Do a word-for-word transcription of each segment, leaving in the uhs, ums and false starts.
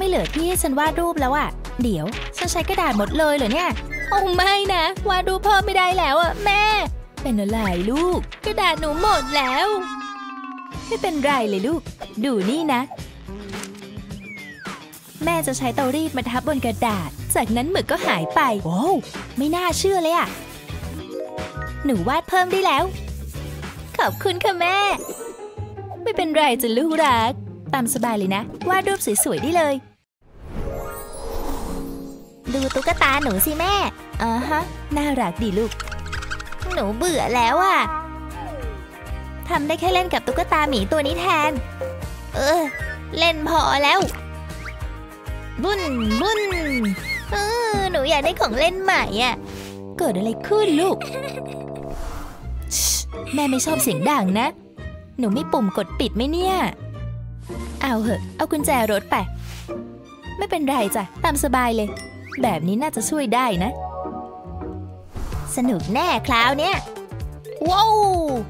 ไม่เหลือที่ให้ฉันวาดรูปแล้วอะเดี๋ยวฉันใช้กระดาษหมดเลยเหรอเนี่ยโอ้ไม่นะวาดรูปเพิ่มไม่ได้แล้วอะแม่เป็นอะไรลูกกระดาษหนูหมดแล้วไม่เป็นไรเลยลูกดูนี่นะแม่จะใช้เตารีดมาทับบนกระดาษจากนั้นหมึกก็หายไปโอ้ไม่น่าเชื่อเลยอะหนูวาดเพิ่มได้แล้วขอบคุณค่ะแม่ไม่เป็นไรจ้ะลูกรักตามสบายเลยนะวาดรูปสวยๆได้เลยดูตุ๊กตาหนูสิแม่อ่าฮะน่ารักดีลูกหนูเบื่อแล้วอะทำได้แค่เล่นกับตุ๊กตาหมีตัวนี้แทนเออเล่นพอแล้วบุ้นบุ้นเออหนูอยากได้ของเล่นใหม่อะเกิดอะไรขึ้นลูกแม่ไม่ชอบเสียงดังนะหนูมีปุ่มกดปิดไหมเนี่ยเอาเหอะเอากุญแจรถไปไม่เป็นไรจ้ะตามสบายเลยแบบนี้น่าจะช่วยได้นะสนุกแน่คราวเนี้ยว้าว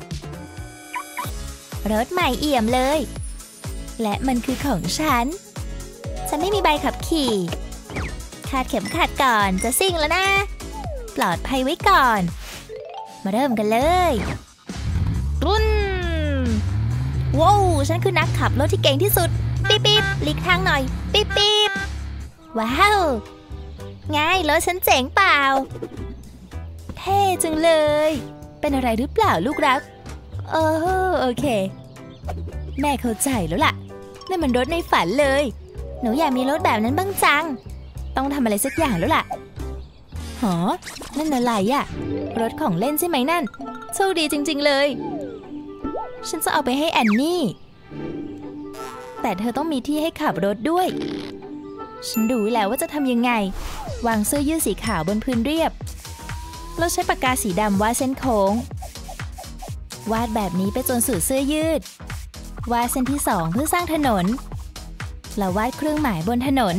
รถใหม่เอี่ยมเลยและมันคือของฉันฉันไม่มีใบขับขี่คาดเข็มขัดก่อนจะซิ่งแล้วนะปลอดภัยไว้ก่อนมาเริ่มกันเลยรุ่นว้าวฉันคือนักขับรถที่เก่งที่สุดปิ๊บปิ๊บหลีกทางหน่อยปิ๊บปิ๊บว้าวไงรถฉันเจ๋งเปล่าเท่จังเลยเป็นอะไรหรือเปล่าลูกรักเออโอเคแม่เข้าใจแล้วล่ะนั่นมันรถในฝันเลยหนูอยากมีรถแบบนั้นบ้างจังต้องทำอะไรสักอย่างแล้วล่ะหอนั่นอะไรอะรถของเล่นใช่ไหมนั่นโชคดีจริงๆเลยฉันจะเอาไปให้แอนนี่แต่เธอต้องมีที่ให้ขับรถด้วยฉันรู้แล้วว่าจะทำยังไงวางเสื้อยืดสีขาวบนพื้นเรียบแล้วใช้ปากกาสีดำวาดเส้นโค้งวาดแบบนี้ไปจนสุดเสื้อยืดวาดเส้นที่สองเพื่อสร้างถนนแล้ววาดเครื่องหมายบนถนน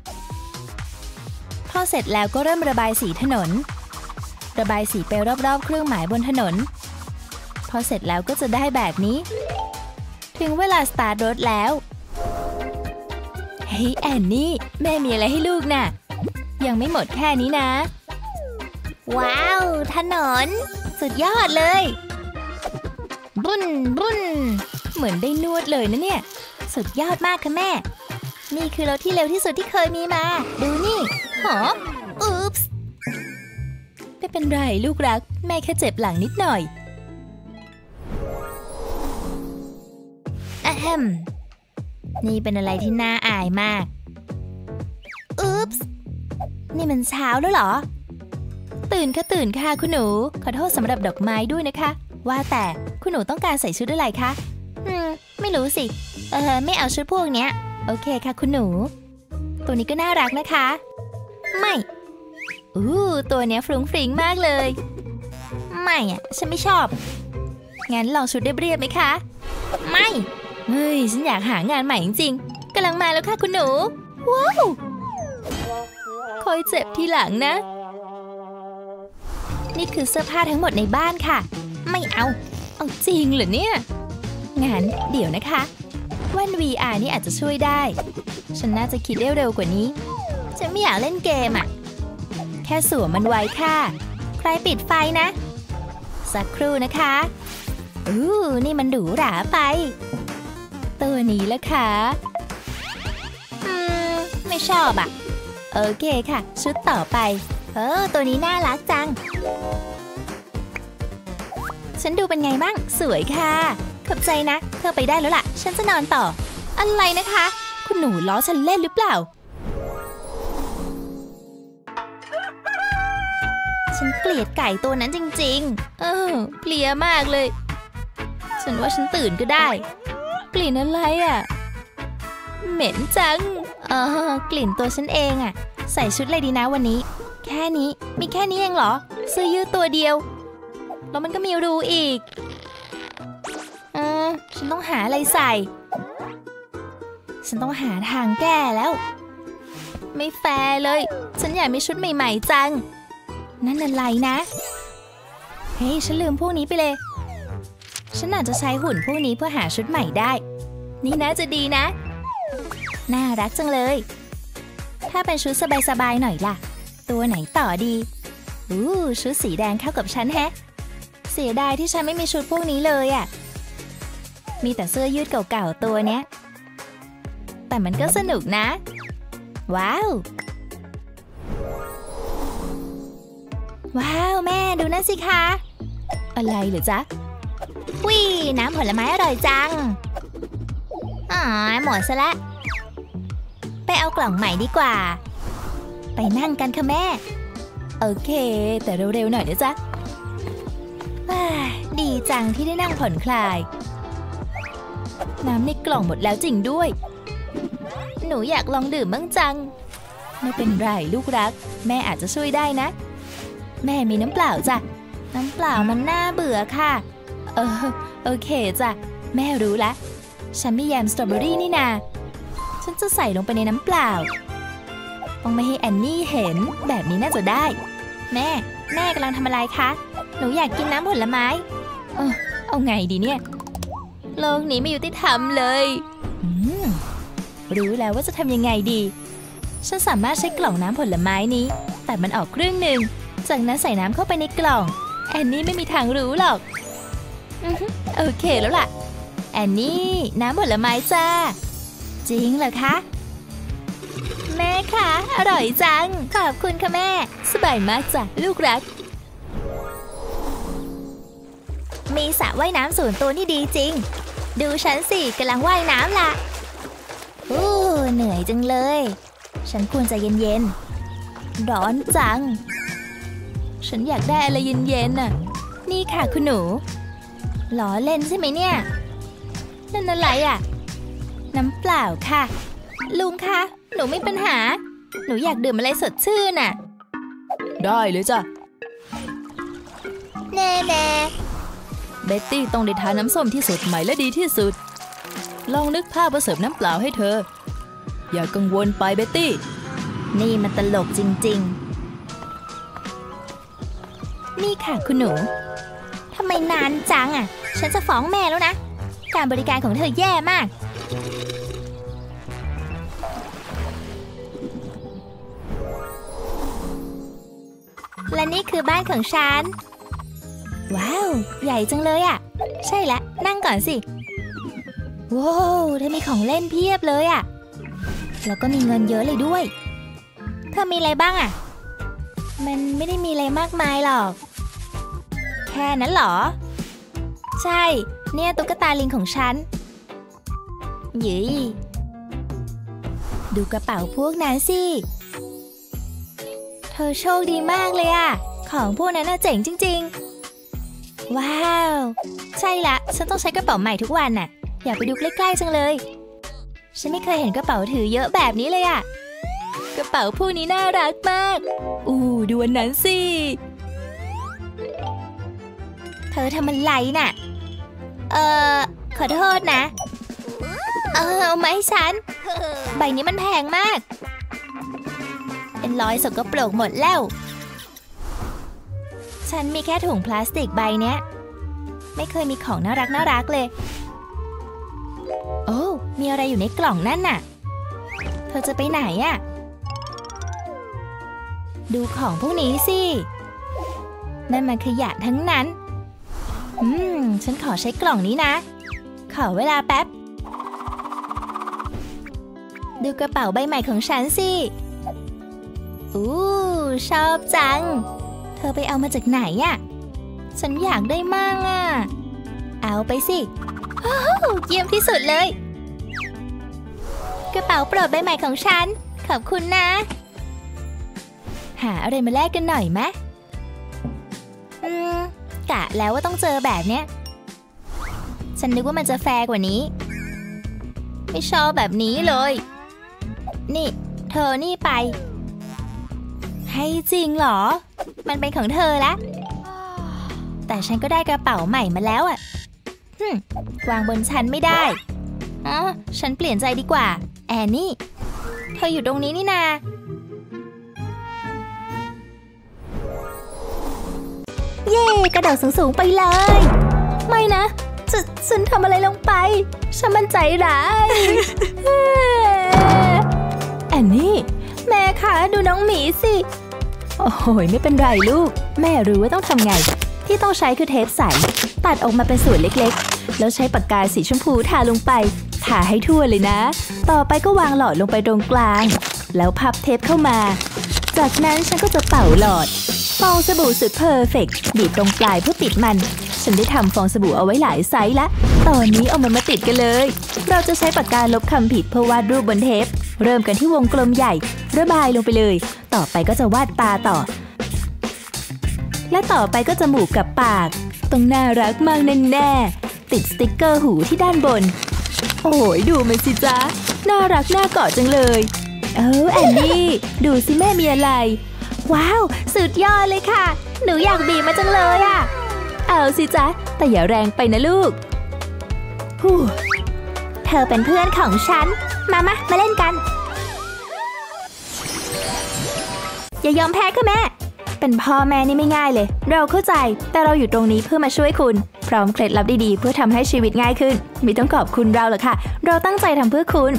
พอเสร็จแล้วก็เริ่มระบายสีถนนระบายสีไปรอบๆเครื่องหมายบนถนนพอเสร็จแล้วก็จะได้แบบนี้ถึงเวลาสตาร์ทรถแล้วเฮ้ยแอนนี่แม่มีอะไรให้ลูกน่ะยังไม่หมดแค่นี้นะว้าวถนนสุดยอดเลยบุ้นบุ้นเหมือนได้นวดเลยนะเนี่ยสุดยอดมากค่ะแม่นี่คือรถที่เร็วที่สุดที่เคยมีมาดูนี่หออุ๊ปส์ไม่เป็นไรลูกรักแม่แค่เจ็บหลังนิดหน่อยอะแฮมนี่เป็นอะไรที่น่าอายมากอุ๊ปส์นี่มันเช้าแล้วเหรอตื่นค่ะตื่นค่ะคุณหนูขอโทษสำหรับดอกไม้ด้วยนะคะว่าแต่คุณหนูต้องการใส่ชุดอะไรคะอืมไม่รู้สิเออไม่เอาชุดพวกเนี้ยโอเคค่ะคุณหนูตัวนี้ก็น่ารักนะคะไม่อู้ตัวเนี้ยฟรุ้งฟริ้งมากเลยไม่อ่ะฉันไม่ชอบงั้นลองชุดเรียบๆไหมคะไม่เฮ้ยฉันอยากหางานใหม่จริงๆกำลังมาแล้วค่ะคุณหนูว้าวคอยเจ็บทีหลังนะนี่คือเสื้อผ้าทั้งหมดในบ้านค่ะไม่เอาเอาจริงเหรอเนี่ยงั้นเดี๋ยวนะคะแว่น วี อาร์ นี่อาจจะช่วยได้ฉันน่าจะคิดได้เร็วกว่านี้ฉันไม่อยากเล่นเกมอ่ะแค่สวมมันไว้ค่ะใครปิดไฟนะสักครู่นะคะอู้นี่มันหรูหราไปตัวนี้ละค่ะอืมไม่ชอบอ่ะโอเคค่ะชุดต่อไปเออตัวนี้น่ารักจังฉันดูเป็นไงบ้างสวยค่ะขอบใจนะเธอไปได้แล้วล่ะฉันจะนอนต่ออะไรนะคะคุณหนูล้อฉันเล่นหรือเปล่าฉันเกลียดไก่ตัวนั้นจริงๆเออเพลียมากเลยฉันว่าฉันตื่นก็ได้กลิ่นอะไรอ่ะเหม็นจังเออกลิ่นตัวฉันเองอ่ะใส่ชุดอะไรดีนะวันนี้แค่นี้มีแค่นี้เองเหรอเสื้อยืดตัวเดียวแล้วมันก็มีรูอีกเออฉันต้องหาอะไรใส่ฉันต้องหาทางแก้แล้วไม่แฟร์เลยฉันอยากมีชุดใหม่ๆจังนั่นอะไรนะเฮ้ยฉันลืมพวกนี้ไปเลยฉันอาจจะใช้หุ่นพวกนี้เพื่อหาชุดใหม่ได้นี่นะจะดีนะน่ารักจังเลยถ้าเป็นชุดสบายๆหน่อยล่ะตัวไหนต่อดีอู้ชุดสีแดงเข้ากับฉันแฮะเสียดายที่ฉันไม่มีชุดพวกนี้เลยอ่ะมีแต่เสื้อยืดเก่าๆตัวเนี้ยแต่มันก็สนุกนะว้าวว้าวแม่ดูนั่นสิคะอะไรเหรอจ๊ะวิน้ำผลไม้อร่อยจังอ๋อหมดซะละไปเอากล่องใหม่ดีกว่าไปนั่งกันค่ะแม่โอเคแต่เร็วๆหน่อยนะจ๊ะดีจังที่ได้นั่งผ่อนคลายน้ำในกล่องหมดแล้วจริงด้วยหนูอยากลองดื่มบ้างจังไม่เป็นไรลูกรักแม่อาจจะช่วยได้นะแม่มีน้ำเปล่าจ้ะน้ำเปล่ามันน่าเบื่อค่ะเออโอเคจ้ะแม่รู้ละฉันมีแยมสตรอเบอรี่นี่นาฉันจะใส่ลงไปในน้ำเปล่าต้องไม่ให้แอนนี่เห็นแบบนี้น่าจะได้แม่แม่กำลังทำอะไรคะหนูอยากกินน้ำผลไม้เออเอาไงดีเนี่ยโลกนี้ไม่ยุติธรรมเลยอืมรู้แล้วว่าจะทำยังไงดีฉันสามารถใช้กล่องน้ำผลไม้นี้ตัดมันออกครึ่งหนึ่งจากนั้นใส่น้ำเข้าไปในกล่องแอนนี่ไม่มีทางรู้หรอกโอเคแล้วล่ะแอนนี่น้ำผลไม้จ้าจริงเหรอคะแม่คะอร่อยจังขอบคุณค่ะแม่สบายมากจ้ะลูกรักมีสระว่ายน้ำส่วนตัวนี่ดีจริงดูฉันสิกำลังว่ายน้ำล่ะอู้เหนื่อยจังเลยฉันควรจะเย็นๆร้อนจังฉันอยากได้อะไรเย็นๆน่ะนี่ค่ะคุณหนูล้อเล่นใช่ไหมเนี่ยนั่นอะไรอ่ะน้ำเปล่าค่ะลุงคะหนูไม่ปัญหาหนูอยากดื่มอะไรสดชื่นน่ะได้เลยจ้ะแน่แน่เบ็ตตี้ต้องได้ทานน้ำส้มที่สดใหม่และดีที่สุดลองนึกภาพว่าเสิร์ฟน้ำเปล่าให้เธออย่ากังวลไปเบ็ตตี้นี่มันตลกจริงๆนี่ค่ะคุณหนูทำไมนานจังอ่ะฉันจะฟ้องแม่แล้วนะการบริการของเธอแย่มากและนี่คือบ้านของฉันว้าวใหญ่จังเลยอ่ะใช่ละนั่งก่อนสิว้าวเธอมีของเล่นเพียบเลยอ่ะแล้วก็มีเงินเยอะเลยด้วยเธอมีอะไรบ้างอ่ะมันไม่ได้มีอะไรมากมายหรอกแค่นั้นเหรอใช่เนี่ยตุ๊กตาลิงของฉันหยีดูกระเป๋าพวกนั้นสิเธอโชคดีมากเลยอะของพวกนั้นน่ะเจ๋งจริงๆว้าวใช่ละฉันต้องใช้กระเป๋าใหม่ทุกวันน่ะอยากไปดูใกล้ๆจังเลยฉันไม่เคยเห็นกระเป๋าถือเยอะแบบนี้เลยอะกระเป๋าพวกนี้น่ารักมากอู้ดูอันนั้นสิเธอทำอะไรน่ะเอ่อขอโทษนะเออเอามาให้ฉันใบนี้มันแพงมากเป็นรอยสกปรกหมดแล้วฉันมีแค่ถุงพลาสติกใบเนี้ยไม่เคยมีของน่ารักน่ารักเลยโอ้มีอะไรอยู่ในกล่องนั่นน่ะเธอจะไปไหนอะดูของพวกนี้สินั่นมันขยะทั้งนั้นอืมฉันขอใช้กล่องนี้นะขอเวลาแป๊บดูกระเป๋าใบใหม่ของฉันสิอู้ชอบจังเธอไปเอามาจากไหนอะฉันอยากได้มากอะเอาไปสิโอ้เยี่ยมที่สุดเลยกระเป๋าโปรดใบใหม่ของฉันขอบคุณนะหาอะไรมาแลกกันหน่อยไหมอืมกะแล้วว่าต้องเจอแบบเนี้ยฉันนึกว่ามันจะแฟร์กว่านี้ไม่ชอบแบบนี้เลยนี่เธอนี่ไปให้จริงเหรอมันเป็นของเธอละแต่ฉันก็ได้กระเป๋าใหม่มาแล้วอ่ะฮึวางบนฉันไม่ได้อ๋อฉันเปลี่ยนใจดีกว่าแอนนี่เธออยู่ตรงนี้นี่นาเย่กระโดดสูงๆไปเลยไม่นะฉันฉันทำอะไรลงไปฉันมันใจร้ายแอนนี่แม่ดูน้องหมีสิโอ้ยไม่เป็นไรลูกแม่รู้ว่าต้องทำไงที่ต้องใช้คือเทปใสตัดออกมาเป็นส่วนเล็กๆแล้วใช้ปากกาสีชมพูทาลงไปทาให้ทั่วเลยนะต่อไปก็วางหลอดลงไปตรงกลางแล้วพับเทปเข้ามาจากนั้นฉันก็จะเป่าหลอดฟองสบู่สุดเพอร์เฟกต์บีบตรงปลายเพื่อปิดมันฉันได้ทำฟองสบู่เอาไว้หลายไซส์ละตอนนี้เอามันมาติดกันเลยเราจะใช้ปากกาลบคำผิดเพื่อวาดรูปบนเทปเริ่มกันที่วงกลมใหญ่ระบายลงไปเลยต่อไปก็จะวาดตาต่อและต่อไปก็จมูกกับปากต้องน่ารักมากแน่ๆติดสติกเกอร์หูที่ด้านบนโอ้ยดูมันสิจ๊ะน่ารักน่ากอดจังเลยเออแอนนี่ดูสิแม่มีอะไรว้าวสุดยอดเลยค่ะหนูอยากบีบมาจังเลยอ่ะเอาสิจ๊ะแต่อย่าแรงไปนะลูกฮู้เธอเป็นเพื่อนของฉันมามามาเล่นกันอย่ายอมแพ้ค่ะแม่เป็นพ่อแม่นี่ไม่ง่ายเลยเราเข้าใจแต่เราอยู่ตรงนี้เพื่อมาช่วยคุณพร้อมเคล็ดลับดีๆเพื่อทำให้ชีวิตง่ายขึ้นไม่ต้องขอบคุณเราหรอกค่ะเราตั้งใจทำเพื่อคุณ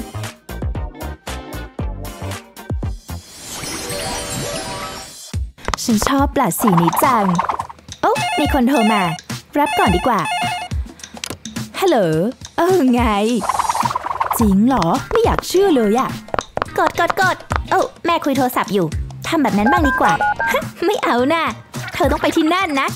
ฉันชอบปลัดสีนี้จังโอ้มีคนโทรมารับก่อนดีกว่าฮัลโหลเออไงจริงเหรอไม่อยากเชื่อเลยอะกดกดกดโอ้แม่คุยโทรศัพท์อยู่ทำแบบนั้นบ้างดีกว่าไม่เอาน่ะเธอต้องไปที่นั่นนะ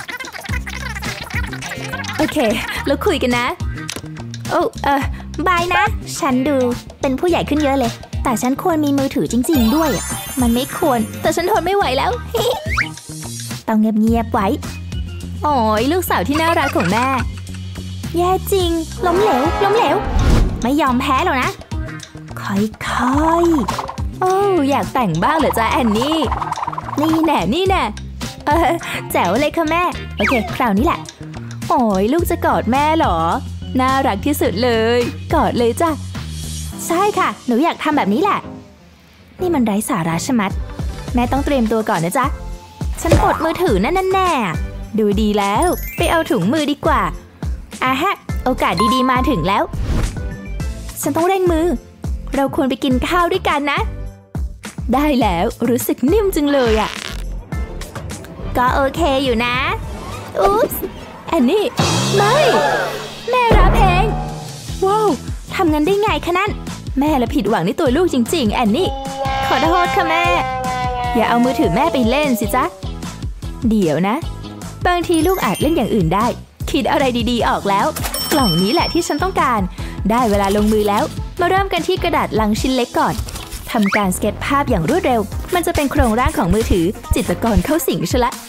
โอเคแล้วคุยกันนะโอ้เออบายนะฉันดูเป็นผู้ใหญ่ขึ้นเยอะเลยแต่ฉันควรมีมือถือจริงๆด้วยมันไม่ควรแต่ฉันทนไม่ไหวแล้วต้องเงียบๆไว้โอ้ยลูกสาวที่น่ารักของแม่แย่จริงล้มเหลวล้มเหลวไม่ยอมแพ้หรอกนะค่อยๆโอ้อยากแต่งบ้างเหรอจ๊ะแอนนี่นี่แน่นี่แน่เออแจ๋วเลยค่ะแม่โอเคคราวนี้แหละโอ้ยลูกจะกอดแม่เหรอน่ารักที่สุดเลยกอดเลยจ้ะใช่ค่ะหนูอยากทำแบบนี้แหละนี่มันไร้สาระชะมัดแม่ต้องเตรียมตัวก่อนนะจ๊ะฉันกดมือถือนั่นแน่ดูดีแล้วไปเอาถุงมือดีกว่าอ่ะฮะโอกาสดีๆมาถึงแล้วฉันต้องเร่งมือเราควรไปกินข้าวด้วยกันนะได้แล้วรู้สึกนิ่มจังเลยอ่ะก็โอเคอยู่นะอุ๊ปส์แอนนี่ไม่แม่รับเองว้าวทำงั้นได้ไงคะนั่นแม่ละผิดหวังในตัวลูกจริงๆแอนนี่ขอโทษค่ะแม่อย่าเอามือถือแม่ไปเล่นสิจ๊ะเดี๋ยวนะบางทีลูกอาจเล่นอย่างอื่นได้คิดอะไรดีๆออกแล้วกล่องนี้แหละที่ฉันต้องการได้เวลาลงมือแล้วมาเริ่มกันที่กระดาษลังชิ้นเล็กก่อนทำการสเก็ตภาพอย่างรวดเร็วมันจะเป็นโครงร่างของมือถือจิตรกรเข้าสิงซะละ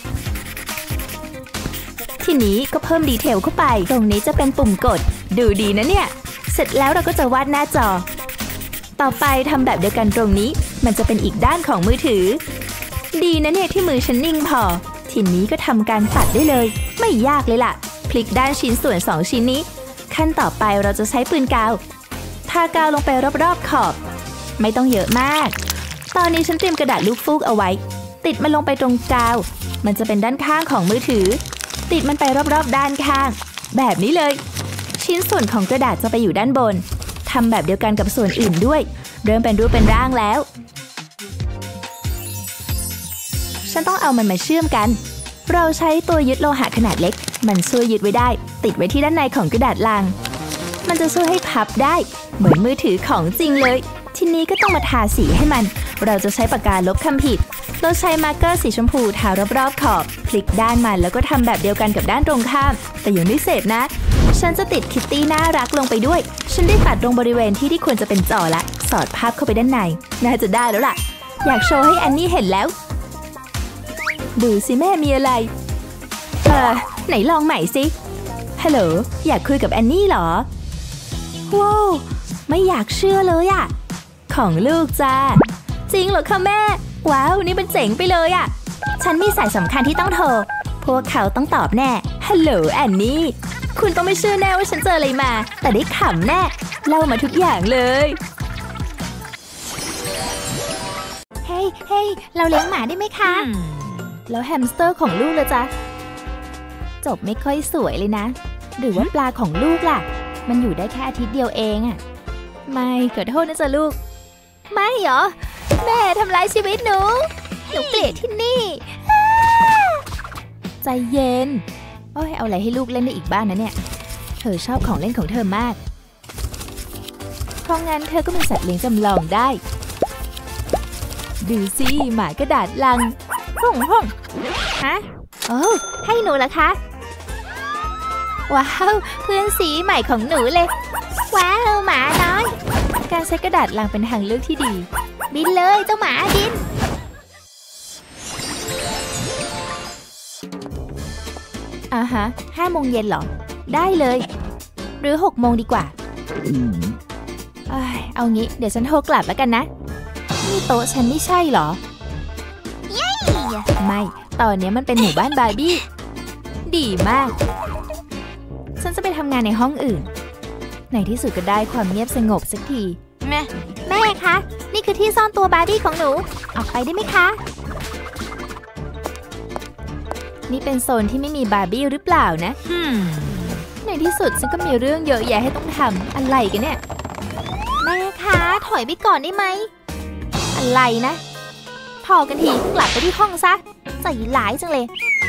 ทีนี้ก็เพิ่มดีเทลเข้าไปตรงนี้จะเป็นปุ่มกดดูดีนะเนี่ยเสร็จแล้วเราก็จะวาดหน้าจอต่อไปทำแบบเดียวกันตรงนี้มันจะเป็นอีกด้านของมือถือดีนะเนี่ยที่มือฉันนิ่งพอทีนี้ก็ทำการตัดได้เลยไม่ยากเลยล่ะพลิกด้านชิ้นส่วนสองชิ้นนี้ขั้นต่อไปเราจะใช้ปืนกาวทากาวลงไปรอบๆขอบไม่ต้องเยอะมากตอนนี้ฉันเตรียมกระดาษลูกฟูกเอาไว้ติดมันลงไปตรงกาวมันจะเป็นด้านข้างของมือถือติดมันไปรอบๆด้านข้างแบบนี้เลยชิ้นส่วนของกระดาษจะไปอยู่ด้านบนทำแบบเดียวกันกับส่วนอื่นด้วยเริ่มเป็นรูปเป็นร่างแล้วฉันต้องเอามันมาเชื่อมกันเราใช้ตัวยึดโลหะขนาดเล็กมันช่วยยึดไว้ได้ติดไว้ที่ด้านในของกระดาษลังมันจะช่วยให้พับได้เหมือนมือถือของจริงเลยทีนี้ก็ต้องมาทาสีให้มันเราจะใช้ปากกาลบคำผิดเราใช้มาร์กเกอร์สีชมพูทารอบๆขอบพลิกด้านมันแล้วก็ทำแบบเดียวกันกับด้านตรงข้ามแต่ยังไม่เสร็จนะฉันจะติดคิตตี้น่ารักลงไปด้วยฉันได้ตัดตรงบริเวณที่ที่ควรจะเป็นจอละสอดภาพเข้าไปด้านในน่าจะได้แล้วล่ะอยากโชว์ให้แอนนี่เห็นแล้วดูสิแม่มีอะไรเออไหนลองใหม่สิฮัลโหลอยากคุยกับแอนนี่เหรอว้าวไม่อยากเชื่อเลยอะของลูกจ้าจริงเหรอคะแม่ว้าวนี่มันเจ๋งไปเลยอะฉันมีสายสำคัญที่ต้องโทรพวกเขาต้องตอบแน่ฮัลโหลแอนนี่คุณต้องไม่เชื่อแน่ว่าฉันเจออะไรมาแต่ได้ขำแน่เล่ามาทุกอย่างเลยเฮ้ยเฮ้ยเราเลี้ยงหมาได้ไหมคะ hmm. แล้วแฮมสเตอร์ของลูกล่ะจ๊ะจบไม่ค่อยสวยเลยนะหรือว่าปลาของลูกล่ะมันอยู่ได้แค่อาทิตย์เดียวเองอะไม่ขอโทษนะจ๊ะลูกไม่เหรอแม่ทำร้ายชีวิตหนูหนูเกลียดที่นี่ใจเย็นโอ้ยเอาอะไรให้ลูกเล่นได้อีกบ้างนะเนี่ยเธอชอบของเล่นของเธอมากเพราะงั้นเธอก็มีสัตว์เลี้ยงจำลองได้ดูสิหมากระดาษลังห้องห้องฮะโอ้ให้หนูเหรอคะว้าวเพื่อนสีใหม่ของหนูเลยว้าวหมาน้อยการใช้กระดาษลังเป็นทางเลือกที่ดีบินเลยเจ้าหมาบินอ่าฮะห้าโมงเย็นเหรอได้เลยหรือหกโมงดีกว่าเอ้ยเอางี้เดี๋ยวฉันโทรกลับแล้วกันนะนี่โต๊ะฉันไม่ใช่เหรอไม่ตอนนี้มันเป็นหมู่บ้านบาร์บี้ดีมากฉันจะไปทำงานในห้องอื่นในที่สุดก็ได้ความเงียบสงบสักทีแม่แม่คะนี่คือที่ซ่อนตัวบาร์บี้ของหนูออกไปได้ไหมคะนี่เป็นโซนที่ไม่มีบาร์บี้หรือเปล่านะ hmm. ในที่สุดฉันก็มีเรื่องเยอะแยะให้ต้องทำอะไรกันเนี่ยแม่คะถอยไปก่อนได้ไหมอะไรนะพอกันทีกลับไปที่ห้องซะใจร้ายจังเลย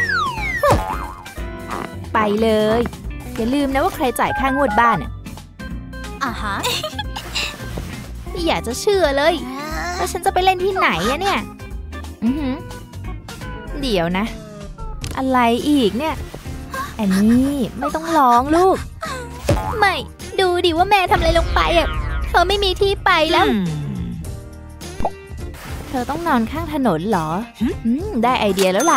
ไปเลยอย่าลืมนะว่าใครจ่ายค่างวดบ้านอ่ะอ่าฮะไม่อยากจะเชื่อเลยแล้วฉันจะไปเล่นที่ไหนอะเนี่ยอือหือเดี๋ยวนะอะไรอีกเนี่ยแอนนี่ไม่ต้องร้องลูกไม่ดูดิว่าแม่ทำอะไรลงไปอ่ะเธอไม่มีที่ไปแล้วเธอต้องนอนข้างถนนเหรออืมได้ไอเดียแล้วล่ะ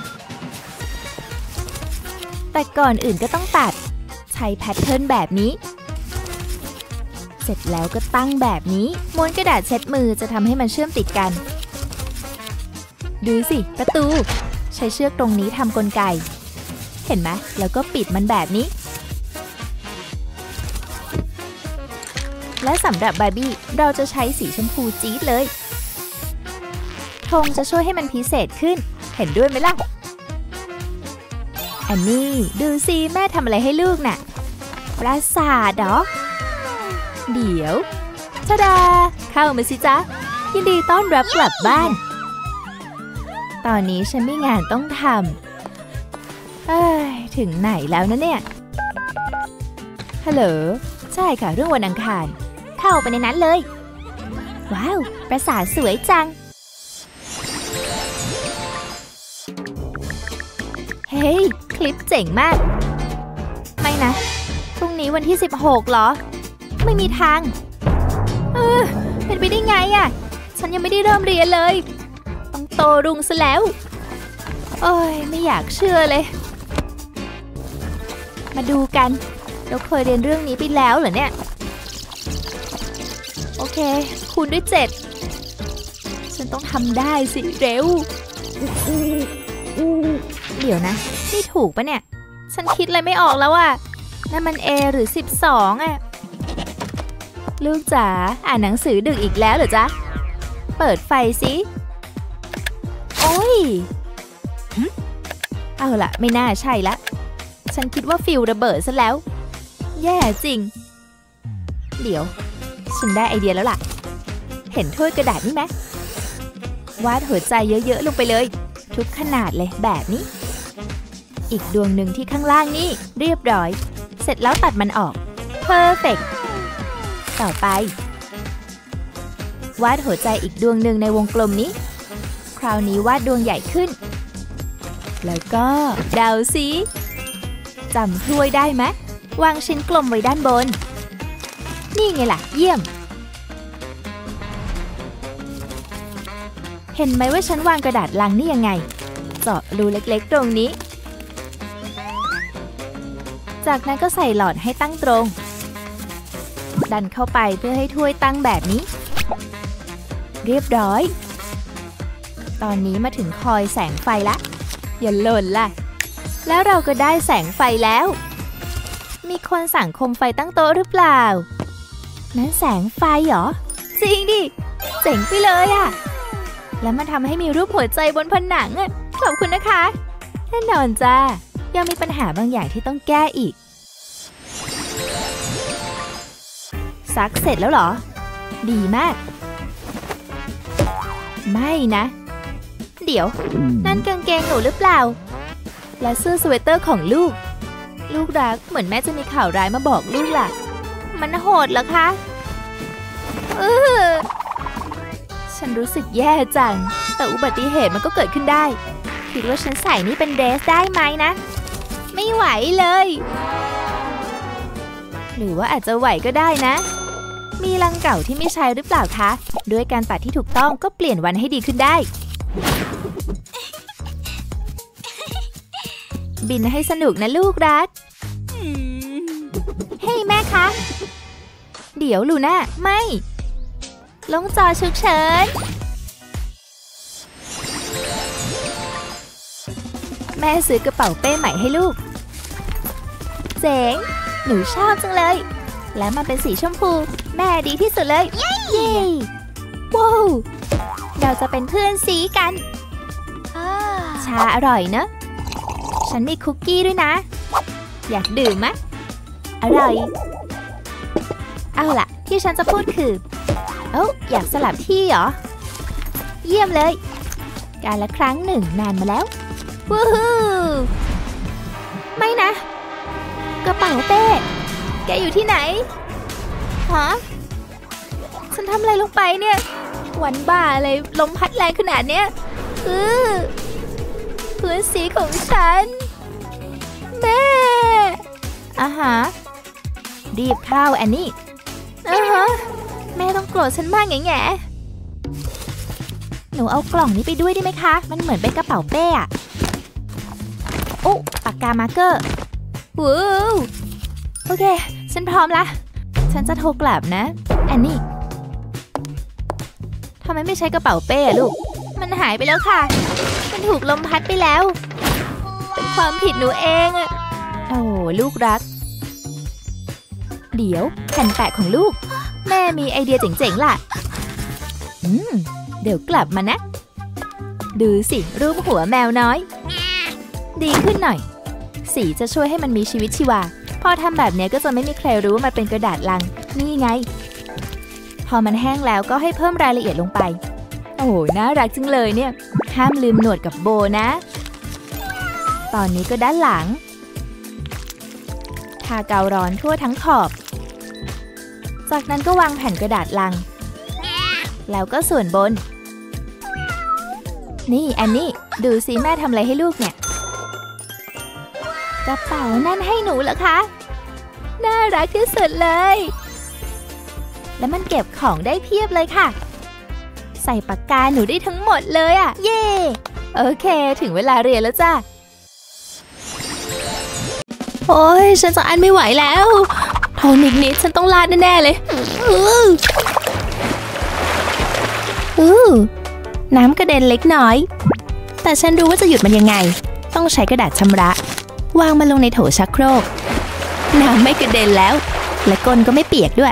แต่ก่อนอื่นก็ต้องตัดใช้แพทเทิร์นแบบนี้เสร็จแล้วก็ตั้งแบบนี้ม้วนกระดาษเช็ดมือจะทำให้มันเชื่อมติดกันดูสิประตูใช้เชือกตรงนี้ทำกลไกเห็นไหมแล้วก็ปิดมันแบบนี้และสำหรับบาร์บี้เราจะใช้สีชมพูจี๊ดเลยธงจะช่วยให้มันพิเศษขึ้นเห็นด้วยไหมล่ะอันนี้ดูสิแม่ทำอะไรให้ลูกน่ะปราสาทเหรอเดี๋ยวชะดาเข้ามาสิจ๊ะยินดีต้อนรับกลับบ้านตอนนี้ฉันมีงานต้องทำเอ้ยถึงไหนแล้วนะเนี่ยฮัลโหลใช่ค่ะเรื่องวันอังคารเข้าไปในนั้นเลยว้าวปราสาทสวยจังเฮ้ยคลิปเจ๋งมากไม่นะพรุ่งนี้วันที่สิบหกเหรอไม่มีทางเออเป็นไปได้ไงอะฉันยังไม่ได้เริ่มเรียนเลยต้องโตรุ่งซะแล้วโอ้ยไม่อยากเชื่อเลยมาดูกันเราเคยเรียนเรื่องนี้ไปแล้วเหรอเนี่ยโอเคคูณด้วยเจ็ดฉันต้องทำได้สิเร็วเดี๋ยวนะนี่ถูกปะเนี่ยฉันคิดอะไรไม่ออกแล้วอะนั่นมัน A หรือสิบสองอะลูกจ๋าอ่านหนังสือดึกอีกแล้วเหรอจ๊ะเปิดไฟสิโอ้ยเอาล่ะไม่น่าใช่ละฉันคิดว่าฟิวระเบิดซะแล้วแย่จริงเดี๋ยวฉันได้ไอเดียแล้วล่ะเห็นถ้วยกระดาษนี่ไหมวาดหัวใจเยอะๆลงไปเลยทุกขนาดเลยแบบนี้อีกดวงหนึ่งที่ข้างล่างนี่เรียบร้อยเสร็จแล้วตัดมันออกเพอร์เฟกต์ต่อไปวาดหัวใจอีกดวงหนึ่งในวงกลมนี้คราวนี้วาดดวงใหญ่ขึ้นแล้วก็เดาสิจำถ้วยได้ไหมวางชิ้นกลมไว้ด้านบนนี่ไงล่ะเยี่ยมเห็นไหมว่าฉันวางกระดาษลังนี่ยังไงเจาะรูเล็กๆตรงนี้จากนั้นก็ใส่หลอดให้ตั้งตรงดันเข้าไปเพื่อให้ถ้วยตั้งแบบนี้เรียบร้อยตอนนี้มาถึงคอยแสงไฟละอย่าหล่นล่ะแล้วเราก็ได้แสงไฟแล้วมีคนสั่งโคมไฟตั้งโต๊ะหรือเปล่านั้นแสงไฟเหรอจริงดิเจ๋งไปเลยอะแล้วมันทำให้มีรูปหัวใจบนผนังอะขอบคุณนะคะแน่นอนจ้ายังมีปัญหาบางอย่างที่ต้องแก้อีกซักเสร็จแล้วเหรอดีมากไม่นะเดี๋ยวนั่นกางเกงหนูหรือเปล่าและเสื้อสเวตเตอร์ของลูกลูกรักเหมือนแม่จะมีข่าวร้ายมาบอกลูกล่ะมันโหดเหรอคะเออฉันรู้สึกแย่จังแต่อุบัติเหตุมันก็เกิดขึ้นได้คิดว่าฉันใส่นี่เป็นเดรสได้ไหมนะไม่ไหวเลยหรือว่าอาจจะไหวก็ได้นะมีลังเก่าที่ไม่ใช้หรือเปล่าคะด้วยการตัดที่ถูกต้องก็เปลี่ยนวันให้ดีขึ้นได้บินให้สนุกนะลูกรักเฮ้ยแม่คะเดี๋ยวลูน่าไม่ลงจอฉุกเฉินแม่ซื้อกระเป๋าเป้ใหม่ให้ลูกเจ๋งหนูชอบจังเลยและมันเป็นสีชมพูแม่ดีที่สุดเลยเย้ว้าวเราจะเป็นเพื่อนสีกันชาอร่อยเนอะฉันมีคุกกี้ด้วยนะอยากดื่มไหมอร่อยเอาล่ะที่ฉันจะพูดคือเอ้าอยากสลับที่เหรอเยี่ยมเลยการละครั้งหนึ่งนานมาแล้ววู้ฮู้ไม่นะกระเป๋าเป้แกอยู่ที่ไหนฮะฉันทำอะไรลงไปเนี่ยวันบ้าอะไรลมพัดแรงขนาดเนี้ยเออเพื่อนสีของฉันแม่อาหารีบเข้าแอนนี่อาฮะแม่ต้องโกรธฉันมากแง่แง่หนูเอากล่องนี้ไปด้วยได้ไหมคะมันเหมือนเป็นกระเป๋าเป้อะโอ้ปากกามาร์กเกอร์ว้าวโอเคฉันพร้อมละฉันจะโทรกลับนะแอนนี่ทำไมไม่ใช้กระเป๋าเป้อะลูกมันหายไปแล้วค่ะมันถูกลมพัดไปแล้วเป็นความผิดหนูเองอะโอ้ลูกรักเดี๋ยวแผ่นแปะของลูกแม่มีไอเดียเจ๋งๆล่ะอืมเดี๋ยวกลับมานะดูสิรูปหัวแมวน้อยดีขึ้นหน่อยสีจะช่วยให้มันมีชีวิตชีวาพอทำแบบนี้ก็จะไม่มีใครรู้ว่ามันเป็นกระดาษลังนี่ไงพอมันแห้งแล้วก็ให้เพิ่มรายละเอียดลงไปโอ้น่ารักจังเลยเนี่ยห้ามลืมหนวดกับโบนะตอนนี้ก็ด้านหลังทาเการ้อนทั่วทั้งขอบจากนั้นก็วางแผ่นกระดาษลังแล้วก็ส่วนบนนี่แอนนี่ดูสิแม่ทำอะไรให้ลูกเนี่ยกระเป๋านั่นให้หนูเหรอคะน่ารักที่สุดเลยแล้วมันเก็บของได้เพียบเลยค่ะใส่ปากกาหนูได้ทั้งหมดเลยอ่ะเย่โอเคถึงเวลาเรียนแล้วจ้ะโอ้ยฉันจะอ่านไม่ไหวแล้วทองนิดนิดฉันต้องลาดแน่ๆเลยอืออือน้ำกระเด็นเล็กน้อยแต่ฉันรู้ว่าจะหยุดมันยังไงต้องใช้กระดาษชำระวางมันลงในโถชักโครกน้ำไม่กระเด็นแล้วและก้นก็ไม่เปียกด้วย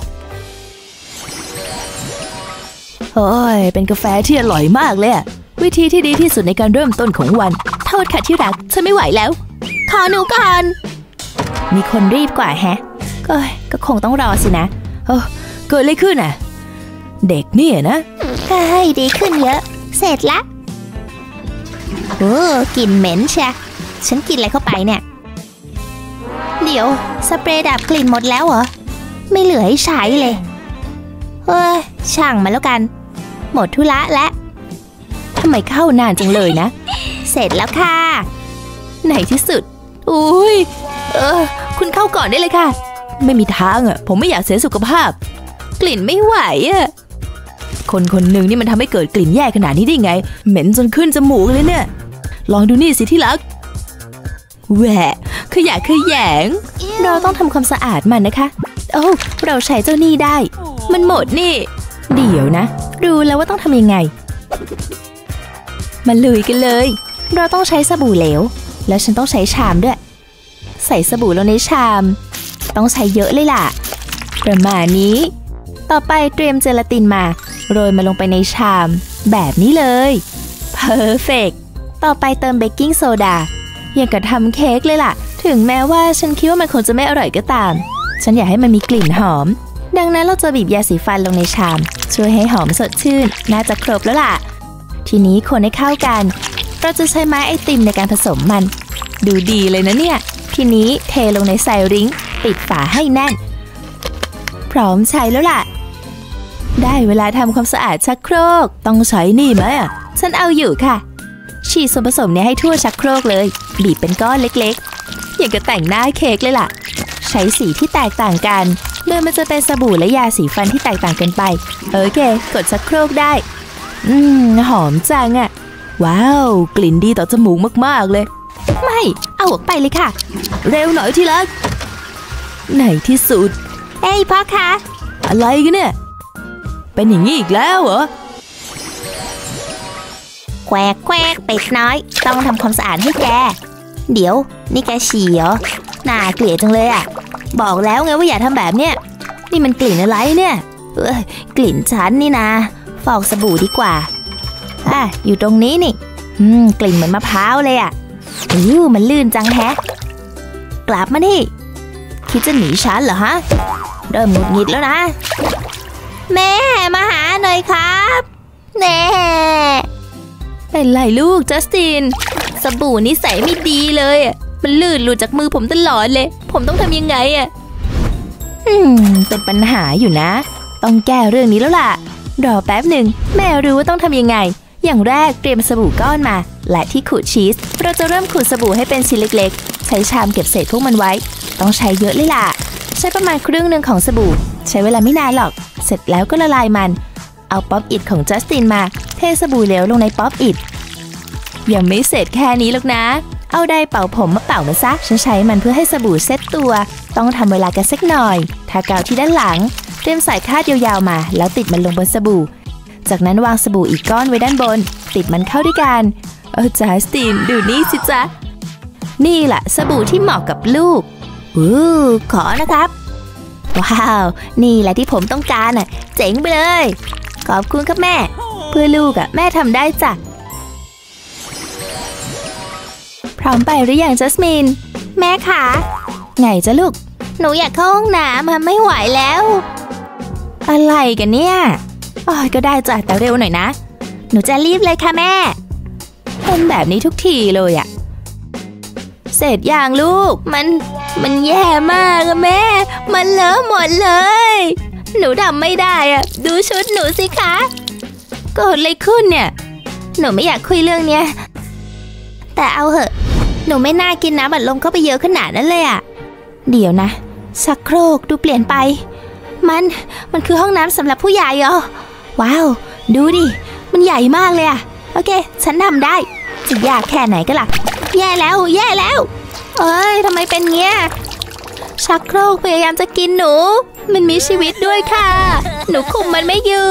โอ้ยเป็นกาแฟที่อร่อยมากเลยวิธีที่ดีที่สุดในการเริ่มต้นของวันโทษค่ะที่รักฉันไม่ไหวแล้วขอหนูก่อนมีคนรีบกว่าแฮะก็ก็คงต้องรอสินะเออเกิดอะไรขึ้นอ่ะเด็กนี่นะเฮ้ยดีขึ้นเยอะเสร็จละโอ้กลิ่นเหม็นใช่ฉันกินอะไรเข้าไปเนี่ยเดี๋ยวสเปรย์ดับกลิ่นหมดแล้วเหรอไม่เหลือให้ใช้เลยเฮ้ยช่างมาแล้วกันหมดธุระแล้วทำไมเข้านานจังเลยนะเสร็จแล้วค่ะไหนที่สุดอุ้ยเออคุณเข้าก่อนได้เลยค่ะไม่มีทางอ่ะผมไม่อยากเสียสุขภาพกลิ่นไม่ไหวอ่ะคนคนหนึ่งนี่มันทำให้เกิดกลิ่นแย่ขนาดนี้ได้ไงเหม็นจนขึ้นจมูกเลยเนี่ยลองดูนี่สิที่รักแหวะขยะขยงเราต้องทำความสะอาดมันนะคะโอ้เราใช้เจ้านี่ได้มันหมดนี่เดี๋ยวนะรู้แล้วว่าต้องทำยังไงมาลุยกันเลยเราต้องใช้สบู่เหลวแล้วฉันต้องใช้ชามด้วยใส่สบู่ลงในชามต้องใช้เยอะเลยล่ะประมาณนี้ต่อไปเตรียมเจลาตินมาโรยมาลงไปในชามแบบนี้เลยเพอร์เฟกต์ต่อไปเติมเบกกิ้งโซดาอย่างกับทำเค้กเลยล่ะถึงแม้ว่าฉันคิดว่ามันคงจะไม่อร่อยก็ตามฉันอยากให้มันมีกลิ่นหอมดังนั้นเราจะบีบยาสีฟันลงในชามช่วยให้หอมสดชื่นน่าจะครบแล้วล่ะทีนี้คนให้เข้ากันเราจะใช้ไม้ไอติมในการผสมมันดูดีเลยนะเนี่ยทีนี้เทลงในไซริงปิดฝาให้แน่นพร้อมใช้แล้วล่ะได้เวลาทำความสะอาดชักโครกต้องใช้นี่ไหมอ่ะฉันเอาอยู่ค่ะฉีดส่วนผสมเนี่ยให้ทั่วชักโครกเลยบีบเป็นก้อนเล็กๆอย่างกับแต่งหน้าเค้กเลยล่ะใช้สีที่แตกต่างกันโดยมันจะเป็นสบู่และยาสีฟันที่แตกต่างกันไปโอเคกดชักโครกได้อืมหอมจังอ่ะว้าวกลิ่นดีต่อจมูกมากๆเลยไม่เอาออกไปเลยค่ะเร็วหน่อยทีละในที่สุดเอ้ยพ่อคะอะไรกันเนี่ยเป็นอย่างนี้อีกแล้วเหรอแควกแควกเป็ดน้อยต้องทำความสะอาดให้แกเดี๋ยวนี่แกฉี่เหรอน่าเกลียดจังเลยอ่ะบอกแล้วไงว่าอย่าทำแบบเนี้ยนี่มันกลิ่นอะไรเนี่ยเอ้ยกลิ่นฉันนี่นะฟอกสบู่ดีกว่าอ่ะอยู่ตรงนี้นี่อืมกลิ่นเหมือนมะพร้าวเลยอ่ะอือมันลื่นจังแฮะกลับมานี่คิดจะหนีฉันเหรอฮะเริ่มหงุดหงิดแล้วนะแม่มาหาหน่อยครับแน่เป็นไรลูกจัสตินสบู่นิสัยไม่ดีเลยมันลื่นหลุดจากมือผมตลอดเลยผมต้องทำยังไงอ่ะอืมเป็นปัญหาอยู่นะต้องแก้เรื่องนี้แล้วล่ะรอแป๊บหนึ่งแม่รู้ว่าต้องทำยังไงอย่างแรกเตรียมสบู่ก้อนมาและที่ขูดชีสเราจะเริ่มขูดสบู่ให้เป็นชิ้นเล็กๆใช้ชามเก็บเศษพวกมันไว้ต้องใช้เยอะเลยล่ะใช้ประมาณครึ่งหนึ่งของสบู่ใช้เวลาไม่นานหรอกเสร็จแล้วก็ละลายมันเอาป๊อปอิฐของจัสตินมาเทสบู่เหลวลงในป๊อปอิฐยังไม่เสร็จแค่นี้หรอกนะเอาไดร์เป่าผมมาเป่ามันซะฉันใช้มันเพื่อให้สบู่เซ็ตตัวต้องทำเวลากันสักหน่อยทากาวที่ด้านหลังเตรียมสายคาดยาวๆมาแล้วติดมันลงบนสบู่จากนั้นวางสบู่อีกก้อนไว้ด้านบนติดมันเข้าด้วยกันเออจัสตินดูนี่สิจ๊ะนี่แหละสบู่ที่เหมาะกับลูกอู้ขอนะครับว้าวนี่แหละที่ผมต้องการอ่ะเจ๋งไปเลยขอบคุณครับแม่เพื่อลูกอ่ะแม่ทำได้จ้ะพร้อมไปหรือยังจัสมินแม่คะไงจ๊ะลูกหนูอยากเข้าห้องน้ำไม่ไหวแล้วอะไรกันเนี่ยอ๋อก็ได้จ้ะแต่เร็วหน่อยนะหนูจะรีบเลยค่ะแม่เป็นแบบนี้ทุกทีเลยอ่ะเสร็จอย่างลูกมันมันแย่มากอะแม่มันเลอะหมดเลยหนูทำไม่ได้อะดูชุดหนูสิคะเกิดอะไรขึ้นเนี่ยหนูไม่อยากคุยเรื่องเนี้ยแต่เอาเหอะหนูไม่น่ากินน้ำอัดลมเข้าไปเยอะขนาดนั้นเลยอะเดี๋ยวนะชักโครกดูเปลี่ยนไปมันมันคือห้องน้ำสำหรับผู้ใหญ่เหรอว้าวดูดิมันใหญ่มากเลยอะโอเคฉันทำได้จะยากแค่ไหนก็ล่ะแย่แล้วแย่แล้วเอ้ยทำไมเป็นเงี้ยชักโครกพยายามจะกินหนูมันมีชีวิตด้วยค่ะหนูคุมมันไม่อยู่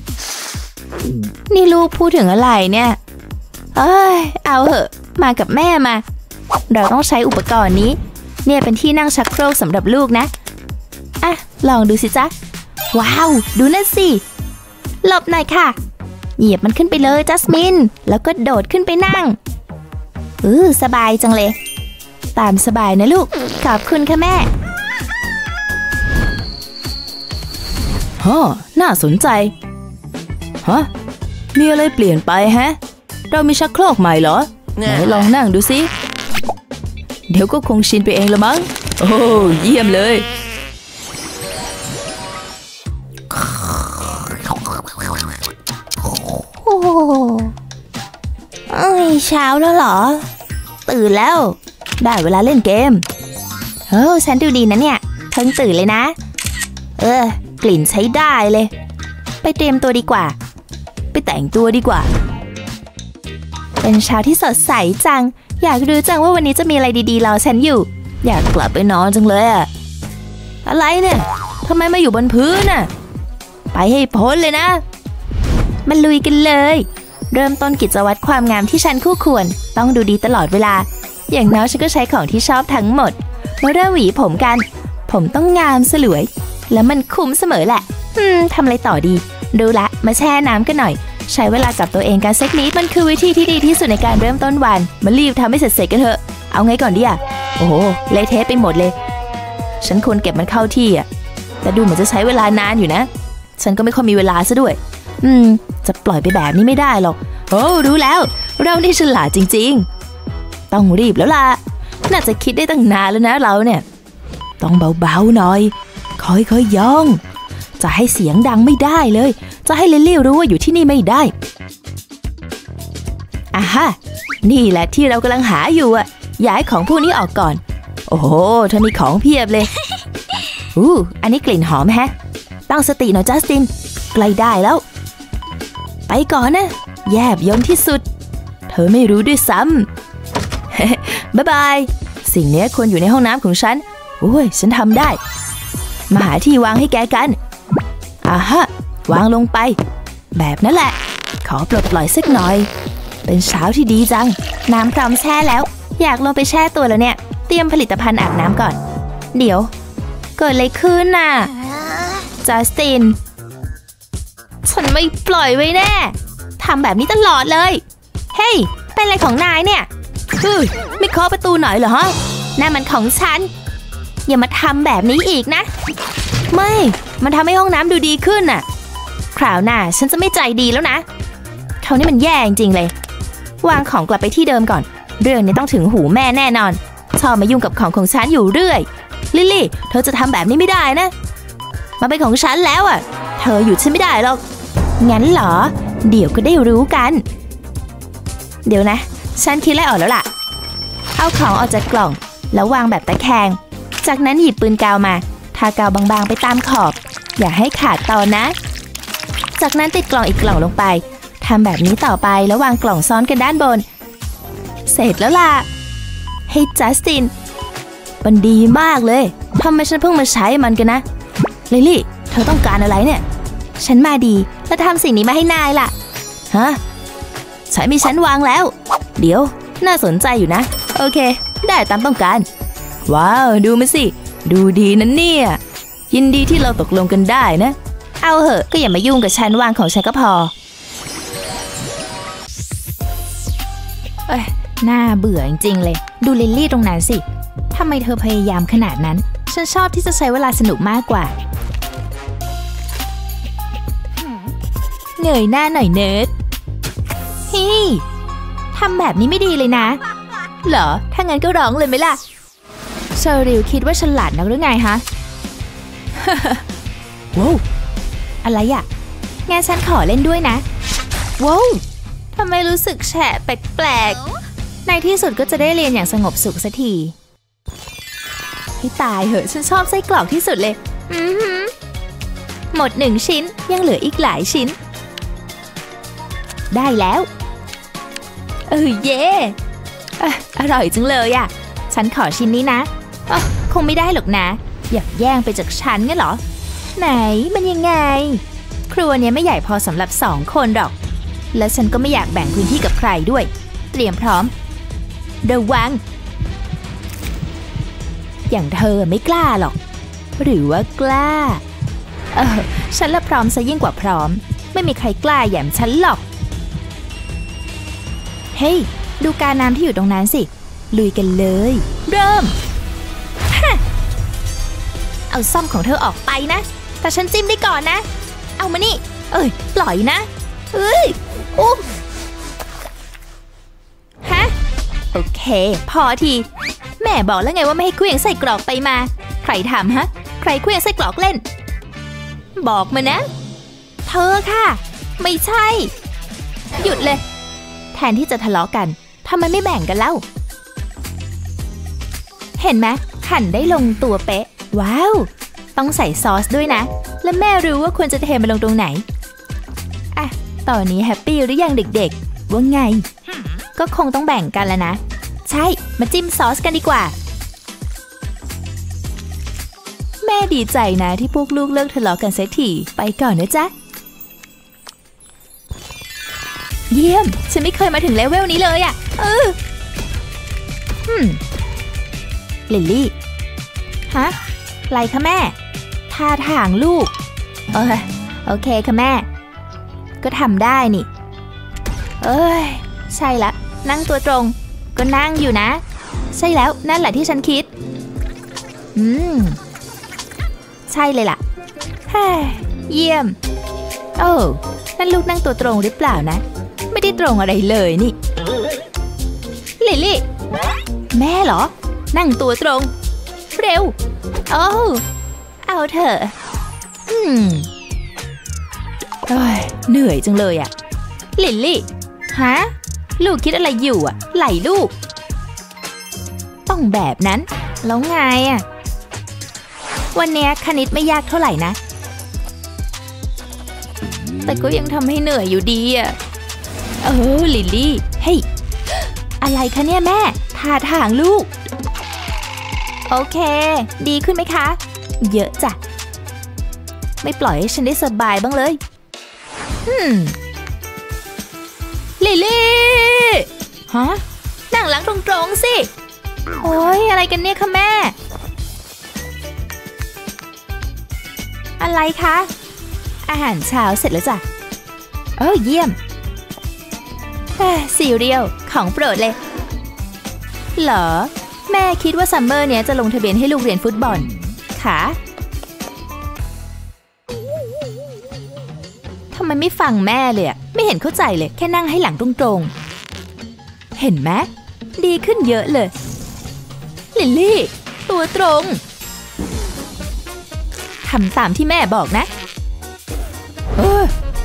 นี่ลูกพูดถึงอะไรเนี่ยเอ้ยเอาเหอะมากับแม่มาเราต้องใช้อุปกรณ์นี้เนี่ยเป็นที่นั่งชักโครกสำหรับลูกนะอ่ะลองดูสิจ๊ะว้าวดูนั่นสิหลบหน่อยค่ะเหยียบมันขึ้นไปเลยจัสมินแล้วก็โดดขึ้นไปนั่งอือสบายจังเลยตามสบายนะลูกขอบคุณค่ะแม่ฮะน่าสนใจฮะมีอะไรเปลี่ยนไปฮะเรามีชักโครกใหม่เหรอไหนลองนั่งดูสิเดี๋ยวก็คงชินไปเองละมั้งโอ้เยี่ยมเลยโอ้เอ้ยเช้าแล้วเหรอตื่นแล้วได้เวลาเล่นเกมเออฉันดูดีนะเนี่ยเพิ่งตื่นเลยนะเออกลิ่นใช้ได้เลยไปเตรียมตัวดีกว่าไปแต่งตัวดีกว่าเป็นเช้าที่สดใสจังอยากรู้จังว่าวันนี้จะมีอะไรดีๆรอฉันอยู่อยากกลับไปนอนจังเลยอะอะไรเนี่ยทำไมมาอยู่บนพื้นน่ะไปให้พ้นเลยนะมาลุยกันเลยเริ่มต้นกิจวัตรความงามที่ฉันคู่ควรต้องดูดีตลอดเวลาอย่างน้อยฉันก็ใช้ของที่ชอบทั้งหมดเมื่อเริ่มหวีผมกันผมต้องงามสลวยแล้วมันคุ้มเสมอแหละอืมทำอะไรต่อดีดูละมาแช่น้ำกันหน่อยใช้เวลากับตัวเองกันสักนิดมันคือวิธีที่ดีที่สุดในการเริ่มต้นวันมารีบทำให้เสร็จๆกันเถอะเอาไงก่อนดีอ่ะโอ้โหเละเทะไปหมดเลยฉันควรเก็บมันเข้าที่อ่ะแต่ดูเหมือนจะใช้เวลานานอยู่นะฉันก็ไม่ค่อยมีเวลาซะด้วยอืมจะปล่อยไปแบบนี้ไม่ได้หรอกโอ้รู้แล้วเรานี่ฉลาดจริงๆต้องรีบแล้วล่ะน่าจะคิดได้ตั้งนานแล้วนะเราเนี่ยต้องเบาๆหน่อยค่อยๆย่องจะให้เสียงดังไม่ได้เลยจะให้ลิลลี่รู้ว่าอยู่ที่นี่ไม่ได้อ่ะฮะนี่แหละที่เรากำลังหาอยู่อ่ะย้ายของพวกนี้ออกก่อนโอ้โหเธอมีของเพียบเลยอู้อันนี้กลิ่นหอมแฮะตั้งสติหน่อยจัสตินใกล้ได้แล้วไปก่อนนะแยบยลที่สุดเธอไม่รู้ด้วยซ้ำ บ๊ายบายสิ่งนี้ควรอยู่ในห้องน้ำของฉันโอ้ยฉันทำได้มาหาที่วางให้แกกันอ่าฮะวางลงไปแบบนั้นแหละขอปลดปล่อยสักหน่อยเป็นเช้าที่ดีจังน้ำพร้อมแช่แล้วอยากลงไปแช่ตัวแล้วเนี่ยเตรียมผลิตภัณฑ์อาบน้ำก่อนเดี๋ยวเกิดอะไรขึ้นน่ะจัสตินฉันไม่ปล่อยไว้แน่ทำแบบนี้ตลอดเลยเฮ้ยเป็นอะไรของนายเนี่ยฮึไม่เคาะประตูหน่อยเหรอฮะนั่นมันของฉันอย่ามาทำแบบนี้อีกนะไม่มันทำให้ห้องน้ำดูดีขึ้นน่ะคราวหน้าฉันจะไม่ใจดีแล้วนะเขานี่มันแย่จริงๆเลยวางของกลับไปที่เดิมก่อนเรื่องนี้ต้องถึงหูแม่แน่นอนชอบมายุ่งกับของของฉันอยู่เรื่อยลิลลี่เธอจะทำแบบนี้ไม่ได้นะมาเป็นของฉันแล้วอ่ะเธอหยุดฉันไม่ได้หรอกงั้นเหรอเดี๋ยวก็ได้รู้กันเดี๋ยวนะฉันคิดอะไรออกแล้วล่ะเอาของออกจากกล่องแล้ววางแบบตะแคงจากนั้นหยิบปืนกาวมาทากาวบางๆไปตามขอบอย่าให้ขาดตอนนะจากนั้นติดกล่องอีกกล่องลงไปทำแบบนี้ต่อไปแล้ววางกล่องซ้อนกันด้านบนเสร็จแล้วล่ะเฮ้ยจัสตินมันดีมากเลยทำไมฉันเพิ่งมาใช้มันกันนะลิลลี่เธอต้องการอะไรเนี่ยฉันมาดีแล้วทำสิ่งนี้มาให้นายล่ะฮะใช้มีฉันวางแล้วเดี๋ยวน่าสนใจอยู่นะโอเคได้ตามต้องการว้าวดูมาสิดูดีนั่นเนี่ยยินดีที่เราตกลงกันได้นะเอาเหอะก็อย่ามายุ่งกับฉันวางของฉันก็พอเอ้ยน่าเบื่อจริงๆเลยดูลิลลี่ตรงนั้นสิทำไมเธอพยายามขนาดนั้นฉันชอบที่จะใช้เวลาสนุกมากกว่าเงยหน้าหน่อยเนิร์ดเฮ้ยทำแบบนี้ไม่ดีเลยนะเหรอถ้างั้นก็ร้องเลยไหมล่ะเชอริลคิดว่าฉลาดนักหรือไงฮะ ว้าวอะไรอ่ะงั้นฉันขอเล่นด้วยนะว้าวทำไมรู้สึกแฉะแปลกๆในที่สุดก็จะได้เรียนอย่างสงบสุขสักทีให้ตายเหอะฉันชอบไส้กรอกที่สุดเลยอือหือหมดหนึ่งชิ้นยังเหลืออีกหลายชิ้นได้แล้วเออเย่อะอร่อยจังเลยอ่ะฉันขอชิ้นนี้นะอ๋อคงไม่ได้หรอกนะอยากแย่งไปจากฉันงั้นเหรอไหนมันยังไงครัวเนี้ยไม่ใหญ่พอสำหรับสองคนหรอกและฉันก็ไม่อยากแบ่งพื้นที่กับใครด้วยเตรียมพร้อมระวังอย่างเธอไม่กล้าหรอกหรือว่ากล้าเออฉันละพร้อมซะยิ่งกว่าพร้อมไม่มีใครกล้าแหย่มฉันหรอกเฮ้ยดูกาน้ำที่อยู่ตรงนั้นสิลุยกันเลยเริ่มเอาซ่อมของเธอออกไปนะแต่ฉันจิ้มได้ก่อนนะเอามานี่เอ้ยปล่อยนะเอ้ยอุ๊บฮะโอเคพอทีแม่บอกแล้วไงว่าไม่ให้เคลื่อนไส้กรอกไปมาใครทำฮะใครเคลื่อนไส้กรอกเล่นบอกมานะเธอค่ะไม่ใช่หยุดเลยแทนที่จะทะเลาะกันทำไมไม่แบ่งกันเล่าเห็นไหมหั่นได้ลงตัวเป๊ะว้าวต้องใส่ซอสด้วยนะและแม่รู้ว่าควรจะเทมันลงตรงไหนอ่ะตอนนี้แฮปปี้หรือยังเด็กๆว่าไงก็คงต้องแบ่งกันแล้วนะใช่มาจิ้มซอสกันดีกว่าแม่ดีใจนะที่พวกลูกเลิกทะเลาะกันเสียทีไปก่อนนะจ๊ะเยี่ยมฉันไม่เคยมาถึงเลเวลนี้เลยอ่ะเออฮึมลิลลี่ฮะไรคะแม่ท่าทางลูกเออโอเคค่ะแม่ก็ทำได้นี่เอ้ยใช่ละนั่งตัวตรงก็นั่งอยู่นะใช่แล้วนั่นแหละที่ฉันคิดอืมใช่เลยล่ะเฮ้ยเยี่ยมโอ้นั่นลูกนั่งตัวตรงหรือเปล่านะไม่ได้ตรงอะไรเลยนี่ลิลลี่แม่เหรอนั่งตัวตรงเร็วโอ้เอาเถอะอืมเฮ้ยเหนื่อยจังเลยอะลิลลี่ฮะลูกคิดอะไรอยู่อะไหลลูกต้องแบบนั้นแล้วไงอะวันนี้คณิตไม่ยากเท่าไหร่นะแต่ก็ยังทำให้เหนื่อยอยู่ดีอะเออลิลลี่เฮ้ยอะไรคะเนี่ยแม่ท่าทางลูกโอเคดีขึ้นไหมคะเยอะจ้ะไม่ปล่อยให้ฉันได้สบายบ้างเลยอืมลิลลี่ฮะนั่งหลังตรงๆสิโอ้ยอะไรกันเนี่ยคะแม่อะไรคะอาหารเช้าเสร็จแล้วจ้ะเออเยี่ยมซีเรียลของโปรดเลยเหรอแม่คิดว่าซัมเมอร์เนี้ยจะลงทะเบียนให้ลูกเรียนฟุตบอลค่ะทำไมไม่ฟังแม่เลยอะไม่เห็นเข้าใจเลยแค่นั่งให้หลังตรงๆเห็นไหมดีขึ้นเยอะเลยลิลลี่ตัวตรงทำตามที่แม่บอกนะเออ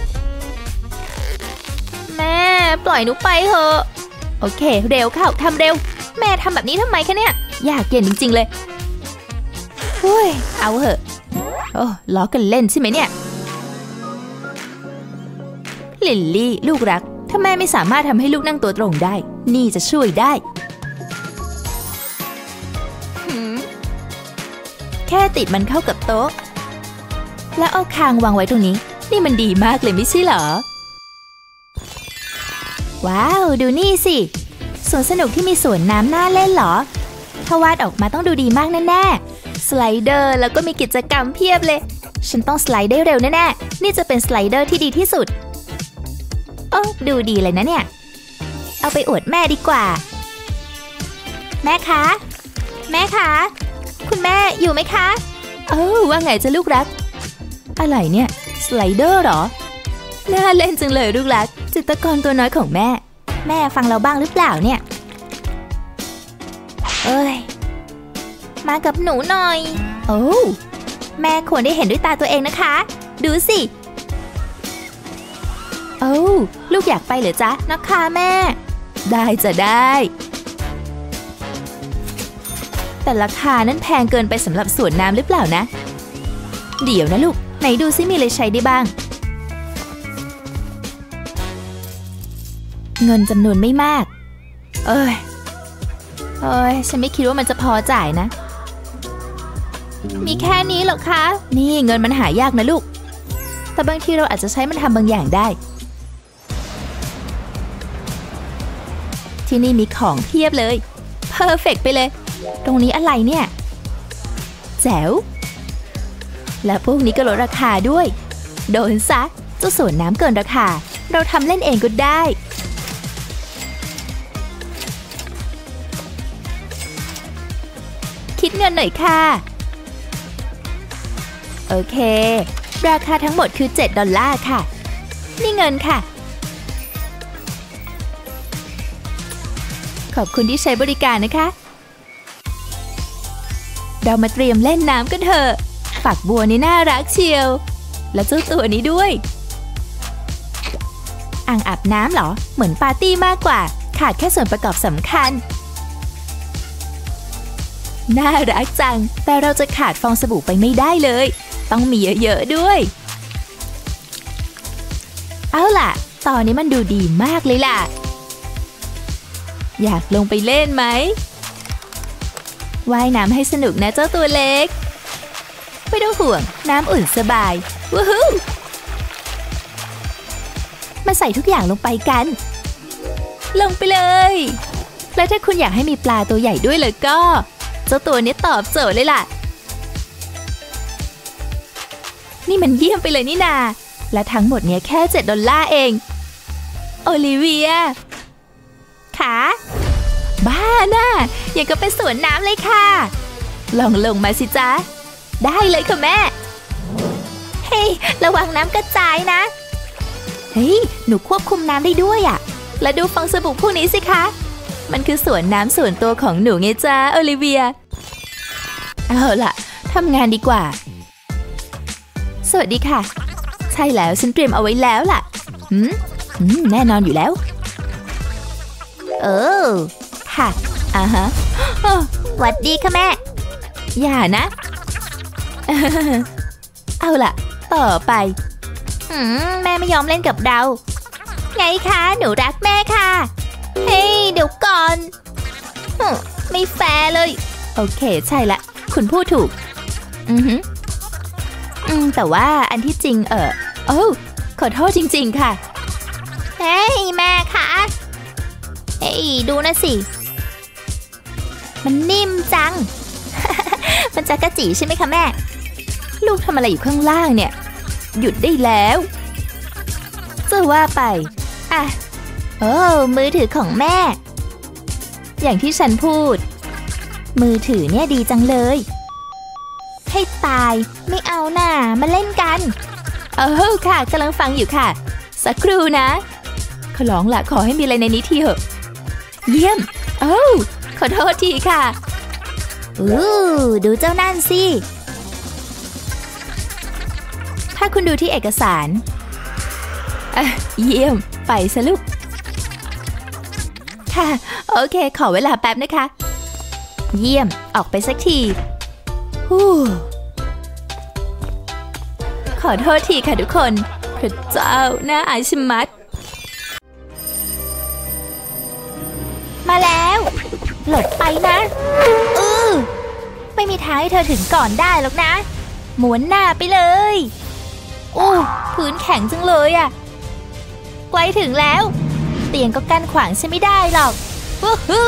แม่ปล่อยหนูไปเถอะโอเคเร็วเข้าทำเร็วแม่ทำแบบนี้ทำไมคะเนี่ยยากเย็นจริงๆเลยเฮ้ยเอาเหอะโอ้ล้อกันเล่นใช่ไหมเนี่ยลิลลี่ลูกรักถ้าแม่ไม่สามารถทำให้ลูกนั่งตัวตรงได้นี่จะช่วยได้แค่ติดมันเข้ากับโต๊ะแล้วเอาคางวางไว้ตรงนี้นี่มันดีมากเลยไม่ใช่เหรอว้าวดูนี่สิสวนสนุกที่มีสวนน้ำน่าเล่นเหรอถ้าวาดออกมาต้องดูดีมากแน่ๆสไลเดอร์แล้วก็มีกิจกรรมเพียบเลยฉันต้องสไลด์ได้เร็วแน่ๆนี่จะเป็นสไลเดอร์ที่ดีที่สุดโอ้ดูดีเลยนะเนี่ยเอาไปอวดแม่ดีกว่าแม่คะแม่คะคุณแม่อยู่ไหมคะเออว่าไงจะลูกรักอะไรเนี่ยสไลเดอร์เหรอน่าเล่นจังเลยลูกรักจิตรกรตัวน้อยของแม่แม่ฟังเราบ้างหรือเปล่าเนี่ยเอ้ยมากับหนูหน่อยโอ้แม่ควรได้เห็นด้วยตาตัวเองนะคะดูสิโอ้ลูกอยากไปเหรอจ๊ะนะคะแม่ได้จะได้แต่ราคานั้นแพงเกินไปสำหรับสวนน้ำหรือเปล่านะเดี๋ยวนะลูกไหนดูซิมีอะไรใช้ได้บ้างเงินจำนวนไม่มากเอ้ยเอ้ยฉันไม่คิดว่ามันจะพอจ่ายนะมีแค่นี้หรอคะนี่เงินมันหายากนะลูกแต่บางทีเราอาจจะใช้มันทำบางอย่างได้ที่นี่มีของเพียบเลยเพอร์เฟกต์ไปเลยตรงนี้อะไรเนี่ยแจ๋วและพวกนี้ก็ลดราคาด้วยโดนซะเจ้าสวนน้ำเกินราคาเราทำเล่นเองก็ได้คิดเงินหน่อยค่ะโอเคราคาทั้งหมดคือเจ็ดดอลลาร์ค่ะนี่เงินค่ะขอบคุณที่ใช้บริการนะคะเรามาเตรียมเล่นน้ำกันเถอะฝักบัวนี่น่ารักเชียวและเจ้าตัวนี้ด้วยอ่างอาบน้ำเหรอเหมือนปาร์ตี้มากกว่าขาดแค่ส่วนประกอบสำคัญน่ารักจังแต่เราจะขาดฟองสบู่ไปไม่ได้เลยต้องมีเยอะๆด้วยเอาล่ะตอนนี้มันดูดีมากเลยล่ะอยากลงไปเล่นไหมว่ายน้ำให้สนุกนะเจ้าตัวเล็กไม่ต้องห่วงน้ำอุ่นสบายวู้ฮู้มาใส่ทุกอย่างลงไปกันลงไปเลยและถ้าคุณอยากให้มีปลาตัวใหญ่ด้วยเลยก็เจ้าตัวนี้ตอบโจทย์เลยล่ะนี่มันเยี่ยมไปเลยนี่นาและทั้งหมดเนี้ยแค่เจ็ดดอลลาร์เองโอลิเวียขาบ้าน่ะอย่างก็เป็นสวนน้ำเลยค่ะลองลงมาสิจ๊ะได้เลยค่ะแม่เฮ้ยระวังน้ำกระจายนะเฮ้ยหนูควบคุมน้ำได้ด้วยอ่ะและดูฟองสบู่พวกนี้สิคะมันคือสวนน้ำส่วนตัวของหนูไงจ้าโอลิเวียเอาล่ะทำงานดีกว่าสวัสดีค่ะใช่แล้วฉันเตรียมเอาไว้แล้วล่ะหืมหืมแน่นอนอยู่แล้วเออค่ะอ่าฮะหวัดดีค่ะแม่อย่านะเอาล่ะต่อไปหืมแม่ไม่ยอมเล่นกับเราไงคะหนูรักแม่ค่ะเฮ้ยเดี๋ยวก่อนไม่แฟร์เลยโอเคใช่ละคุณพูดถูกอือฮึอืมแต่ว่าอันที่จริงเออโอ้ขอโทษจริงๆค่ะเฮ้ยแม่คะเฮ้ยดูนะสิมันนิ่มจัง มันจักระจีใช่ไหมคะแม่ลูกทำอะไรอยู่ข้างล่างเนี่ยหยุดได้แล้วจะว่าไปอ่ะโอ้มือถือของแม่อย่างที่ฉันพูดมือถือเนี่ยดีจังเลยให้ตายไม่เอาหน่ามาเล่นกันเออค่ะกำลังฟังอยู่ค่ะสักครู่นะขอร้องละขอให้มีอะไรในนี้ทีเถอะเยี่ยมโอ้ขอโทษทีค่ะอู้ดูเจ้านั่นสิถ้าคุณดูที่เอกสารอ่ะเยี่ยมไปซะลูกค่ะโอเคขอเวลาแป๊บนะคะเยี่ยมออกไปสักทีฮู้ขอโทษทีค่ะทุกคนพระเจ้าน่าอายชะมัดมาแล้วหลบไปนะอือไม่มีทางให้เธอถึงก่อนได้หรอกนะม้วนหน้าไปเลยอู้พื้นแข็งจังเลยอะใกล้ถึงแล้วเตียงก็กั้นขวางฉันไม่ได้หรอกวู้ฮู้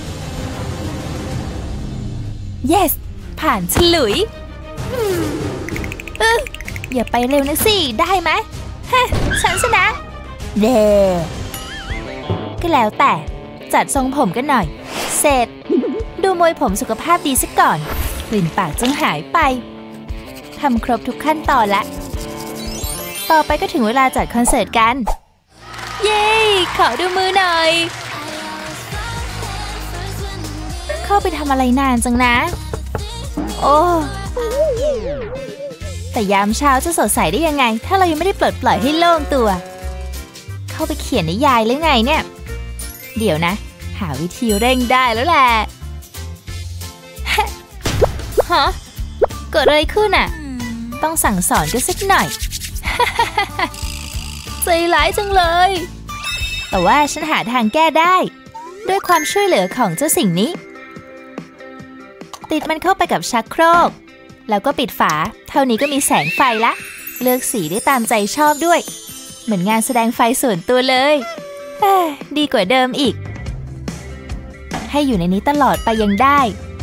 yes ผ่านฉลุยเอออย่าไปเร็วนะสิได้ไหมฮะฉันชนะเด้ก็แล้วแต่จัดทรงผมกันหน่อยเสร็จดูมวยผมสุขภาพดีสักก่อนกลิ่นปากจงหายไปทำครบทุกขั้นตอนแล้วต่อไปก็ถึงเวลาจัดคอนเสิร์ตกันเย้ขอดูมือหน่อยเข้าไปทำอะไรนานจังนะโอ้แต่ยามเช้าจะสดใสได้ยังไงถ้าเรายังไม่ได้ปลดปล่อยให้โล่งตัวเข้าไปเขียนนิยายหรือไงเนี่ยเดี๋ยวนะหาวิธีเร่งได้แล้วแหละฮะเกิดอะไรขึ้นอ่ะต้องสั่งสอนกันสักหน่อยใจร้ายจังเลยแต่ว่าฉันหาทางแก้ได้ด้วยความช่วยเหลือของเจ้าสิ่งนี้ติดมันเข้าไปกับชักโครกแล้วก็ปิดฝาเท่านี้ก็มีแสงไฟละเลือกสีได้ตามใจชอบด้วยเหมือนงานแสดงไฟส่วนตัวเลยดีกว่าเดิมอีกให้อยู่ในนี้ตลอดไปยังได้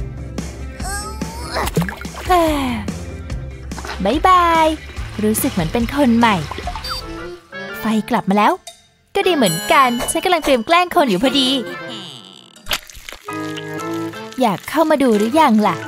บายบายรู้สึกเหมือนเป็นคนใหม่ไฟกลับมาแล้วก็ดีเหมือนกันฉันกำลังเตรียมแกล้งคนอยู่พอดีอยากเข้ามาดูหรือยังล่ะ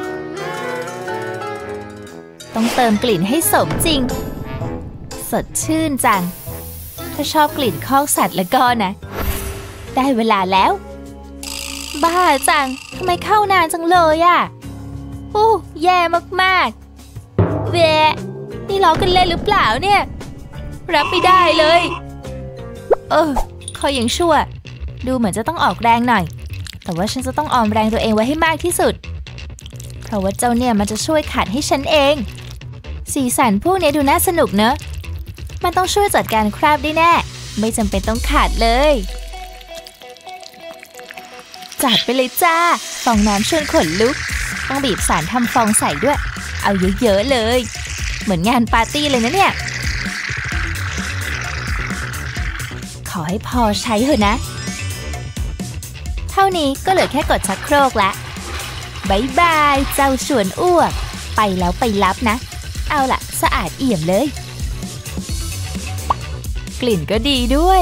ต้องเติมกลิ่นให้สมจริงสดชื่นจังถ้าชอบกลิ่นคอกสัตว์แล้วก็นะได้เวลาแล้วบ้าจังทำไมเข้านานจังเลยอ่ะโอ้แย่มากๆเวะนี่ล้อกันเล่นหรือเปล่าเนี่ยรับไม่ได้เลยเออคอยยังชั่วดูเหมือนจะต้องออกแรงหน่อยแต่ว่าฉันจะต้องออมแรงตัวเองไว้ให้มากที่สุดเพราะว่าเจ้าเนี่ยมันจะช่วยขัดให้ฉันเองสีสันพวกนี้ดูน่าสนุกเนอะมันต้องช่วยจัดการคราบได้แน่ไม่จำเป็นต้องขัดเลยจัดไปเลยจ้าฟองน้ำชวนขนลุกต้องบีบสารทำฟองใส่ด้วยเอาเยอะๆเลยเหมือนงานปาร์ตี้เลยนะเนี่ยขอให้พอใช้เถอะนะเท่านี้ก็เหลือแค่กดชักโครกละบายบายเจ้าชวนอ้วกไปแล้วไปรับนะเอาล่ะสะอาดเอี่ยมเลยกลิ่นก็ดีด้วย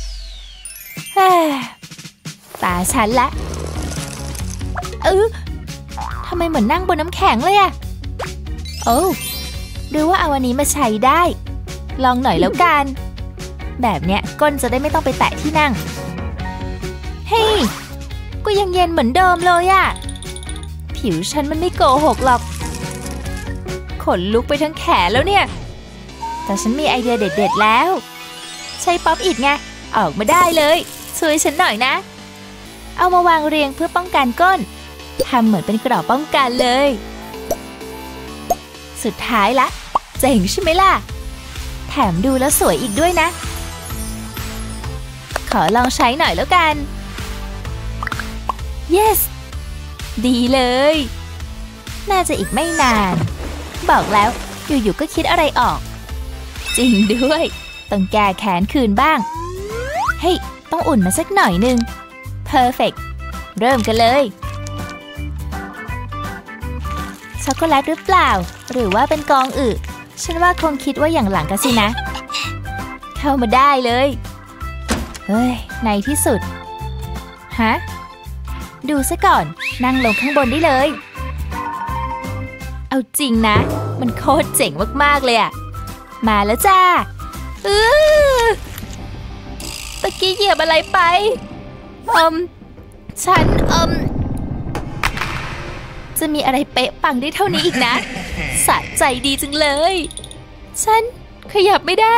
ตาฉันละเออทำไมเหมือนนั่งบนน้ำแข็งเลยอะโอ้ดูว่าเอาอันนี้มาใช้ได้ลองหน่อยแล้วกันแบบเนี้ยก้นจะได้ไม่ต้องไปแตะที่นั่งเฮ้ยก็ยังเย็นเหมือนเดิมเลยอะผิวฉันมันไม่โกหกหรอกขนลุกไปทั้งแขนแล้วเนี่ยแต่ฉันมีไอเดียเด็ดๆแล้วใช้ป๊อปอิทไงออกมาได้เลยช่วยฉันหน่อยนะเอามาวางเรียงเพื่อป้องกันก้นทำเหมือนเป็นกรอบป้องกันเลยสุดท้ายละเจ๋งใช่ไหมล่ะแถมดูแล้วสวยอีกด้วยนะขอลองใช้หน่อยแล้วกัน yes ดีเลยน่าจะอีกไม่นานบอกแล้วอยู่ๆก็คิดอะไรออกจริงด้วยต้องแก้แขนคืนบ้างเฮ้ยต้องอุ่นมาสักหน่อยนึง perfect เริ่มกันเลยช็อกโกแลตหรือเปล่าหรือว่าเป็นกองอึฉันว่าคงคิดว่าอย่างหลังกันสินะเข้ามาได้เลยเฮ้ยในที่สุดฮะดูซะก่อนนั่งลงข้างบนได้เลยเอาจริงนะมันโคตรเจ๋งมากๆเลยอะมาแล้วจ้าเออตะกี้เหยียบอะไรไปอืมฉันอืมจะมีอะไรเป๊ะปังได้เท่านี้อีกนะสะใจดีจังเลยฉันขยับไม่ได้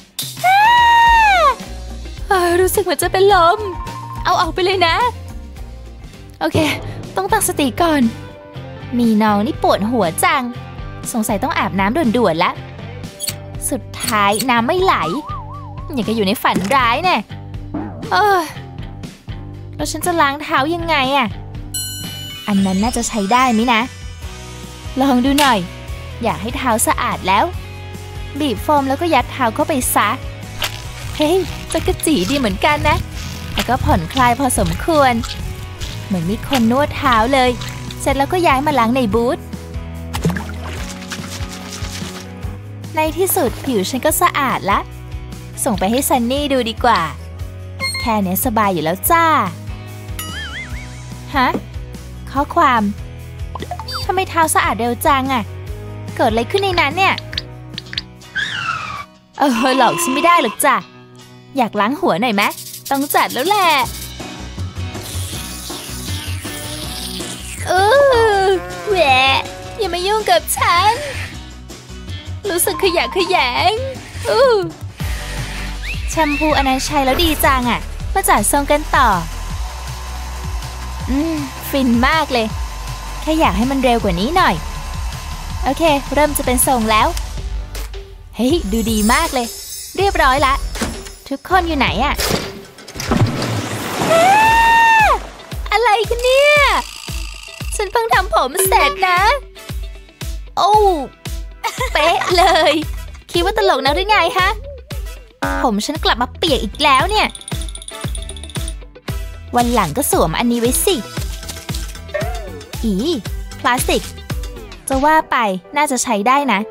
รู้สึกเหมือนจะเป็นลมเอาออกไปเลยนะโอเคต้องตั้งสติก่อนมีน้องนี่ปวดหัวจังสงสัยต้องอาบน้ำด่วนๆแล้วสุดท้ายน้ำไม่ไหลอย่างกับอยู่ในฝันร้ายเนี่ยเออแล้วฉันจะล้างเท้ายังไงอะอันนั้นน่าจะใช้ได้ไหมนะลองดูหน่อยอยากให้เท้าสะอาดแล้วบีบโฟมแล้วก็ยัดเท้าเข้าไปซะเฮ้ยจักรจีดีเหมือนกันนะแล้วก็ผ่อนคลายพอสมควรเหมือนมีคนนวดเท้าเลยเสร็จแล้วก็ย้ายมาล้างในบูธในที่สุดผิวฉันก็สะอาดละส่งไปให้ซันนี่ดูดีกว่าแค่นี้สบายอยู่แล้วจ้าฮะข้อความทำไมเท้าสะอาดเร็วจังอะเกิดอะไรขึ้นในนั้นเนี่ยเออหลอกฉันไม่ได้หรอกจ้ะอยากล้างหัวหน่อยไหมต้องจัดแล้วแหละเออแหวะอย่ามายุ่งกับฉันรู้สึกขยะแขยงอู้แชมพูอนันต์ใช้แล้วดีจังอะมาจัดทรงกันต่ออืมฟินมากเลยแค่อยากให้มันเร็วกว่านี้หน่อยโอเคเริ่มจะเป็นทรงแล้วเฮ้ยดูดีมากเลยเรียบร้อยละทุกคนอยู่ไหนอะอะไรกันเนี่ยฉันเพิ่งทำผมเสร็จนะโอ้เป๊ะเลยคิดว่าตลกนะหรือไงฮะผมฉันกลับมาเปียกอีกแล้วเนี่ยวันหลังก็สวมอันนี้ไว้สิอีพลาสติกจะว่าไปน่าจะใช้ได้นะ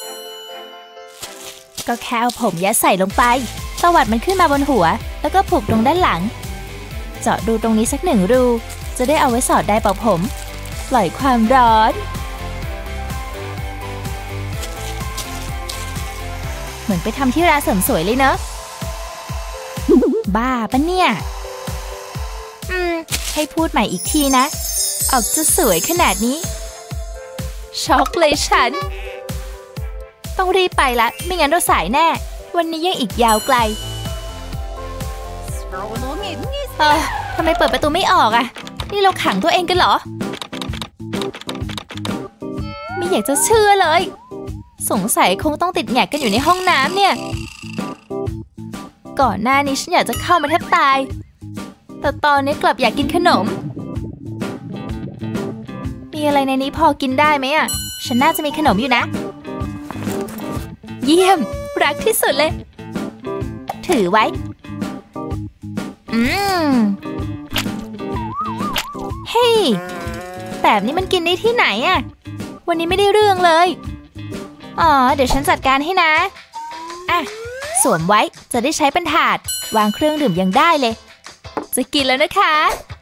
ก็แค่เอาผมยัดใส่ลงไปตวัดมันขึ้นมาบนหัวแล้วก็ผูกตรงด้านหลังเจาะรูตรงนี้สักหนึ่งรูจะได้เอาไว้สอดไดร์เป่าผมปล่อยความร้อนเหมือนไปทำที่ร้านเสริมสวยเลยเนอะบ้าปะเนี่ยอืมให้พูดใหม่อีกทีนะออกจะสวยขนาดนี้ช็อกเลยฉันต้องรีบไปละไม่งั้นเราสายแน่วันนี้ยังอีกยาวไกลเออทำไมเปิดประตูไม่ออกอะนี่เราขังตัวเองกันเหรอไม่อยากจะเชื่อเลยสงสัยคงต้องติดแงกกันอยู่ในห้องน้ำเนี่ยก่อนหน้านี้ฉันอยากจะเข้ามาแทบตายแต่ตอนนี้กลับอยากกินขนมมีอะไรในนี้พอกินได้ไหมอะฉันน่าจะมีขนมอยู่นะเยี่ยมรักที่สุดเลยถือไว้อืมเฮ้ยแบบนี้มันกินได้ที่ไหนอะวันนี้ไม่ได้เรื่องเลยอ๋อเดี๋ยวฉันจัดการให้นะอ่ะสวมไว้จะได้ใช้เป็นถาดวางเครื่องดื่มยังได้เลยจะกินแล้วนะคะ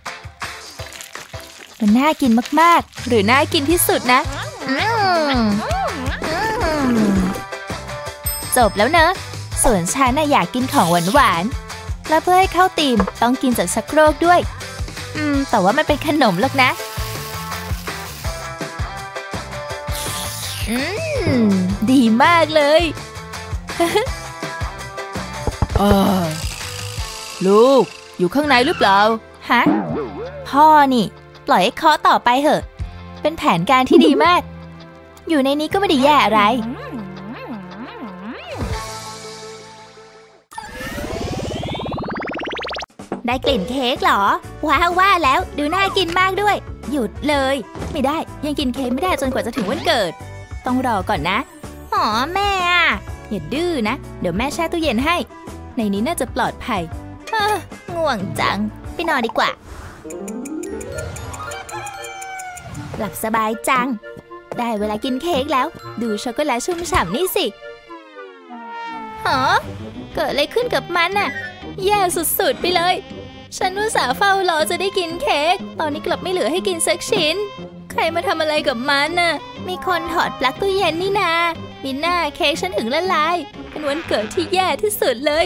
มันน่ากินมากๆหรือน่ากินที่สุดนะอืมอืมจบแล้วเนอะส่วนฉันน่ะอยากกินของหวานๆและเพื่อให้เข้าธีมต้องกินจากชักโครกด้วยอืมแต่ว่ามันเป็นขนมหรอกนะอืมดีมากเลยเออลูกอยู่ข้างในหรือเปล่าฮะพ่อนี่ปล่อยให้เคาะต่อไปเหอะเป็นแผนการที่ดีมากอยู่ในนี้ก็ไม่ได้แย่อะไรได้กลิ่นเค้กเหรอว้าวว่าแล้วดูน่ากินมากด้วยหยุดเลยไม่ได้ยังกินเค้กไม่ได้จนกว่าจะถึงวันเกิดต้องรอก่อนนะหอแม่อะอย่าดื้อนะเดี๋ยวแม่แช่ตู้เย็นให้ในนี้น่าจะปลอดภัยง่วงจังไปนอนดีกว่าหลับสบายจังได้เวลากินเค้กแล้วดูช็อกโกแลตชุ่มฉ่ำนี่สิฮะเกิดอะไรขึ้นกับมันน่ะแย่สุดๆไปเลยฉันอุตส่าห์เฝ้ารอจะได้กินเค้กตอนนี้กลับไม่เหลือให้กินสักชิ้นใครมาทำอะไรกับมันน่ะมีคนถอดปลั๊กตู้เย็นนี่นามีหน้าเค้กฉันถึงละลายเป็นวันเกิดที่แย่ที่สุดเลย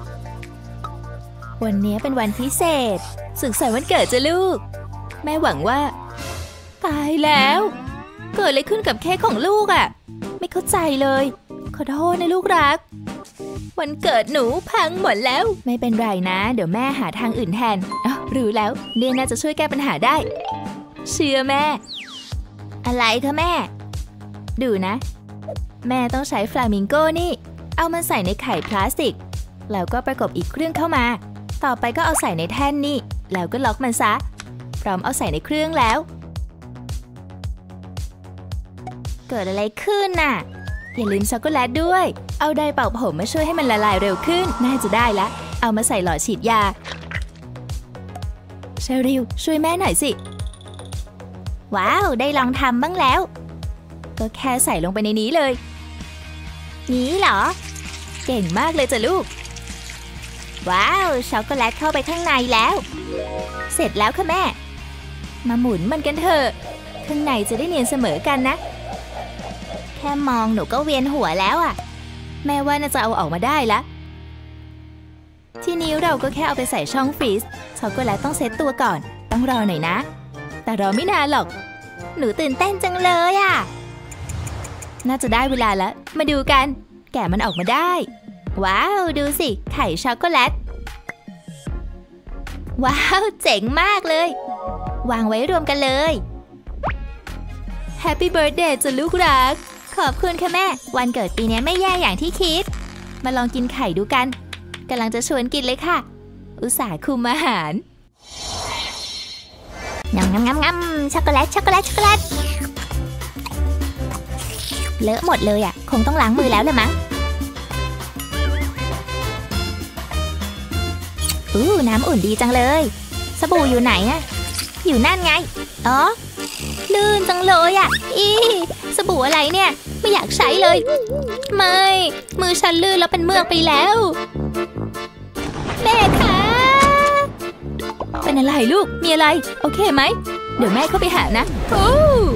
วันนี้เป็นวันพิเศษสุขสันต์วันเกิดจ้ะลูกแม่หวังว่าตายแล้วเกิดอะไรขึ้นกับเค้กของลูกอ่ะไม่เข้าใจเลยขอโทษนะลูกรักวันเกิดหนูพังหมดแล้วไม่เป็นไรนะเดี๋ยวแม่หาทางอื่นแทนอ๋อรู้แล้วเนี่ยน่าจะช่วยแก้ปัญหาได้เชื่อแม่อะไรคะแม่ดูนะแม่ต้องใช้ฟลามิงโก้นี่เอามันใส่ในไข่พลาสติกแล้วก็ประกบอีกเครื่องเข้ามาต่อไปก็เอาใส่ในแท่นนี่แล้วก็ล็อกมันซะพร้อมเอาใส่ในเครื่องแล้วเกิดอะไรขึ้นน่ะอย่าลืมช็อกโกแลตด้วยเอาไดร์เป่าผมมาช่วยให้มันละลายเร็วขึ้นน่าจะได้ละเอามาใส่หลอดฉีดยาเชอริลช่วยแม่หน่อยสิว้าวได้ลองทำบ้างแล้วก็แค่ใส่ลงไปในนี้เลยนี้เหรอเก่งมากเลยจ้ะลูกว้าวช็อกโกแลตเข้าไปข้างในแล้วเสร็จแล้วค่ะแม่มาหมุนมันกันเถอะข้างในจะได้เนียนเสมอกันนะแค่มองหนูก็เวียนหัวแล้วอ่ะแม่ว่าน่าจะเอาออกมาได้ละทีนี้เราก็แค่เอาไปใส่ช่องฟรีซช็อกโกแลตต้องเซตตัวก่อนต้องรอหน่อยนะแต่รอไม่นานหรอกหนูตื่นเต้นจังเลยอ่ะน่าจะได้เวลาแล้วมาดูกันแกะมันออกมาได้ว้าวดูสิไข่ช็อกโกแลตว้าวเจ๋งมากเลยวางไว้รวมกันเลยแฮปปี้เบิร์ธเดย์จ้ะลูกรักขอบคุณค่ะแม่วันเกิดปีนี้ไม่แย่อย่างที่คิดมาลองกินไข่ดูกันกำลังจะชวนกินเลยค่ะอุตส่าห์คุมอาหารงำงำงำงำช็อกโกแลตช็อกโกแลตช็อกโกแลตเลอะหมดเลยอ่ะคงต้องล้างมือแล้วเลยมั้งอู้น้ำอุ่นดีจังเลยสบู่อยู่ไหนอะอยู่นั่นไงอ๋อลื่นจังเลยอ่ะอีสบู่อะไรเนี่ยไม่อยากใช้เลยไม่มือฉันลื่นแล้วเป็นเมือกไปแล้วแม่คะเป็นอะไรลูกมีอะไรโอเคไหมเดี๋ยวแม่เข้าไปหานะโอ้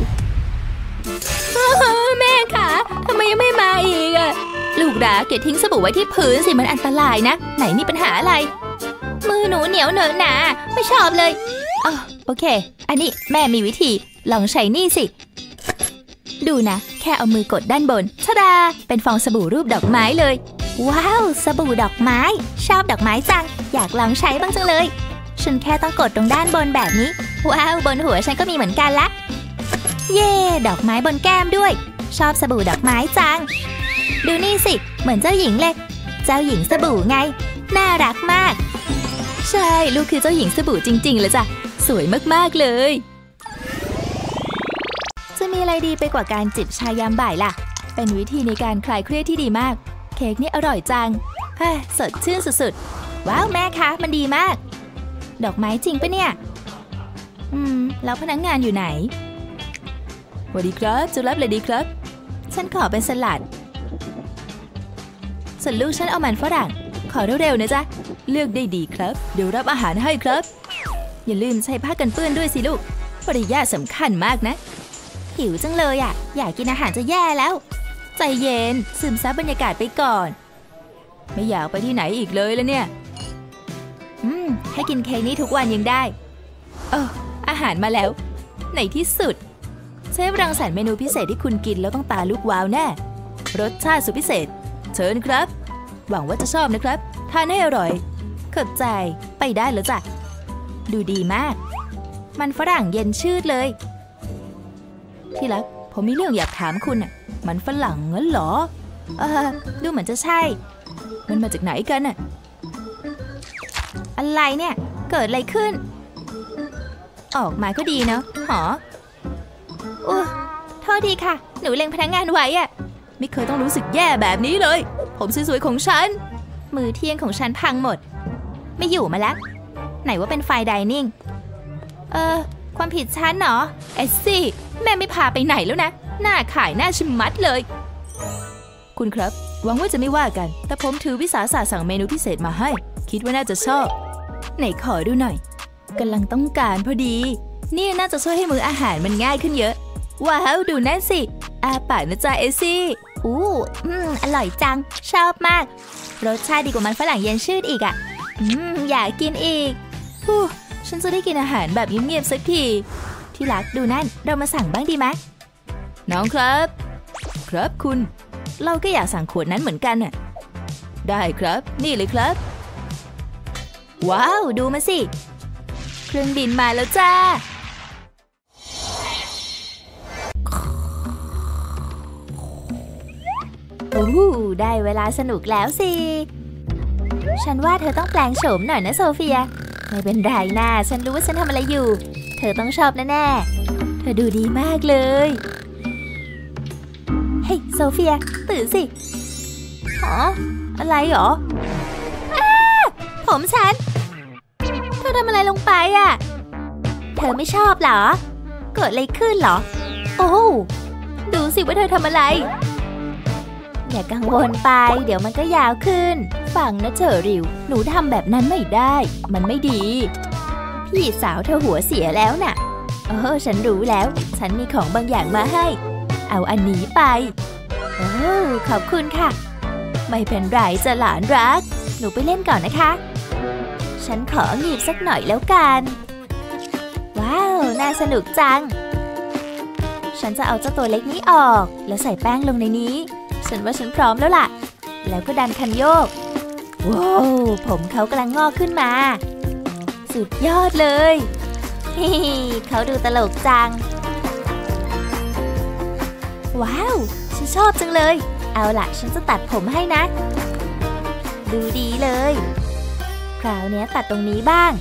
แม่คะทำไมยังไม่มาอีกอะลูกรักอย่าทิ้งสบู่ไว้ที่พื้นสิมันอันตรายนะไหนมีปัญหาอะไรมือหนูเหนียวเหนอะหนาไม่ชอบเลยอ๋อโอเคอันนี้แม่มีวิธีลองใช้นี่สิดูนะแค่เอามือกดด้านบนชะดาเป็นฟองสบู่รูปดอกไม้เลยว้าวสบู่ดอกไม้ชอบดอกไม้จังอยากลองใช้บ้างจังเลยฉันแค่ต้องกดตรงด้านบนแบบนี้ว้าวบนหัวฉันก็มีเหมือนกันละเย่ดอกไม้บนแก้มด้วยชอบสบู่ดอกไม้จังดูนี่สิเหมือนเจ้าหญิงเลยเจ้าหญิงสบู่ไงน่ารักมากใช่ลูกคือเจ้าหญิงสบู่จริงๆเลยจ้ะสวยมากๆเลยจะมีอะไรดีไปกว่าการจิบชายามบ่ายล่ะเป็นวิธีในการคลายเครียดที่ดีมากเค้กนี่อร่อยจังเฮ้ยสดชื่นสุดๆว้าวแม่คะมันดีมากดอกไม้จริงปะเนี่ยอืมแล้วพนักงานอยู่ไหนสวัสดีครับจะรับอะไรดีครับฉันขอเป็นสลัดส่วนลูกฉันเอามันฝรั่งขอเร็วๆนะจ๊ะเลือกได้ดีครับเดี๋ยวรับอาหารให้ครับอย่าลืมใช้ผ้ากันเปื้อนด้วยสิลูกปริยาสำคัญมากนะหิวจังเลยอ่ะอยากกินอาหารจะแย่แล้วใจเย็นซึมซับบรรยากาศไปก่อนไม่อยากไปที่ไหนอีกเลยแล้วเนี่ยอืมให้กินเค้กนี้ทุกวันยังได้เอออาหารมาแล้วในที่สุดเชฟรังสรรค์เมนูพิเศษที่คุณกินแล้วต้องตาลุกวาวแน่รสชาติสุดพิเศษเชิญครับหวังว่าจะชอบนะครับทานให้อร่อยขอบใจไปได้แล้วจ้ะดูดีมากมันฝรั่งเย็นชืดเลยที่รักผมมีเรื่องอยากถามคุณอ่ะมันฝรั่งงั้นเหรอเออดูเหมือนจะใช่มันมาจากไหนกันน่ะอะไรเนี่ยเกิดอะไรขึ้นออกมาก็ดีเนาะหออู้โทษทีค่ะหนูเล็งพนักงานไว้อะไม่เคยต้องรู้สึกแย่แบบนี้เลยผมสวยๆของฉันมือเที่ยงของฉันพังหมดไม่อยู่มาแล้วไหนว่าเป็นไฟน์ไดนิ่งเออความผิดฉันเหรอเอสซี่แม่ไม่พาไปไหนแล้วนะหน้าขายหน้าชิมมัดเลยคุณครับหวังว่าจะไม่ว่ากันแต่ผมถือวิสาสะสั่งเมนูพิเศษมาให้คิดว่าน่าจะชอบไหนขอดูหน่อยกำลังต้องการพอดีนี่น่าจะช่วยให้มื้ออาหารมันง่ายขึ้นเยอะว้าวดูนั่นสิอาปากนะจ๊ะเอซี่อู้อืมอร่อยจังชอบมากรสชาติดีกว่ามันฝรั่งเย็นชืดอีกอ่ะอืมอยากกินอีกฮู้ฉันจะได้กินอาหารแบบเงียบๆสักทีที่รักดูนั่นเรามาสั่งบ้างดีไหมน้องครับครับคุณเราก็อยากสั่งขวดนั้นเหมือนกันน่ะได้ครับนี่เลยครับว้าวดูมาสิเครื่องบินมาแล้วจ้าโอ้ได้เวลาสนุกแล้วสิฉันว่าเธอต้องแปลงโฉมหน่อยนะโซเฟียไม่เป็นไรนะฉันรู้ว่าฉันทำอะไรอยู่เธอต้องชอบแน่ๆเธอดูดีมากเลยเฮ้ยโซเฟียตื่นสิหรออะไรหรอผมฉันเธอทำอะไรลงไปอ่ะเธอไม่ชอบเหรอเกิดอะไรขึ้นเหรอโอ้ดูสิว่าเธอทำอะไรอย่ากังวลไปเดี๋ยวมันก็ยาวขึ้นฟังนะเชอริวหนูทำแบบนั้นไม่ได้มันไม่ดีพี่สาวเธอหัวเสียแล้วน่ะเออฉันรู้แล้วฉันมีของบางอย่างมาให้เอาอันนี้ไปโอ้ขอบคุณค่ะไม่เป็นไรจะหลานรักหนูไปเล่นก่อนนะคะฉันขอหนีบสักหน่อยแล้วกันว้าวน่าสนุกจังฉันจะเอาเจ้าตัวเล็กนี้ออกแล้วใส่แป้งลงในนี้ฉันว่าฉันพร้อมแล้วล่ะแล้วก็ดันคันโยกว้าวผมเขากำลังงอกขึ้นมาสุดยอดเลยฮิเขาดูตลกจังว้าวฉันชอบจังเลยเอาล่ะฉันจะตัดผมให้นะดูดีเลยคราวนี้ตัดตรงนี้บ้าง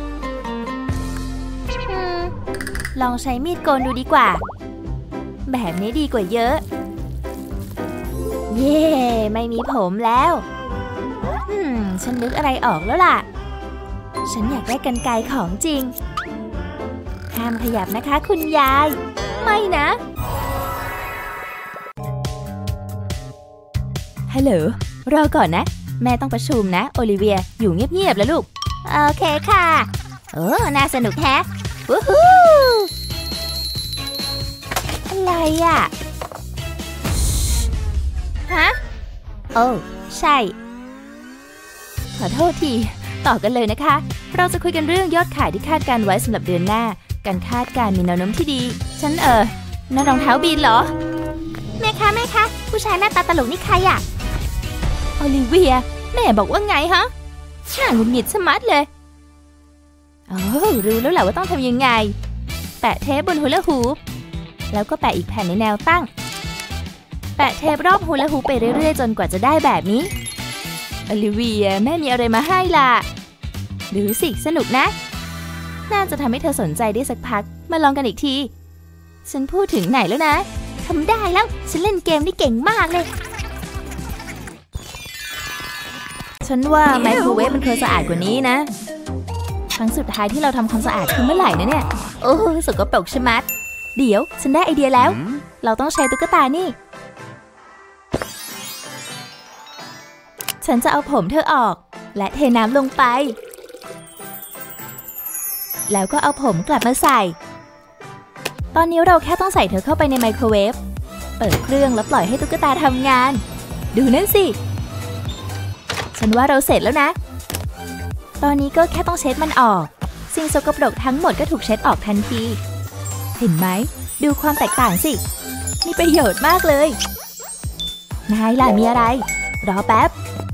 อืมลองใช้มีดโกนดูดีกว่าแบบนี้ดีกว่าเยอะเย่ไม่มีผมแล้วอืมฉันนึกอะไรออกแล้วล่ะฉันอยากได้กรรไกรของจริงห้ามขยับนะคะคุณยายไม่นะฮัลโหลรอก่อนนะแม่ต้องประชุมนะโอลิเวียอยู่เงียบๆแล้วลูกโอเคค่ะโอ้น่าสนุกแฮะวู้ฮู้อะไรอ่ะฮะโอ้ใช่ขอโทษทีต่อกันเลยนะคะเราจะคุยกันเรื่องยอดขายที่คาดการไว้สำหรับเดือนหน้าการคาดการมีแนวโน้มที่ดีฉันเออนั่นรองเท้าบีนเหรอแม่คะแม่คะผู้ชายหน้าตาตลกนี่ใครอ่ะโอลิเวียแม่บอกว่าไงฮะช่างหงุดหงิดชะมัดเลยโอ้รู้แล้วแหละว่าต้องทำยังไงแปะเทปบนฮูลาฮูปแล้วก็แปะอีกแผ่นในแนวตั้งแปะเทปรอบฮูลาฮูปไปเรื่อยๆจนกว่าจะได้แบบนี้โอลิเวียแม่มีอะไรมาให้ล่ะดูสิสนุกนะน่าจะทำให้เธอสนใจได้สักพักมาลองกันอีกทีฉันพูดถึงไหนแล้วนะทำได้แล้วฉันเล่นเกมได้เก่งมากเลยฉันว่าไมโครเวฟมันเคยสะอาดกว่านี้นะครั้งสุดท้ายที่เราทำความสะอาดคือเมื่อไหร่นะเนี่ยโอ้สกปรกชะมัดเดี๋ยวฉันได้ไอเดียแล้วเราต้องใช้ตุ๊กตานี่ฉันจะเอาผมเธอออกและเทน้ำลงไปแล้วก็เอาผมกลับมาใส่ตอนนี้เราแค่ต้องใส่เธอเข้าไปในไมโครเวฟเปิดเครื่องแล้วปล่อยให้ตุ๊กตาทำงานดูนั่นสิฉันว่าเราเสร็จแล้วนะตอนนี้ก็แค่ต้องเช็ดมันออกสิ่งสกปรกทั้งหมดก็ถูกเช็ดออกทันทีเห็นไหมดูความแตกต่างสิมีประโยชน์มากเลยนายล่ะมีอะไรรอแป๊บ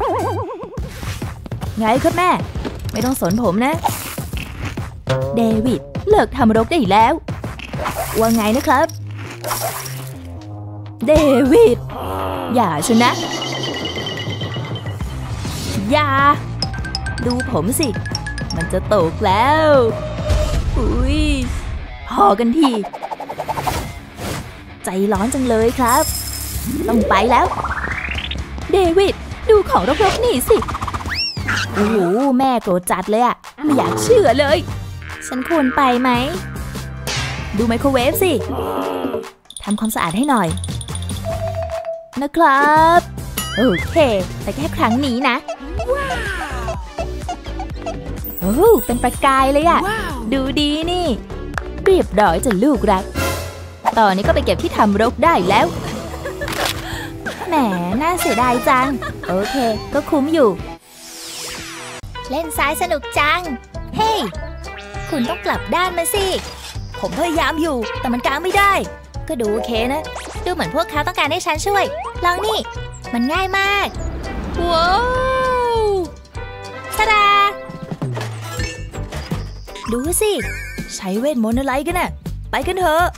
ไงครับแม่ไม่ต้องสนผมนะเดวิดเลิกทำรกได้แล้วว่าไงนะครับเดวิดอย่าชนะอย่าดูผมสิมันจะตกแล้วอุ้ยพอกันทีใจร้อนจังเลยครับต้องไปแล้วเดวิดดูของรกๆนี่สิโอ้โหแม่โกรธจัดเลยอะไม่อยากเชื่อเลยฉันควรไปไหมดูไมโครเวฟสิทำความสะอาดให้หน่อยนะครับโอเคแต่แค่ครั้งนี้นะโอ้เป็นประกายเลยอะดูดีนี่เรียบร้อยจนลูกรักตอนนี้ก็ไปเก็บที่ทำรกได้แล้วแหมน่าเสียดายจังโอเคก็คุ้มอยู่เล่นซ้ายสนุกจังเฮ้ hey, คุณต้องกลับด้านมาสิผมพยายามอยู่แต่มันกางไม่ได้ก็ดูโอเคนะดูเหมือนพวกเขาต้องการให้ฉันช่วยลองนี่มันง่ายมากว้าวตาดาดูสิใช้เวทมนต์อะไรกันน่ะไปกันเถอะ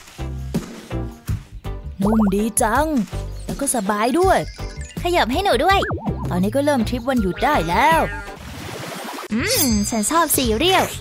นุ่มดีจังแล้วก็สบายด้วยขยับให้หนูด้วยตอนนี้ก็เริ่มทริปวันหยุดได้แล้วอืมฉันชอบซีเรียล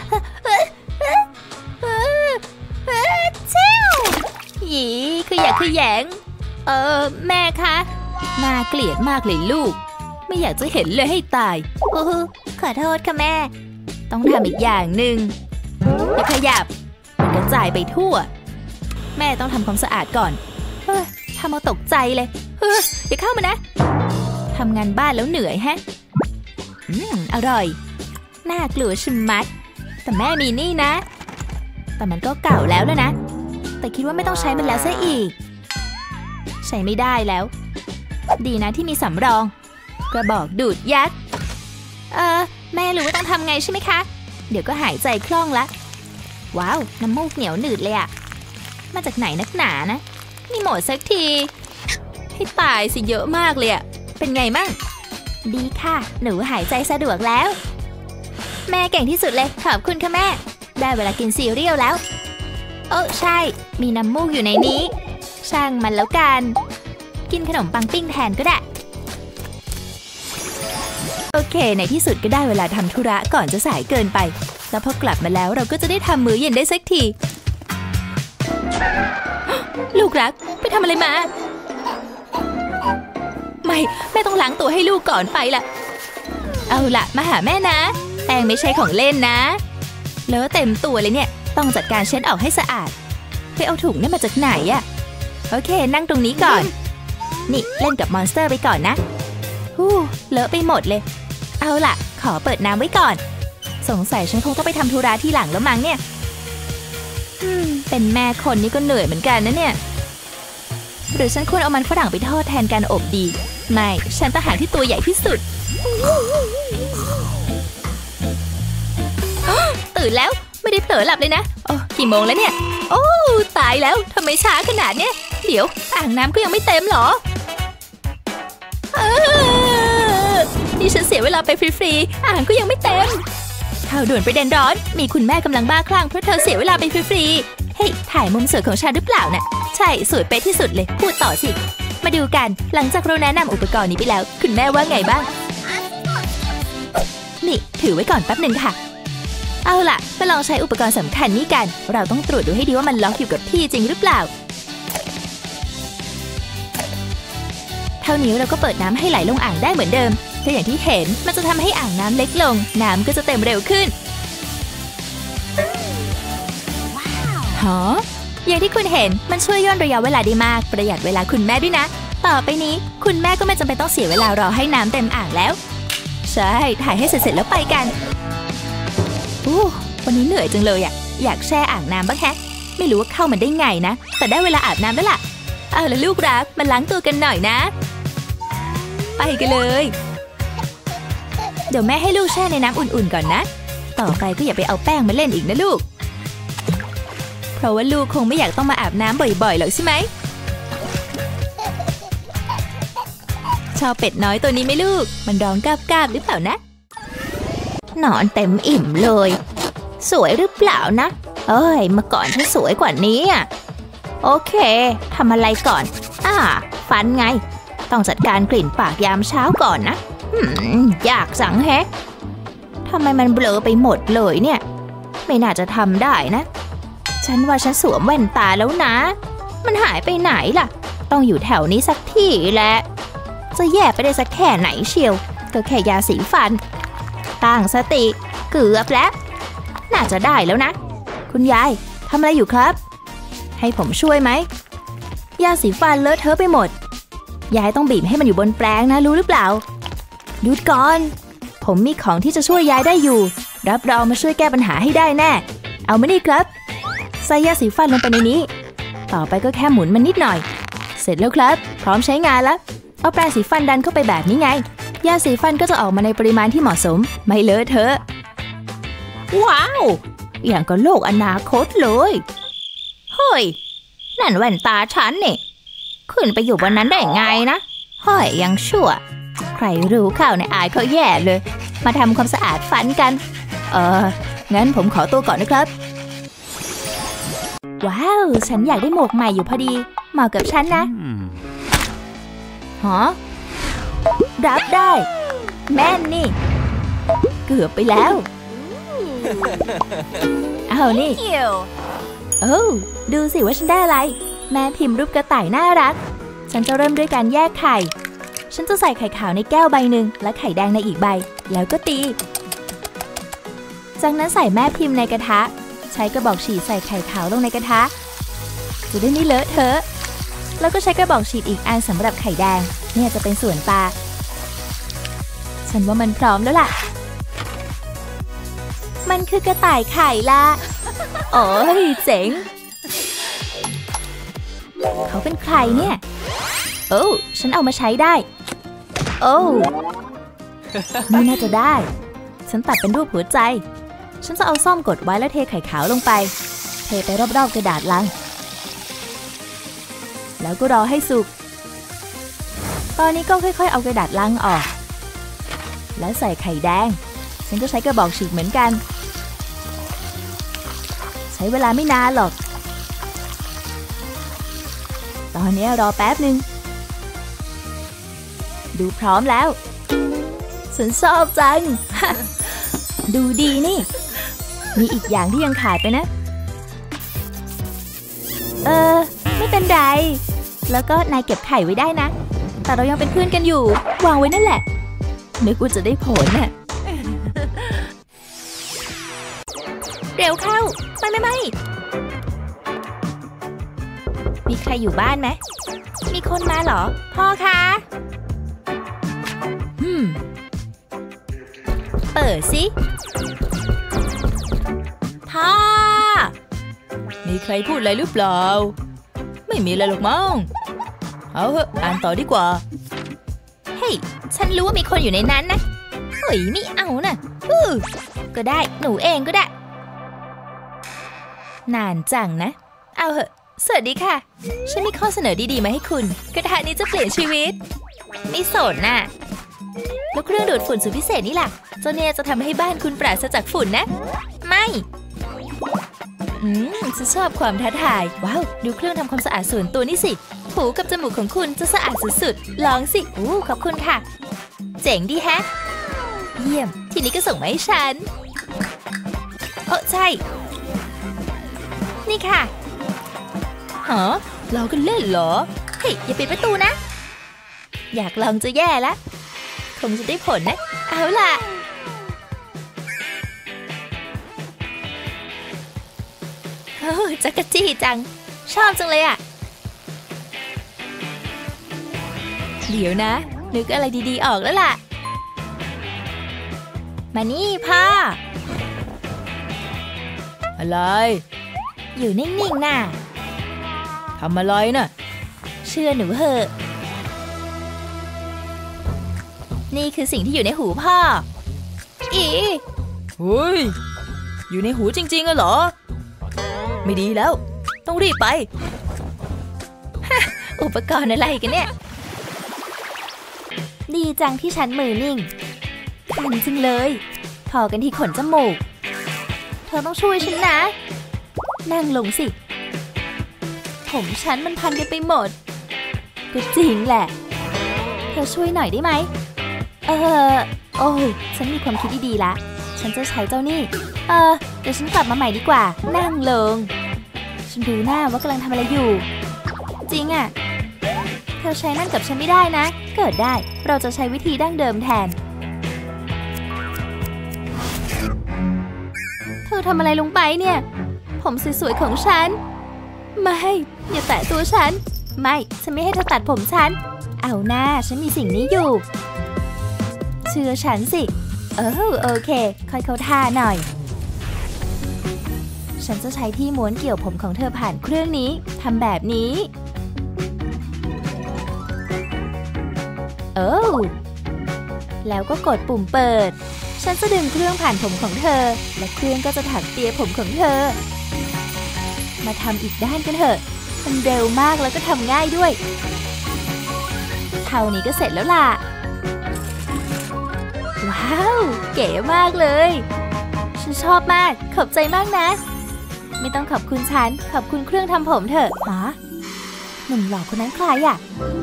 เจ้าหยีคืออยากคือแยงเออแม่คะน่าเกลียดมากเลยลูกไม่อยากจะเห็นเลยให้ตายโอ้ขอโทษค่ะแม่ต้องทำอีกอย่างหนึ่งอย่าขยับมันกระจายไปทั่วแม่ต้องทำความสะอาดก่อนเฮ้ยทำเอาตกใจเลยเฮ้ยอย่าเข้ามานะทำงานบ้านแล้วเหนื่อยแฮะอืมอร่อยน่ากลัวชิมมัดแต่แม่มีนี่นะแต่มันก็เก่าแล้วแล้วนะแต่คิดว่าไม่ต้องใช้มันแล้วซะอีกใช้ไม่ได้แล้วดีนะที่มีสำรองกระบอกดูดยัดเออแม่รู้ว่าต้องทำไงใช่ไหมคะเดี๋ยวก็หายใจคล่องละว้าวน้ำมูกเหนียวหนืดเลยอะมาจากไหนนักหนานะนี่หมดสักทีให้ตายสิเยอะมากเลยอะเป็นไงมั่งดีค่ะหนูหายใจสะดวกแล้วแม่เก่งที่สุดเลยขอบคุณค่ะแม่ได้เวลากินซีเรียลแล้วโอ้ใช่มีน้ำมูกอยู่ในนี้ช่างมันแล้วกันกินขนมปังปิ้งแทนก็ได้โอเคในที่สุดก็ได้เวลาทำธุระก่อนจะสายเกินไปแล้วพอกลับมาแล้วเราก็จะได้ทำมื้อเย็นได้สักทีลูกรักไปทำอะไรมาไม่แม่ต้องล้างตัวให้ลูกก่อนไปล่ะเอาล่ะมาหาแม่นะแป้งไม่ใช่ของเล่นนะเลอะเต็มตัวเลยเนี่ยต้องจัดการเช็ดออกให้สะอาดไปเอาถุงนี่มาจากไหนอะโอเคนั่งตรงนี้ก่อนนี่เล่นกับมอนสเตอร์ไปก่อนนะฮู้เลอะไปหมดเลยเอาล่ะขอเปิดน้ำไว้ก่อนสงสัยฉันคงต้องไปทำธุระที่หลังแล้วมั้งเนี่ยอืมเป็นแม่คนนี่ก็เหนื่อยเหมือนกันนะเนี่ยหรือฉันควรเอามันฝรั่งไปทอดแทนการอบดีไม่ฉันต้องหาที่ตัวใหญ่ที่สุดตื่นแล้วไม่ได้เผลอหลับเลยนะโอ้กี่โมงแล้วเนี่ยโอ้ตายแล้วทำไมช้าขนาดเนี้ยเดี๋ยวอ่างน้ำก็ยังไม่เต็มหรอนี่ฉันเสียเวลาไปฟรีๆอ่างก็ยังไม่เต็มข่าวด่วนประเด็นร้อนมีคุณแม่กำลังบ้าคลั่งเพราะเธอเสียเวลาไปฟรีๆเฮ้ยถ่ายมุมสวยของฉันหรือเปล่าน่ะใช่สวยเป๊ะที่สุดเลยพูดต่อสิมาดูกันหลังจากเราแนะนำอุปกรณ์นี้ไปแล้วคุณแม่ว่าไงบ้างนี่ถือไว้ก่อนแป๊บหนึ่งค่ะเอาล่ะมาลองใช้อุปกรณ์สำคัญนี้กันเราต้องตรวจดูให้ดีว่ามันล็อกอยู่กับที่จริงหรือเปล่าเท่านี้เราก็เปิดน้ำให้ไหลลงอ่างได้เหมือนเดิมแต่อย่างที่เห็นมันจะทำให้อ่างน้ำเล็กลงน้ำก็จะเต็มเร็วขึ้นฮะอย่างที่คุณเห็นมันช่วยย่นระยะเวลาได้มากประหยัดเวลาคุณแม่ด้วยนะต่อไปนี้คุณแม่ก็ไม่จำเป็นต้องเสียเวลารอให้น้ำเต็มอ่างแล้วใช่ถ่ายให้เสร็จๆแล้วไปกันอู้วันนี้เหนื่อยจังเลยอ่ะอยากแช่อ่างน้ำบ้างแฮะไม่รู้ว่าเข้ามันได้ไงนะแต่ได้เวลาอาบน้ำแล้วล่ะเอาล่ะลูกรักมาล้างตัวกันหน่อยนะไปกันเลยเดี๋ยวแม่ให้ลูกแช่ในน้ำอุ่นๆก่อนนะต่อไปก็อย่าไปเอาแป้งมาเล่นอีกนะลูกเพราะว่าลูกคงไม่อยากต้องมาอาบน้ำบ่อยๆหรอกใช่ไหมชอบเป็ดน้อยตัวนี้ไหมลูกมันร้องกาบๆหรือเปล่านะนอนเต็มอิ่มเลยสวยหรือเปล่านะเอ้ยเมื่อก่อนฉันสวยกว่านี้อ่ะโอเคทำอะไรก่อนอ่าฟันไงต้องจัดการกลิ่นปากยามเช้าก่อนนะหืมยากจังแฮะทำไมมันเบลอไปหมดเลยเนี่ยไม่น่าจะทำได้นะฉันว่าฉันสวมแว่นตาแล้วนะมันหายไปไหนล่ะต้องอยู่แถวนี้สักที่แหละจะแย่ไปได้สักแค่ไหนเชียวก็แค่ยาสีฟันตั้งสติเกือบแล้วน่าจะได้แล้วนะคุณยายทำอะไรอยู่ครับให้ผมช่วยไหมยาสีฟันเลอะเทอะไปหมดยายต้องบีบให้มันอยู่บนแปรงนะรู้หรือเปล่าหยุดก่อนผมมีของที่จะช่วยยายได้อยู่รับรองมาช่วยแก้ปัญหาให้ได้แน่เอามานี่ครับใส่ยาสีฟันลงไปในนี้ต่อไปก็แค่หมุนมันนิดหน่อยเสร็จแล้วครับพร้อมใช้งานแล้วเอาแปรงสีฟันดันเข้าไปแบบนี้ไงยาสีฟันก็จะออกมาในปริมาณที่เหมาะสมไม่เลอะเทอะว้าวอย่างกับโลกอนาคตเลยเฮ้ยนั่นแว่นตาฉันนี่ขึ้นไปอยู่บนนั้นได้ไงนะเฮ้ยยังชั่วใครรู้ข่าวในอายเขาแย่เลยมาทำความสะอาดฟันกันเอองั้นผมขอตัวก่อนนะครับว้าวฉันอยากได้หมวกใหม่อยู่พอดีเหมาะกับฉันนะฮะรับได้แม่นนี่เกือบไปแล้วเอานี่โอ้ดูสิว่าฉันได้อะไรแม่พิมพ์รูปกระต่ายน่ารักฉันจะเริ่มด้วยการแยกไข่ฉันจะใส่ไข่ขาวในแก้วใบหนึ่งและไข่แดงในอีกใบแล้วก็ตีจากนั้นใส่แม่พิมพ์ในกระทะใช้กระบอกฉีดใส่ไข่ขาวลงในกระทะจะได้ไม่เลอะเทอะแล้วก็ใช้กระบอกฉีดอีกอันสำหรับไข่แดงเนี่ยจะเป็นส่วนปลาฉันว่ามันพร้อมแล้วล่ะมันคือกระต่ายไข่ล่ะโอ้ยเจ๋งเขาเป็นใครเนี่ยโอ้ฉันเอามาใช้ได้โอ้ไม่น่าจะได้ฉันตัดเป็นรูปหัวใจฉันจะเอาซ่อมกดไว้แล้วเทไข่ขาวลงไปเทไปรอบๆกระดาษลังแล้วก็รอให้สุกตอนนี้ก็ค่อยๆเอากระดาษลังออกแล้วใส่ไข่แดงฉันก็ใช้กระบอกฉีกเหมือนกันใช้เวลาไม่นานหรอกตอนนี้รอแป๊บหนึ่งดูพร้อมแล้วฉันชอบจัง ดูดีนี่มีอีกอย่างที่ยังขาดไปนะเออไม่เป็นไรแล้วก็นายเก็บไข่ไว้ได้นะแต่เรายังเป็นเพื่อนกันอยู่วางไว้นั่นแหละนึกว่าจะได้ผลน่ะเร็วเข้าไม่ไม่ไม่มีใครอยู่บ้านไหมมีคนมาเหรอพ่อคะอืมเปิดสิพ่อมีใครพูดอะไรหรือเปล่าไม่มีอะไรหรอกมั้งเอาเถอะอ่านต่อดีกว่าเฮ้ยฉันรู้ว่ามีคนอยู่ในนั้นนะเฮ้ยไม่เอานะอือก็ได้หนูเองก็ได้นานจังนะเอาเหอะสวัสดีค่ะฉันมีข้อเสนอดีๆมาให้คุณกระทะนี้จะเปลี่ยนชีวิตไม่สนน่ะแล้วเครื่องดูดฝุ่นสุดพิเศษนี่ล่ะเจ้าเนี่ยจะทำให้บ้านคุณปราศจากฝุ่นนะไม่อืมฉันชอบความท้าทายว้าวดูเครื่องทำความสะอาดส่วนตัวนี่สิหูกับจมูกของคุณจะสะอาดสุดๆลองสิอู้ขอบคุณค่ะเจ๋งดีแฮะเยี่ยมทีนี้ก็ส่งมาให้ฉันโอ้ใช่นี่ค่ะฮะเราก็เล่นเหรอเฮ้ยอย่าปิดประตูนะอยากลองจะแย่แล้วคงจะได้ผลนะเอาล่ะโอ้จักรจี้จังชอบจังเลยอ่ะเดี๋ยวนะนึกอะไรดีๆออกแล้วล่ะมานี่พ่ออะไรอยู่นิ่งๆน่ะทำอะไรน่ะเชื่อหนูเหอะนี่คือสิ่งที่อยู่ในหูพ่ออีเฮ้ยอยู่ในหูจริงๆเหรอไม่ดีแล้วต้องรีบไปอุปกรณ์อะไรกันเนี่ยดีจังที่ฉันมือนิ่งคันจริงเลยพอกันที่ขนจมูกเธอต้องช่วยฉันนะนั่งลงสิผมฉันมันพันกันไปหมดก็จริงแหละเธอช่วยหน่อยได้ไหมเออโอ้ฉันมีความคิดดีๆละฉันจะใช้เจ้านี่เออเดี๋ยวฉันกลับมาใหม่ดีกว่านั่งลงฉันรู้หน้าว่ากำลังทำอะไรอยู่จริงอ่ะเธอใช้นั่นกับฉันไม่ได้นะเกิดได้เราจะใช้วิธีดั้งเดิมแทนเธอทำอะไรลงไปเนี่ยผมสวยๆของฉันไม่อย่าแตะตัวฉันไม่ฉันไม่ให้เธอตัดผมฉันเอาหน้าฉันมีสิ่งนี้อยู่เชื่อฉันสิเออโอเคค่อยเข้าท่าหน่อยฉันจะใช้ที่ม้วนเกี่ยวผมของเธอผ่านเครื่องนี้ทำแบบนี้โอ้แล้วก็กดปุ่มเปิดฉันจะดึงเครื่องผ่านผมของเธอและเครื่องก็จะถักเปียผมของเธอมาทำอีกด้านกันเถอะมันเร็วมากแล้วก็ทำง่ายด้วยเท่านี้ก็เสร็จแล้วล่ะว้าวเก๋มากเลยฉันชอบมากขอบใจมากนะไม่ต้องขอบคุณฉันขอบคุณเครื่องทำผมเถอะฮะหนุ่มหล่อคนนั้นใครอ่ะ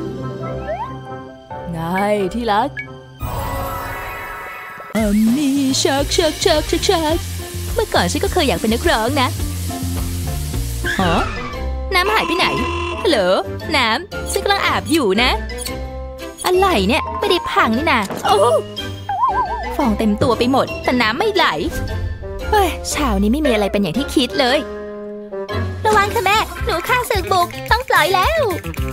ไงที่รักอันนี้ชักชักชักชักชักเมื่อก่อนฉันก็เคยอยากเป็นนักร้องนะฮะน้ำหายไปไหนฮัลโหลน้ำฉันกำลังอาบอยู่นะอะไรเนี่ยไม่ได้พังนี่นะโอ้ฟองเต็มตัวไปหมดแต่น้ำไม่ไหลเฮ้ยเช้านี้ไม่มีอะไรเป็นอย่างที่คิดเลยระวังค่ะแม่หนูฆ่าศึกบุกต้องปล่อยแล้ว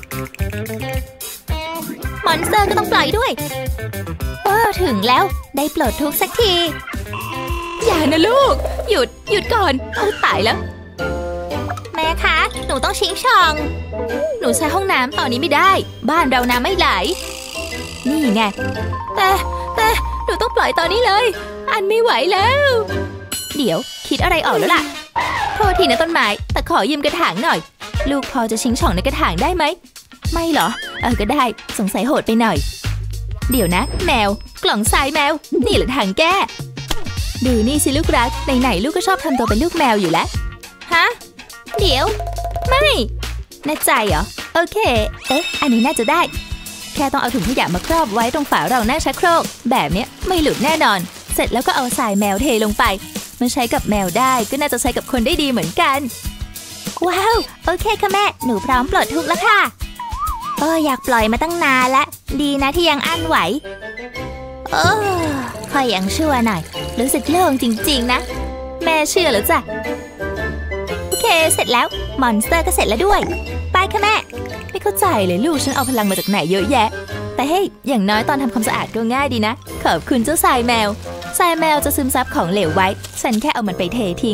มอนสเตอร์ก็ต้องปล่อยด้วยเออถึงแล้วได้ปลดทุกข์สักทีอย่านะลูกหยุดหยุดก่อนเอาตายแล้วแม่คะหนูต้องชิงช่องหนูใช้ห้องน้ำตอนนี้ไม่ได้บ้านเราน้ำไม่ไหลนี่ไงแต่แต่หนูต้องปล่อยตอนนี้เลยอันไม่ไหวแล้วเดี๋ยวคิดอะไรออกแล้วล่ะโทษทีนะต้นไม้แต่ขอยืมกระถางหน่อยลูกพอจะชิงช่องในกระถางได้ไหมไม่เหรอเออก็ได้สงสัยโหดไปหน่อยเดี๋ยวนะแมวกล่องทรายแมวนี่แหละทางแก้ดูนี่สิลูกรักไหนๆลูกก็ชอบทำตัวเป็นลูกแมวอยู่แล้วฮะเดี๋ยวไม่แน่ใจเหรอโอเคเอ๊ะอันนี้น่าจะได้แค่ต้องเอาถุงขยะมาครอบไว้ตรงฝารองหน้าชักโครกแบบนี้ไม่หลุดแน่นอนเสร็จแล้วก็เอาทรายแมวเทลงไปมันใช้กับแมวได้ก็น่าจะใช้กับคนได้ดีเหมือนกันว้าวโอเคค่ะแม่หนูพร้อมปลดทุกข์แล้วค่ะเอออยากปล่อยมาตั้งนานแล้วดีนะที่ยังอั้นไหวเออค่อยยังชั่วหน่อยรู้สึกโล่งจริงๆนะแม่เชื่อหรือจ้ะโอเคเสร็จแล้วมอนสเตอร์ก็เสร็จแล้วด้วยไปค่ะแม่ไม่เข้าใจเลยลูกฉันเอาพลังมาจากไหนเยอะแยะแต่เฮ้ยอย่างน้อยตอนทำความสะอาดก็ง่ายดีนะขอบคุณเจ้าทรายแมวทรายแมวจะซึมซับของเหลวไว้ฉันแค่เอามันไปเททิ้ง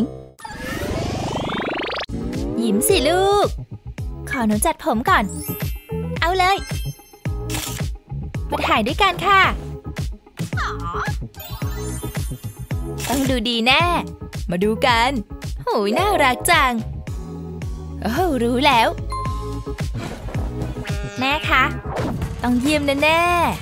ยิ้มสิลูกขอหนูจัดผมก่อนเอาเลยมาถ่ายด้วยกันค่ะต้องดูดีแน่มาดูกันโหยน่ารักจังโอ้รู้แล้วแม่คะต้องเยี่ยมแน่แน่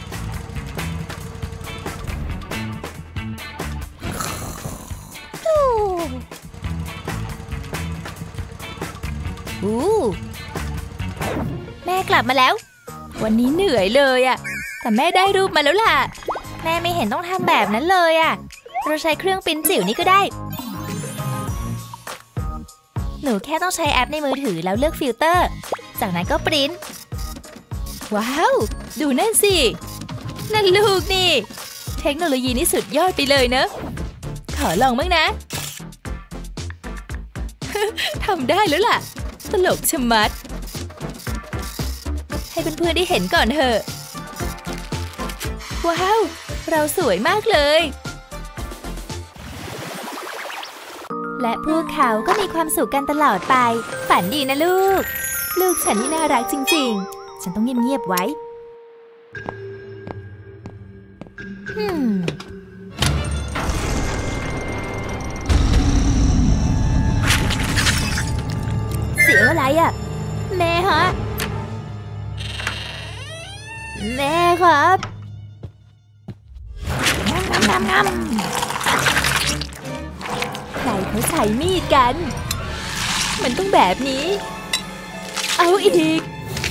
อู้แม่กลับมาแล้ววันนี้เหนื่อยเลยอะแต่แม่ได้รูปมาแล้วล่ะแม่ไม่เห็นต้องทำแบบนั้นเลยอะเราใช้เครื่องปริ้นจิ๋วนี้ก็ได้หนูแค่ต้องใช้แอปในมือถือแล้วเลือกฟิลเตอร์จากนั้นก็ปริ้นว้าวดูนั่นสินั่นลูกนี่เทคโนโลยีนี่สุดยอดไปเลยเนอะขอลองบ้างนะ ทำได้แล้วล่ะตลกชะมัดให้เพื่อนๆได้เห็นก่อนเถอะว้าวเราสวยมากเลยและพวกเขาก็มีความสุขกันตลอดไปฝันดีนะลูกลูกฉันนี่น่ารักจริงๆฉันต้องเงียบๆไว้ฮึมอะแม่ฮะแม่ครับงำงำงำใครเขาใช้มีดกันมันต้องแบบนี้เอาอีก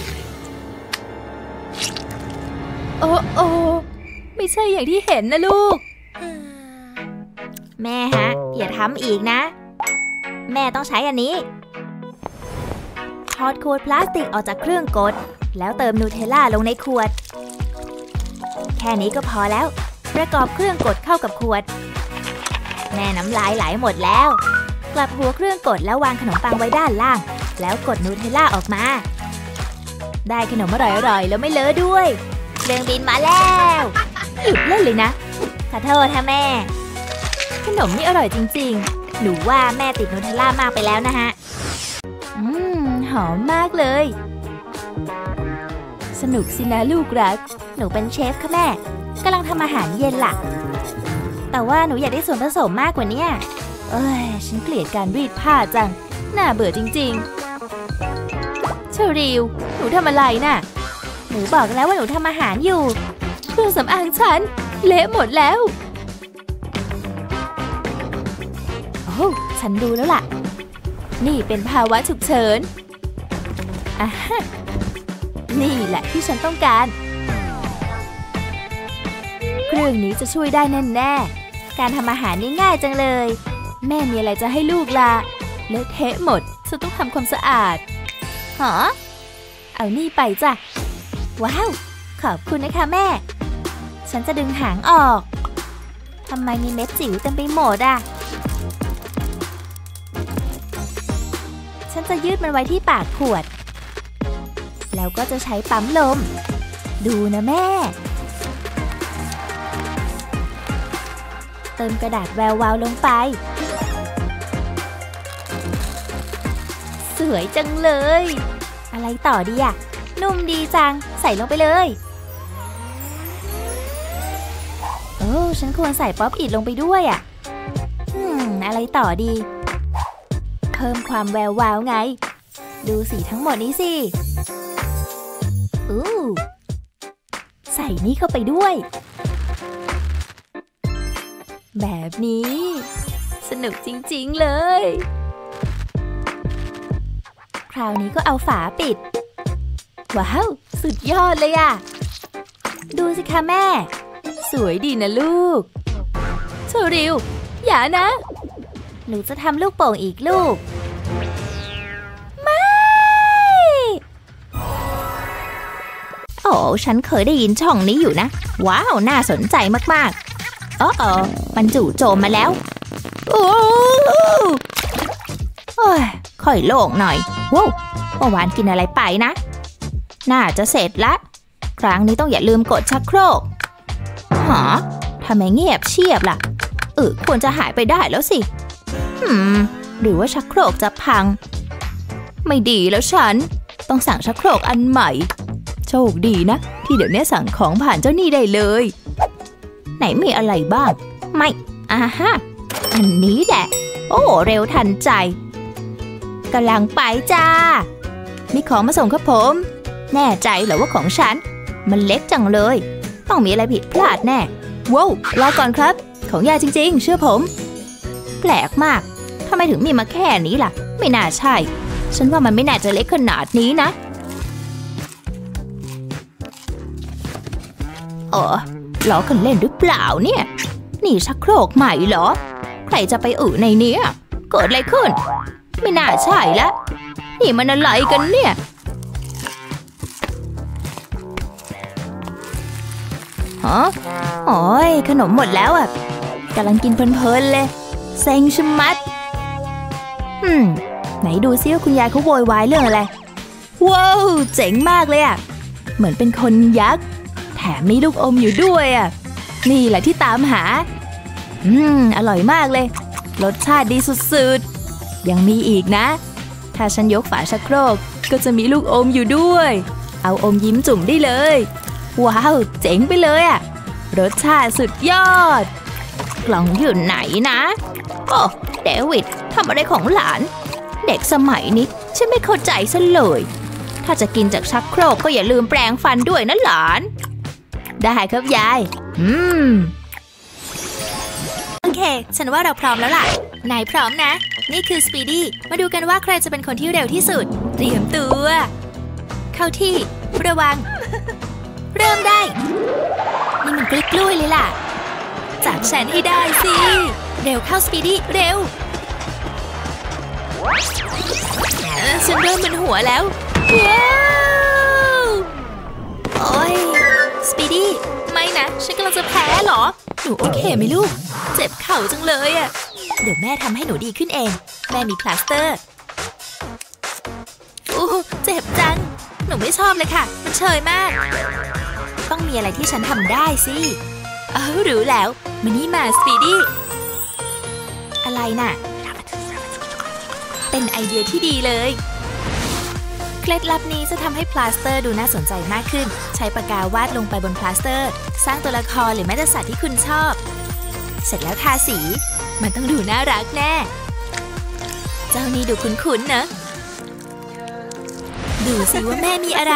โอ้โอไม่ใช่อย่างที่เห็นนะลูกแม่ฮะอย่าทำอีกนะแม่ต้องใช้อันนี้ถอดขวดพลาสติกออกจากเครื่องกดแล้วเติมนูเทลล่าลงในขวดแค่นี้ก็พอแล้วประกอบเครื่องกดเข้ากับขวดแม่น้ำลายไหลหมดแล้วกลับหัวเครื่องกดแล้ววางขนมปังไว้ด้านล่างแล้วกดนูเทลล่าออกมาได้ขนมอร่อยๆแล้วไม่เลอะด้วยเครื่องบินมาแล้วหยุดเล่นเลยนะขอโทษค่ะแม่ขนมนี่อร่อยจริงๆหนูว่าแม่ติดนูเทลล่ามากไปแล้วนะฮะอืมหอมมากเลยสนุกสินะลูกรักหนูเป็นเชฟค่ะแม่กำลังทำอาหารเย็นล่ะแต่ว่าหนูอยากได้ส่วนผสมมากกว่านี้เอ้ยฉันเกลียดการรีดผ้าจังน่าเบื่อจริงๆเชอริวหนูทำอะไรน่ะหนูบอกแล้วว่าหนูทำอาหารอยู่เครื่องสำอางฉันเละหมดแล้วโอ้ฉันรู้แล้วล่ะนี่เป็นภาวะฉุกเฉินอ่ะนี่แหละที่ฉันต้องการเครื่องนี้จะช่วยได้แน่ๆการทำอาหารนี่ง่ายจังเลยแม่มีอะไรจะให้ลูกล่ะเลอะเทะหมดฉันต้องทำความสะอาดหรอเอานี่ไปจ้ะว้าวขอบคุณนะคะแม่ฉันจะดึงหางออกทำไมมีเม็ดจิ๋วเต็มไปหมดอ่ะฉันจะยืดมันไว้ที่ปากขวดแล้วก็จะใช้ปั๊มลมดูนะแม่เติมกระดาษแวววาวลงไปสวยจังเลยอะไรต่อดีอะนุ่มดีจังใส่ลงไปเลยโอ้ฉันควรใส่ป๊อปอิทลงไปด้วยอะอืมอะไรต่อดีเพิ่มความแวววาวไงดูสีทั้งหมดนี้สิอู้ใส่นี่เข้าไปด้วยแบบนี้สนุกจริงๆเลยคราวนี้ก็เอาฝาปิดว้าวสุดยอดเลยอะดูสิคะแม่สวยดีนะลูกเชอริวอย่านะหนูจะทำลูกโป่งอีกลูกไม่โอ้ฉันเคยได้ยินช่องนี้อยู่นะว้าวน่าสนใจมากๆเออเออมันจู่โจมมาแล้วโอ้โอ้ยค่อยโล่งหน่อยว้าวเมื่อวานกินอะไรไปนะน่าจะเสร็จละครั้งนี้ต้องอย่าลืมกดชักโครกหาทำไมเงียบเชียบล่ะเออควรจะหายไปได้แล้วสิหืมหรือว่าชักโครกจะพังไม่ดีแล้วฉันต้องสั่งชักโครกอันใหม่โชคดีนะที่เดี๋ยวนี้สั่งของผ่านเจ้านี่ได้เลยไหนมีอะไรบ้างไม่อ่าฮะอันนี้แหละโอ้เร็วทันใจกำลังไปจ้ามีของมาส่งครับผมแน่ใจเหรอว่าของฉันมันเล็กจังเลยต้องมีอะไรผิดพลาดแน่ว้าวรอก่อนครับของยายจริงๆเชื่อผมแปลกมากทำไมถึงมีมาแค่นี้ล่ะไม่น่าใช่ฉันว่ามันไม่น่าจะเล็กขนาดนี้นะเออล้อกันเล่นหรือเปล่าเนี่ยนี่ชักโครกใหม่เหรอใครจะไปอึในนี้เกิดอะไรขึ้นไม่น่าใช่ละนี่มันอะไรกันเนี่ยฮะโอ้ยขนมหมดแล้วอ่ะกำลังกินเพลินๆเลยเซ็งชะมัดอืมไหนดูซิว่าคุณยายเขาโวยวายเรื่องอะไรว้าวเจ๋งมากเลยอ่ะเหมือนเป็นคนยักษ์แถมมีลูกอมอยู่ด้วยอ่ะนี่แหละที่ตามหาอืมอร่อยมากเลยรสชาติดีสุดๆยังมีอีกนะถ้าฉันยกฝาชักโครกก็จะมีลูกอมอยู่ด้วยเอาอมยิ้มจุ่มได้เลยว้าวเจ๋งไปเลยอ่ะรสชาติสุดยอดกล่องอยู่ไหนนะโอ้เดวิดทำอะไรของหลานเด็กสมัยนี้ฉันไม่เข้าใจซะเลยถ้าจะกินจากชักโครกก็อย่าลืมแปรงฟันด้วยนะหลานได้ครับยายอืมโอเคฉันว่าเราพร้อมแล้วล่ะนายพร้อมนะนี่คือสปีดี้มาดูกันว่าใครจะเป็นคนที่เร็วที่สุดเตรียมตัวเข้าที่ระวังเริ่มได้นี่มันกลิ้กลุ้ยเลยล่ะจับฉันให้ได้สิเร็วเข้าสปีดี้เร็วฉันเริ่มเป็นหัวแล้วว้าวโอ้ยสปีดี้ไม่นะฉันกำลังจะแพ้เหรอหนูโอเคไหมลูกเจ็บเข่าจังเลยอะเดี๋ยวแม่ทำให้หนูดีขึ้นเองแม่มีพลาสเตอร์โอ้เจ็บจังหนูไม่ชอบเลยค่ะมันเชยมากต้องมีอะไรที่ฉันทำได้สิเออรู้แล้วมานี่มาสปีดี้อะไรน่ะเป็นไอเดียที่ดีเลยเคล็ดลับนี้จะทำให้พลาสเตอร์ดูน่าสนใจมากขึ้นใช้ปากกาวาดลงไปบนพลาสเตอร์สร้างตัวละครหรือแม้แต่สัตว์ที่คุณชอบเสร็จแล้วทาสีมันต้องดูน่ารักแน่เจ้านี่ดูคุ้นๆนะดูสิว่าแม่มีอะไร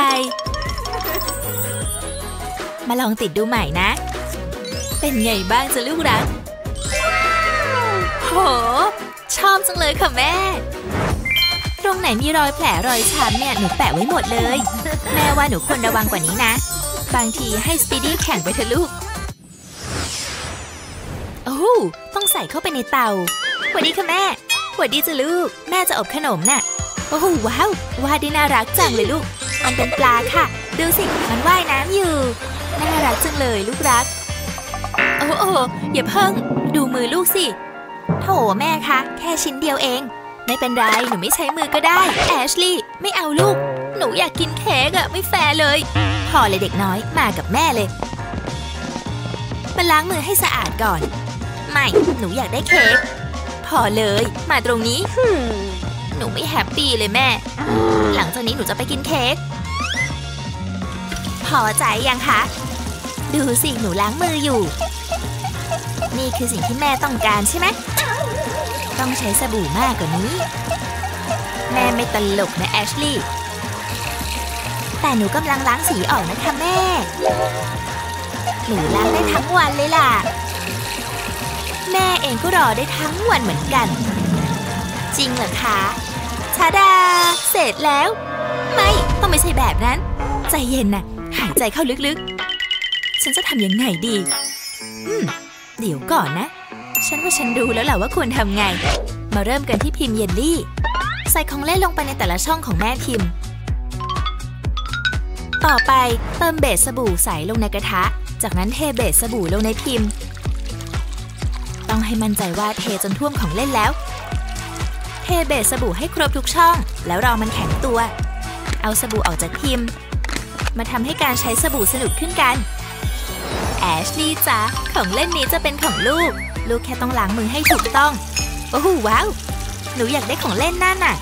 มาลองติดดูใหม่นะเป็นไงบ้างจะลูกรักโหชอบจังเลยค่ะแม่ตรงไหนมีรอยแผลรอยช้ำเนี่ยหนูแปะไว้หมดเลยแม่ว่าหนูควรระวังกว่านี้นะบางทีให้สปีดี้แข่งไปเถอะลูกโอ้ต้องใส่เข้าไปในเตาสวัสดีค่ะแม่สวัสดีจ้ะลูกแม่จะอบขนมน่ะโอ้ว้าววาดได้น่ารักจังเลยลูกมันเป็นปลาค่ะดูสิมันว่ายน้ำอยู่น่ารักจังเลยลูกรักโอ้โอ้อย่าเพิ่งดูมือลูกสิโถแม่คะแค่ชิ้นเดียวเองไม่เป็นไรหนูไม่ใช้มือก็ได้แอชลี่ไม่เอาลูกหนูอยากกินเค้กอะไม่แฟร์เลยพอเลยเด็กน้อยมากับแม่เลยมาล้างมือให้สะอาดก่อนไม่หนูอยากได้เค้กพอเลยมาตรงนี้หนูไม่แฮปปี้เลยแม่หลังจากนี้หนูจะไปกินเค้กพอใจยังคะดูสิหนูล้างมืออยู่นี่คือสิ่งที่แม่ต้องการใช่ไหมต้องใช้สบู่มากกว่านี้แม่ไม่ตลกนะแอชลี่แต่หนูกำลังล้างสีออกนะคะแม่หนูล้างได้ทั้งวันเลยล่ะแม่เองก็รอได้ทั้งวันเหมือนกันจริงเหรอคะชาดาเสร็จแล้วไม่ต้องไม่ใช่แบบนั้นใจเย็นนะหายใจเข้าลึกๆฉันจะทำยังไงดีอืมเดี๋ยวก่อนนะฉันว่าฉันรู้แล้วแหละว่าควรทำไงมาเริ่มกันที่พิมพ์เยลลี่ใส่ของเล่นลงไปในแต่ละช่องของแม่พิมพ์ต่อไปเติมเบสสบู่ใส่ลงในกระทะจากนั้นเทเบสสบู่ลงในพิมพ์ต้องให้มั่นใจว่าเทจนท่วมของเล่นแล้วเทเบสสบู่ให้ครบทุกช่องแล้วรอมันแข็งตัวเอาสบู่ออกจากพิมพ์มาทำให้การใช้สบู่สนุกขึ้นกันแอชลี่จ๊ะของเล่นนี้จะเป็นของลูกลูกแค่ต้องล้างมือให้ถูกต้องโอ้โหว้าวหนูอยากได้ของเล่นนั่นน่ะ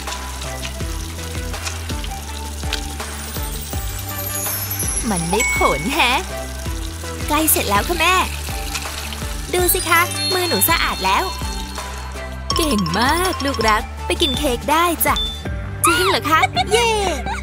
มันได้ผลแฮะใกล้เสร็จแล้วค่ะแม่ดูสิคะมือหนูสะอาดแล้วเก่งมากลูกรักไปกินเค้กได้จ้ะจริงเหรอคะเย้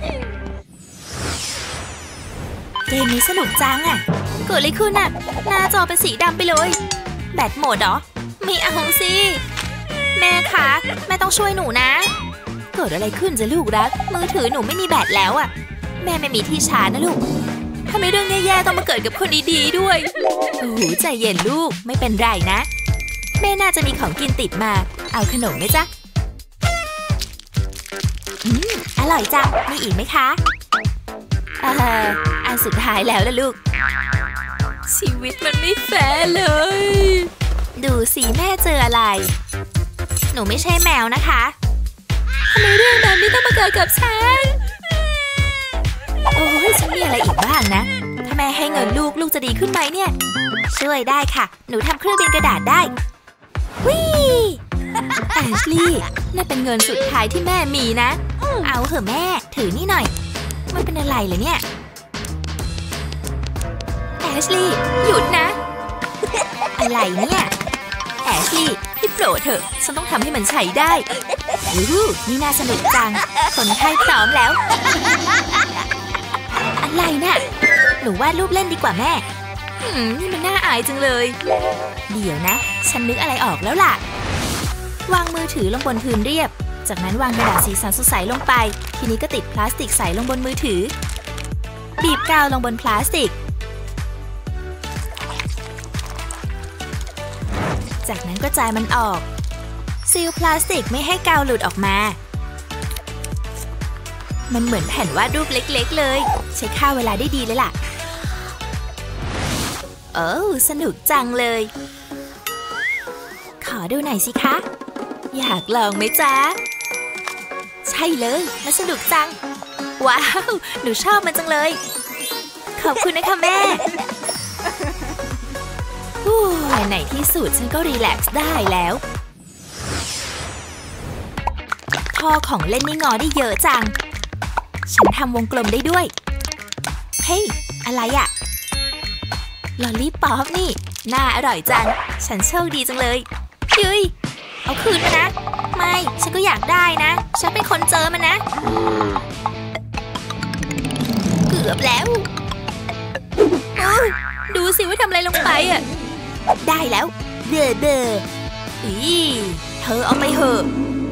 เกมนี้สนุกจังอ่ะเกิดอะไรขึ้นอ่ะหน้าจอเป็นสีดำไปเลยแบตหมดเหรอไม่เอาสิแม่คะแม่ต้องช่วยหนูนะเกิดอะไรขึ้นจะลูกรักมือถือหนูไม่มีแบตแล้วอ่ะแม่ไม่มีที่ชาร์จนะลูกทำไมเรื่องแย่ๆต้องมาเกิดกับคนดีๆด้วยโอ้โหใจเย็นลูกไม่เป็นไรนะแม่น่าจะมีของกินติดมาเอาขนมไหมจ๊ะอืมอร่อยจ้ะมีอีกไหมคะเอออันสุดท้ายแล้วล่ะลูกชีวิตมันไม่แฟร์เลยดูสิแม่เจออะไรหนูไม่ใช่แมวนะคะทำไมเรื่องแบบนี้ต้องมาเกิดกับฉันโอ้ยฉันมีอะไรอีกบ้างนะถ้าแม่ให้เงินลูกลูกจะดีขึ้นไหมเนี่ยช่วยได้ค่ะหนูทำเครื่องบินกระดาษได้วิแอชลี่นั่นเป็นเงินสุดท้ายที่แม่มีนะเอาเถอะแม่ถือนี่หน่อยมันเป็นอะไรเลยเนี่ยแอชลี่หยุดนะอะไรเนี่ยแอชลี่ให้โปรดเถอะฉันต้องทำให้มันใช้ได้วู้ฮู้นี่น่าสนุกจังคนไข้พร้อมแล้วอะไรน่ะหนูวาดรูปเล่นดีกว่าแม่อืมนี่มันน่าอายจังเลยเดี๋ยวนะฉันนึกอะไรออกแล้วล่ะวางมือถือลงบนพื้นเรียบจากนั้นวางกระดาษสีสันสดใสลงไปทีนี้ก็ติดพลาสติกใสลงบนมือถือบีบกาวลงบนพลาสติกจากนั้นก็จ่ายมันออกซีลพลาสติกไม่ให้กาวหลุดออกมามันเหมือนแผ่นวาดรูปเล็กๆเลยใช้ค่าเวลาได้ดีเลยล่ะโอ้สนุกจังเลยขอดูหน่อยสิคะอยากลองไหมจ๊ะใช่เลยมันสนุกจังว้าวหนูชอบมันจังเลยขอบคุณนะคะแม่ในที่สุดฉันก็รีแลกซ์ได้แล้วท่อของเล่นนี่งอได้เยอะจังฉันทำวงกลมได้ด้วยเฮ้ยอะไรอะลอลลี่ป๊อปนี่น่าอร่อยจังฉันโชคดีจังเลยยุ้ยเอาคืนมานะไม่ฉันก็อยากได้นะฉันเป็นคนเจอมันนะเกือบแล้วดูสิว่าทำอะไรลงไปอ่ะได้แล้วเด้อเด้ออีเธอเอาไปเถอะ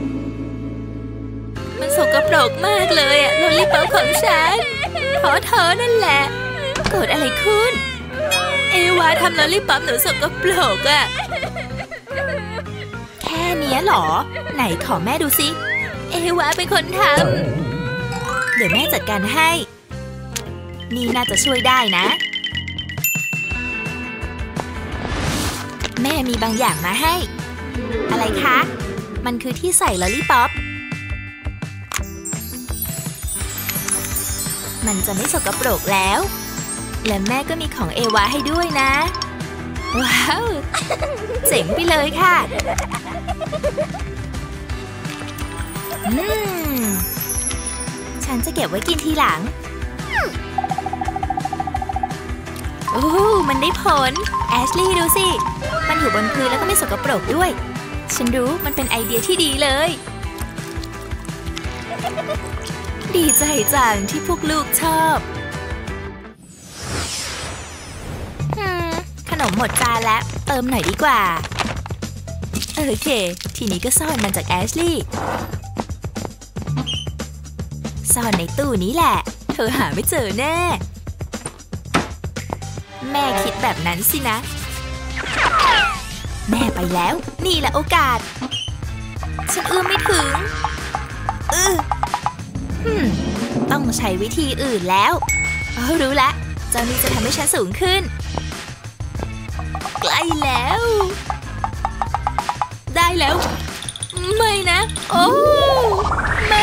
มันสกปรกมากเลยอ่ะลอลลี่ป๊อปของฉันเพราะเธอนั่นแหละเกิดอะไรขึ้นเอวาทำลอลลี่ป๊อปหนูสกปรกอ่ะแค่นี้เหรอไหนขอแม่ดูสิเอวาเป็นคนทำเดี๋ยวแม่จัดการให้นี่น่าจะช่วยได้นะแม่มีบางอย่างมาให้อะไรคะมันคือที่ใส่ลอลลี่ป๊อปมันจะไม่สกปรกแล้วและแม่ก็มีของเอวาให้ด้วยนะว้าวเจ๋งไปเลยค่ะอืมฉันจะเก็บไว้กินทีหลังโอ้มันได้ผลแอชลี่ดูสิมันอยู่บนพื้นแล้วก็ไม่สกปรกด้วยฉันรู้มันเป็นไอเดียที่ดีเลยดีใจจังที่พวกลูกชอบขนมหมดจานแล้วเติมหน่อยดีกว่าโอเคทีนี้ก็ซ่อนมันจากแอชลี่ซ่อนในตู้นี้แหละเธอหาไม่เจอแน่แม่คิดแบบนั้นสินะแม่ไปแล้วนี่แหละโอกาสฉันเอื้อมไม่ถึงเออฮึมต้องใช้วิธีอื่นแล้วเออรู้ละเจ้านี่จะทำให้ฉันสูงขึ้นใกล้แล้วได้แล้วไม่นะโอ้ไม่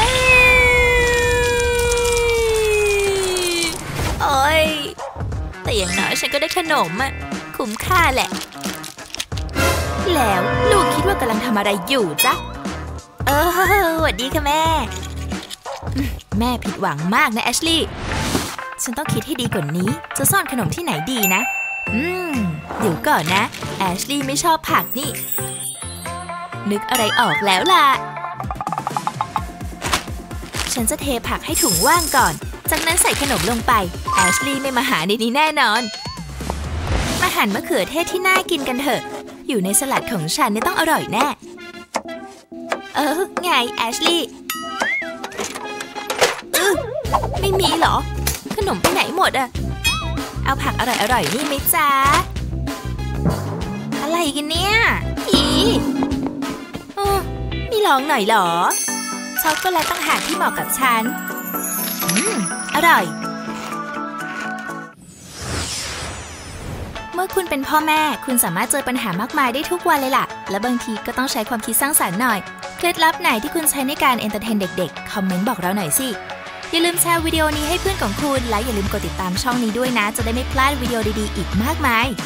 โอ้ยแต่อย่างน้อยฉันก็ได้ขนมอะคุ้มค่าแหละแล้วลูกคิดว่ากำลังทำอะไรอยู่จ๊ะเออสวัสดีค่ะแม่แม่ผิดหวังมากนะแอชลี่ฉันต้องคิดให้ดีกว่านี้จะซ่อนขนมที่ไหนดีนะอืมเดี๋ยวก่อนนะแอชลี่ไม่ชอบผักนี่นึกอะไรออกแล้วล่ะฉันจะเทผักให้ถุงว่างก่อนจากนั้นใส่ขนมลงไปแอชลี่ไม่มาหาในนี้แน่นอนมาหั่นมะเขือเทศที่น่ากินกันเถอะอยู่ในสลัดของฉันเนี่ยต้องอร่อยแน่เออไงแอชลี่เออไม่มีเหรอขนมไปไหนหมดอะเอาผักอร่อยๆนี่ไหมจ๊ะอะไรกันเนี่ยอีออไม่ลองหน่อยเหรอช็อกโกแลตต่างหากที่เหมาะกับฉันอืมอร่อยเมื่อคุณเป็นพ่อแม่คุณสามารถเจอปัญหามากมายได้ทุกวันเลยล่ะและบางทีก็ต้องใช้ความคิดสร้างสรรค์หน่อยเคล็ดลับไหนที่คุณใช้ในการเอนเตอร์เทนเด็กๆคอมเมนต์บอกเราหน่อยสิอย่าลืมแชร์วิดีโอนี้ให้เพื่อนของคุณและอย่าลืมกดติดตามช่องนี้ด้วยนะจะได้ไม่พลาดวิดีโอดีๆอีกมากมาย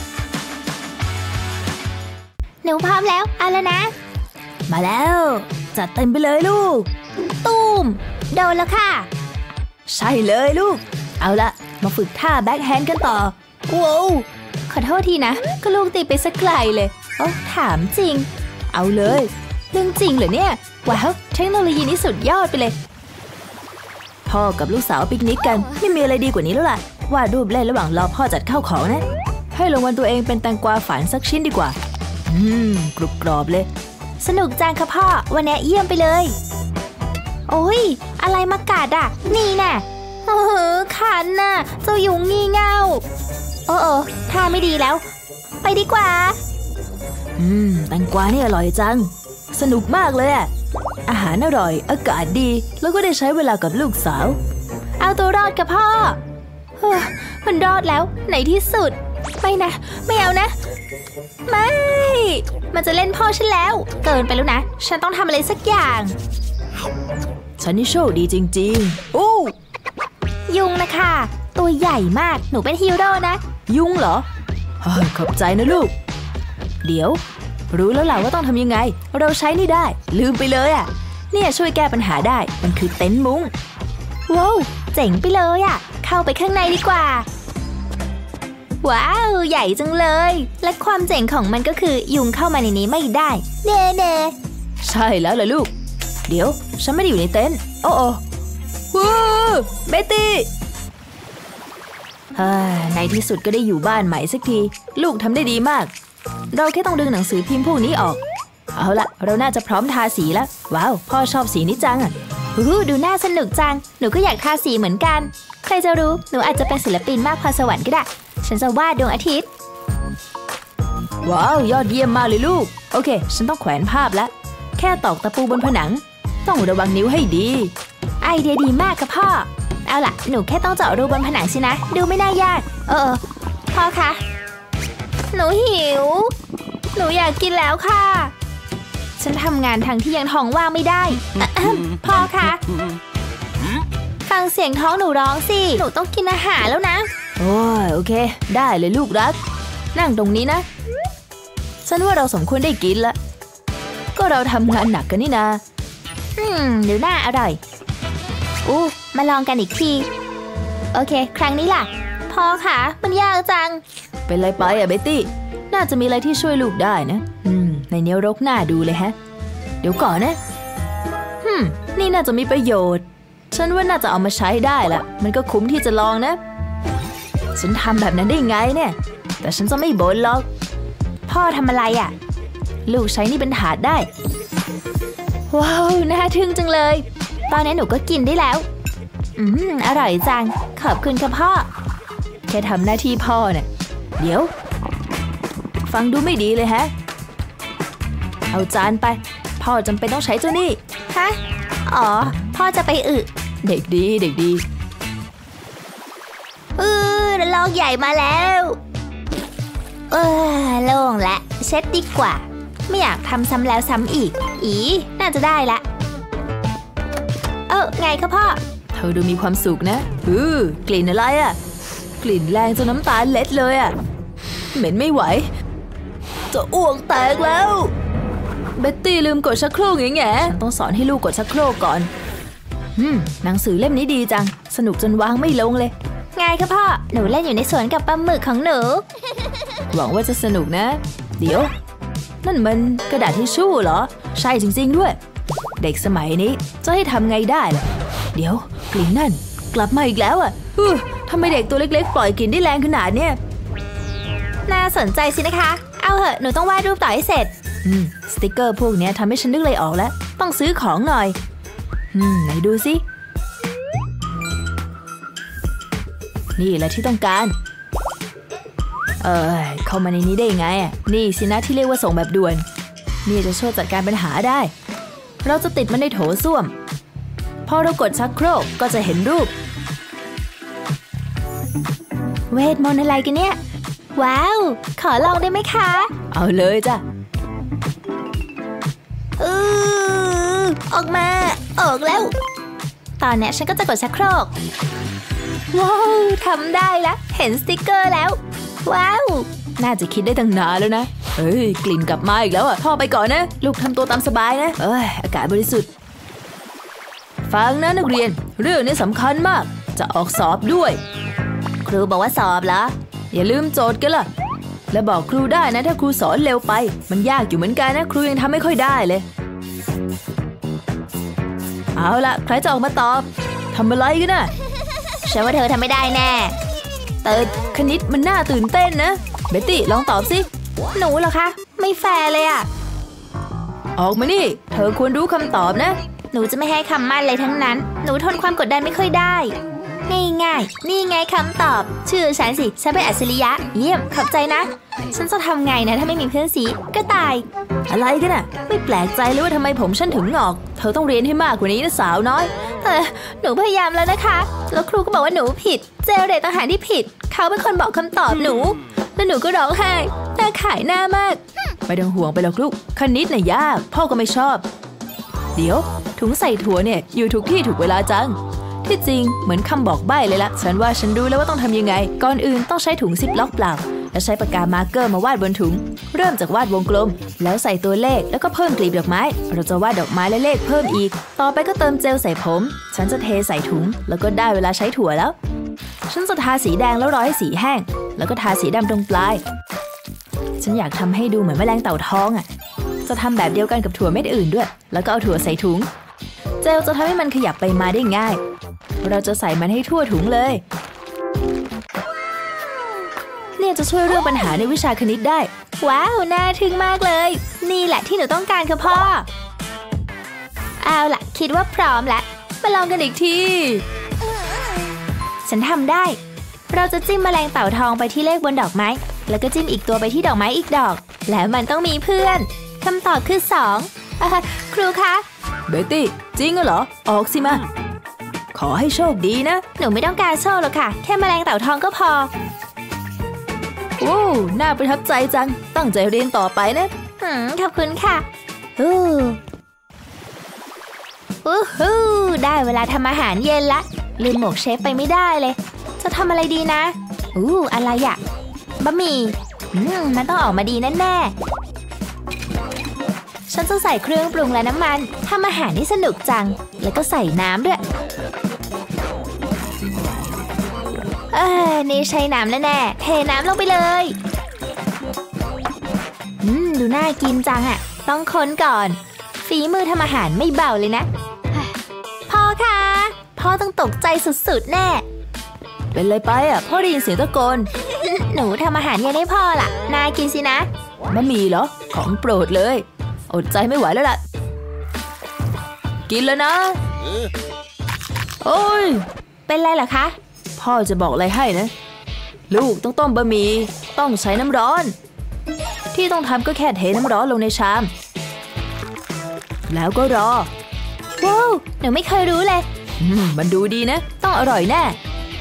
หนูพร้อมแล้วเอาแล้วนะมาแล้วจัดเต็มไปเลยลูกตูมโดนแล้วค่ะใช่เลยลูกเอาละมาฝึกท่าแบ็คแฮนด์กันต่อว้าวขอโทษทีนะก็ลูกตีไปสักไกลเลยโอ้ถามจริงเอาเลยเรื่องจริงเหรอเนี่ยว้าวเทคโนโลยีนี้สุดยอดไปเลยพ่อกับลูกสาวปิกนิกกันไม่มีอะไรดีกว่านี้แล้วล่ะวาดรูปเล่นระหว่างรอพ่อจัดข้าวของนะให้รางวัลตัวเองเป็นแตงกวาฝานสักชิ้นดีกว่าอืมกรุบกรอบเลยสนุกจังค่ะพ่อวันนี้เยี่ยมไปเลยโอ้ยอะไรมากัดอ่ะนี่น่ะเออขันน่ะเจ้ายุงงี่เง่าโอ้โอ้ท่าไม่ดีแล้วไปดีกว่าอืมแตงกวานี่อร่อยจังสนุกมากเลยอ่ะอาหารอร่อยอากาศดีแล้วก็ได้ใช้เวลากับลูกสาวเอาตัวรอดกับพ่อเฮ้ยมันรอดแล้วในที่สุดไม่นะไม่เอานะไม่มันจะเล่นพ่อฉันแล้วเกินไปแล้วนะฉันต้องทำอะไรสักอย่างฉันนี่โชคดีจริงๆอู้ยุงนะคะตัวใหญ่มากหนูเป็นฮีโร่นะยุงเหรอขอบใจนะลูกเดี๋ยวรู้แล้วล่ะว่าต้องทำยังไงเราใช้นี่ได้ลืมไปเลยอ่ะเนี่ยช่วยแก้ปัญหาได้มันคือเต็นท์มุ้งว้าวเจ๋งไปเลยอ่ะเข้าไปข้างในดีกว่าว้าวใหญ่จังเลยและความเจ๋งของมันก็คือยุงเข้ามาในนี้ไม่ได้เน่เน่ใช่แล้วล่ะลูกเดี๋ยวฉันไม่ได้อยู่ในเต็นท์โอ้โอ้ว้าวเบตตี้ในที่สุดก็ได้อยู่บ้านใหม่สักทีลูกทำได้ดีมากเราแค่ต้องดึงหนังสือพิมพ์พวกนี้ออกเอาละเราน่าจะพร้อมทาสีแล้วว้าวพ่อชอบสีนี้จังอ่ะดูน่าสนุกจังหนูก็อยากทาสีเหมือนกันใครจะรู้หนูอาจจะเป็นศิลปินมากพรสวรรค์ก็ได้ฉันจะวาดดวงอาทิตย์ว้าวยอดเยี่ยมมากเลยลูกโอเคฉันต้องแขวนภาพแล้วแค่ตอกตะปูบนผนังต้องระวังนิ้วให้ดีไอเดียดีมากค่ะพ่อเอาล่ะหนูแค่ต้องเจาะรูบนผนังสินะดูไม่น่ายากเออพ่อคะหนูหิวหนูอยากกินแล้วค่ะฉันทำงานทั้งที่ยังท้องว่างไม่ได้พ่อคะฟังเสียงท้องหนูร้องสิหนูต้องกินอาหารแล้วนะโอ้ยโอเคได้เลยลูกรักนั่งตรงนี้นะฉันว่าเราสมควรได้กินละก็เราทำงานหนักกันนี่นะอืมเดี๋ยวหน้าอร่อยอู้มาลองกันอีกทีโอเคครั้งนี้ล่ะพ่อคะมันยากจังเป็นไรไปอะเบตตี้น่าจะมีอะไรที่ช่วยลูกได้นะอืมในเนี้ยรกหน้าดูเลยฮะเดี๋ยวก่อนนะฮึมนี่น่าจะมีประโยชน์ฉันว่าน่าจะเอามาใช้ได้ละมันก็คุ้มที่จะลองนะฉันทำแบบนั้นได้ไงเนี่ยแต่ฉันจะไม่บ่นหรอกพ่อทำอะไรอ่ะลูกใช้นี่เป็นถาดได้ว้าวน่าทึ่งจังเลยตอนนี้หนูก็กินได้แล้วอืมอร่อยจังขอบคุณค่ะพ่อแค่ทำหน้าที่พ่อเนี่ยเดี๋ยวฟังดูไม่ดีเลยฮะเอาจานไปพ่อจำเป็นต้องใช้เจ้านี่ฮะอ๋อพ่อจะไปอึเด็กดีเด็กดีเออระลอกใหญ่มาแล้วเออโล่งและเช็ดดีกว่าไม่อยากทำซ้ำแล้วซ้ำอีกอีน่าจะได้ละเออไงคะพ่อเธอดูมีความสุขนะอือกลิ่นอะไรอ่ะกลิ่นแรงจนน้ำตาเล็ดเลยอ่ะเหม็นไม่ไหวจะอ้วกแตกแล้วเบ็ตตี้ลืมกดชักโครกอย่างเงี้ยต้องสอนให้ลูกกดชักโครกก่อนอืมหนังสือเล่มนี้ดีจังสนุกจนวางไม่ลงเลยไงคะพ่อหนูเล่นอยู่ในสวนกับปลาหมึกของหนูหวังว่าจะสนุกนะเดี๋ยวนั่นมันกระดาษทิชชู่เหรอใช่จริงๆด้วยเด็กสมัยนี้จะให้ทำไงได้ล่ะเดี๋ยวกลิ่นนั่นกลับมาอีกแล้วอ่ะทำไมเด็กตัวเล็กๆปล่อยกลิ่นได้แรงขนาดเนี้ยน่าสนใจสินะคะเอาเหอะหนูต้องวาดรูปต่อให้เสร็จอืมสติกเกอร์พวกนี้ทำให้ฉันนึกเลยออกแล้วต้องซื้อของหน่อยอืมไหนดูสินี่แหละที่ต้องการเออเข้ามาในนี้ได้ยังไงอ่ะนี่สินะที่เรียกว่าส่งแบบด่วนนี่จะช่วยจัดการปัญหาได้เราจะติดมันในโถส้วมพอเรากดชักโครกก็จะเห็นรูปเวทมนต์อะไรกันเนี่ยว้าวขอลองได้ไหมคะเอาเลยจ้ะอือออกมาออกแล้วตอนนี้ฉันก็จะกดชักโครกว้าวทำได้แล้วเห็นสติกเกอร์แล้วว้าวน่าจะคิดได้ตั้งนานแล้วนะเฮ้ยกลิ่นกลับมาอีกแล้วอ่ะพ่อไปก่อนนะลูกทำตัวตามสบายนะเอ้ยอากาศบริสุทธิ์ฟังนะนักเรียนเรื่องนี้สำคัญมากจะออกสอบด้วยครูบอกว่าสอบเหรออย่าลืมโจทย์กันล่ะและบอกครูได้นะถ้าครูสอนเร็วไปมันยากอยู่เหมือนกันนะครูยังทำไม่ค่อยได้เลยเอาล่ะใครจะออกมาตอบทำอะไรกันน่ะฉันว่าเธอทำไม่ได้แน่แต่คณิตมันน่าตื่นเต้นนะเบตตี้ลองตอบสิหนูเหรอคะไม่แฟร์เลยอะออกมานี่เธอควรรู้คำตอบนะหนูจะไม่ให้คำมั่นเลยทั้งนั้นหนูทนความกดดันไม่ค่อยได้ง่ายๆนี่ไงคำตอบชื่อฉันสิฉันเป็นอัจฉริยะเยี่ยมขอบใจนะฉันจะทำไงนะถ้าไม่มีเพื่อนสีก็ตายอะไรกันน่ะไม่แปลกใจเลยว่าทำไมผมฉันถึงงอกเธอต้องเรียนให้มากกว่านี้นะสาวน้อยแต่หนูพยายามแล้วนะคะแล้วครูก็บอกว่าหนูผิดเจลเดตต่างหากที่ผิดเขาเป็นคนบอกคำตอบหนูแล้วหนูก็ร้องไห้น่าขายหน้ามากไม่ต้องห่วงไปหรอกลูกคณิตน่ะยากพ่อก็ไม่ชอบเดี๋ยวถุงใส่ถั่วเนี่ยอยู่ถูกที่ถูกเวลาจังที่จริงเหมือนคำบอกใบ้เลยละฉันว่าฉันรู้แล้วว่าต้องทำยังไงก่อนอื่นต้องใช้ถุงซิปล็อกเปล่าและใช้ปากกามาร์กเกอร์มาวาดบนถุงเริ่มจากวาดวงกลมแล้วใส่ตัวเลขแล้วก็เพิ่มกลีบดอกไม้เราจะวาดดอกไม้และเลขเพิ่มอีกต่อไปก็เติมเจลใส่ผมฉันจะเทใส่ถุงแล้วก็ได้เวลาใช้ถั่วแล้วฉันจะทาสีแดงแล้วรอให้สีแห้งแล้วก็ทาสีดำตรงปลายฉันอยากทำให้ดูเหมือนแมลงเต่าทองอ่ะจะทำแบบเดียวกันกับถั่วเม็ดอื่นด้วยแล้วก็เอาถั่วใส่ถุงเจลจะทำให้มันขยับไปมาได้ง่ายเราจะใส่มันให้ทั่วถุงเลยเนี่ยจะช่วยเรื่องปัญหาในวิชาคณิตได้ว้าวน่าทึ่งมากเลยนี่แหละที่หนูต้องการค่ะพ่อเอาล่ะคิดว่าพร้อมแล้วมาลองกันอีกทีฉันทำได้เราจะจิ้มแมลงเต่าทองไปที่เลขบนดอกไม้แล้วก็จิ้มอีกตัวไปที่ดอกไม้อีกดอกแล้วมันต้องมีเพื่อนคำตอบคือสองอ่ะครูคะเบตตี้จริงเหรอออกสิมาขอให้โชคดีนะหนูไม่ต้องการโชคหรอกค่ะแค่แมลงเต่าทองก็พอโอ้น่าประทับใจจังตั้งใจเรียนต่อไปนะอืมขอบคุณค่ะฮู้ฮู้ฮู้ได้เวลาทำอาหารเย็นละลืมหมวกเชฟไปไม่ได้เลยจะทำอะไรดีนะอู้อะไรอะบะหมี่อืมมันต้องออกมาดีแน่ๆฉันจะใส่เครื่องปรุงและน้ำมันทำอาหารนี่สนุกจังแล้วก็ใส่น้ำด้วยเออนี่ใช้น้ำแน่ๆเทน้ำลงไปเลยอืมดูน่ากินจังอะต้องค้นก่อนฝีมือทำอาหารไม่เบาเลยนะพ่อคะพ่อต้องตกใจสุดๆแน่เป็นไรไปอ่ะพ่อได้ยินเสียงตะโกนหนูทำอาหารยังให้พ่อล่ะน่ากินสินะบะหมี่เหรอของโปรดเลยอดใจไม่ไหวแล้วล่ะกินแล้วนะโอ้ยเป็นไรเหรอคะพ่อจะบอกอะไรให้นะลูกต้องต้มบะหมี่ต้องใช้น้ำร้อนที่ต้องทำก็แค่เทน้ำร้อนลงในชามแล้วก็รอว้าวหนูไม่เคยรู้เลยมันดูดีนะต้องอร่อยแน่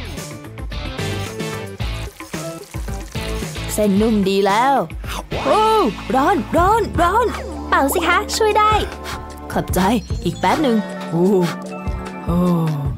เส้นนุ่มดีแล้วโอ้ร้อนร้อนร้อนเป่าสิคะช่วยได้ขอบใจอีกแป๊บหนึ่งโอ้โอ้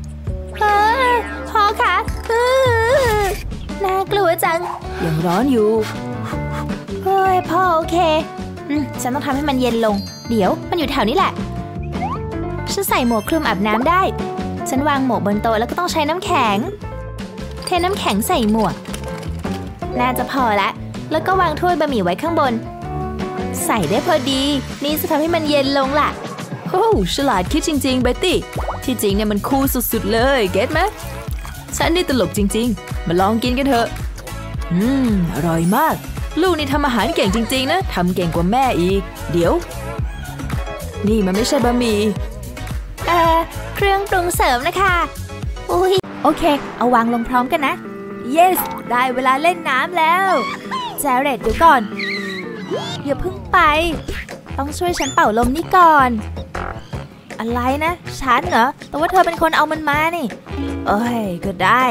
พ่อคะน่ากลัวจังยังร้อนอยู่เฮ้ยพ่อโอเคอืมฉันต้องทำให้มันเย็นลงเดี๋ยวมันอยู่แถวนี้แหละฉันใส่หมวกคลุมอาบน้ำได้ฉันวางหมวกบนโต๊ะแล้วก็ต้องใช้น้ำแข็งเทน้ำแข็งใส่หมวกน่าจะพอละแล้วก็วางถ้วยบะหมี่ไว้ข้างบนใส่ได้พอดีนี่จะทำให้มันเย็นลงล่ะโอ้ฉลาดคิดจริงๆเบตตี้ที่จริงเนี่ยมันคูลสุดๆเลยเก็ตไหมฉันนี่ตลกจริงๆมาลองกินกันเถอะอืมอร่อยมากลูกนี่ทำอาหารเก่งจริงๆนะทำเก่งกว่าแม่อีกเดี๋ยวนี่มันไม่ใช่บะหมี่เอ่อเครื่องปรุงเสริมนะคะอุ้ยโอเคเอาวางลงพร้อมกันนะ yes ได้เวลาเล่นน้ำแล้วแจเร็ดเดี๋ยวก่อนอย่าเพิ่งไปต้องช่วยฉันเป่าลมนี่ก่อนอะไรนะฉันเหรอแต่ว่าเธอเป็นคนเอามันมานี่เอ้ยก็ได้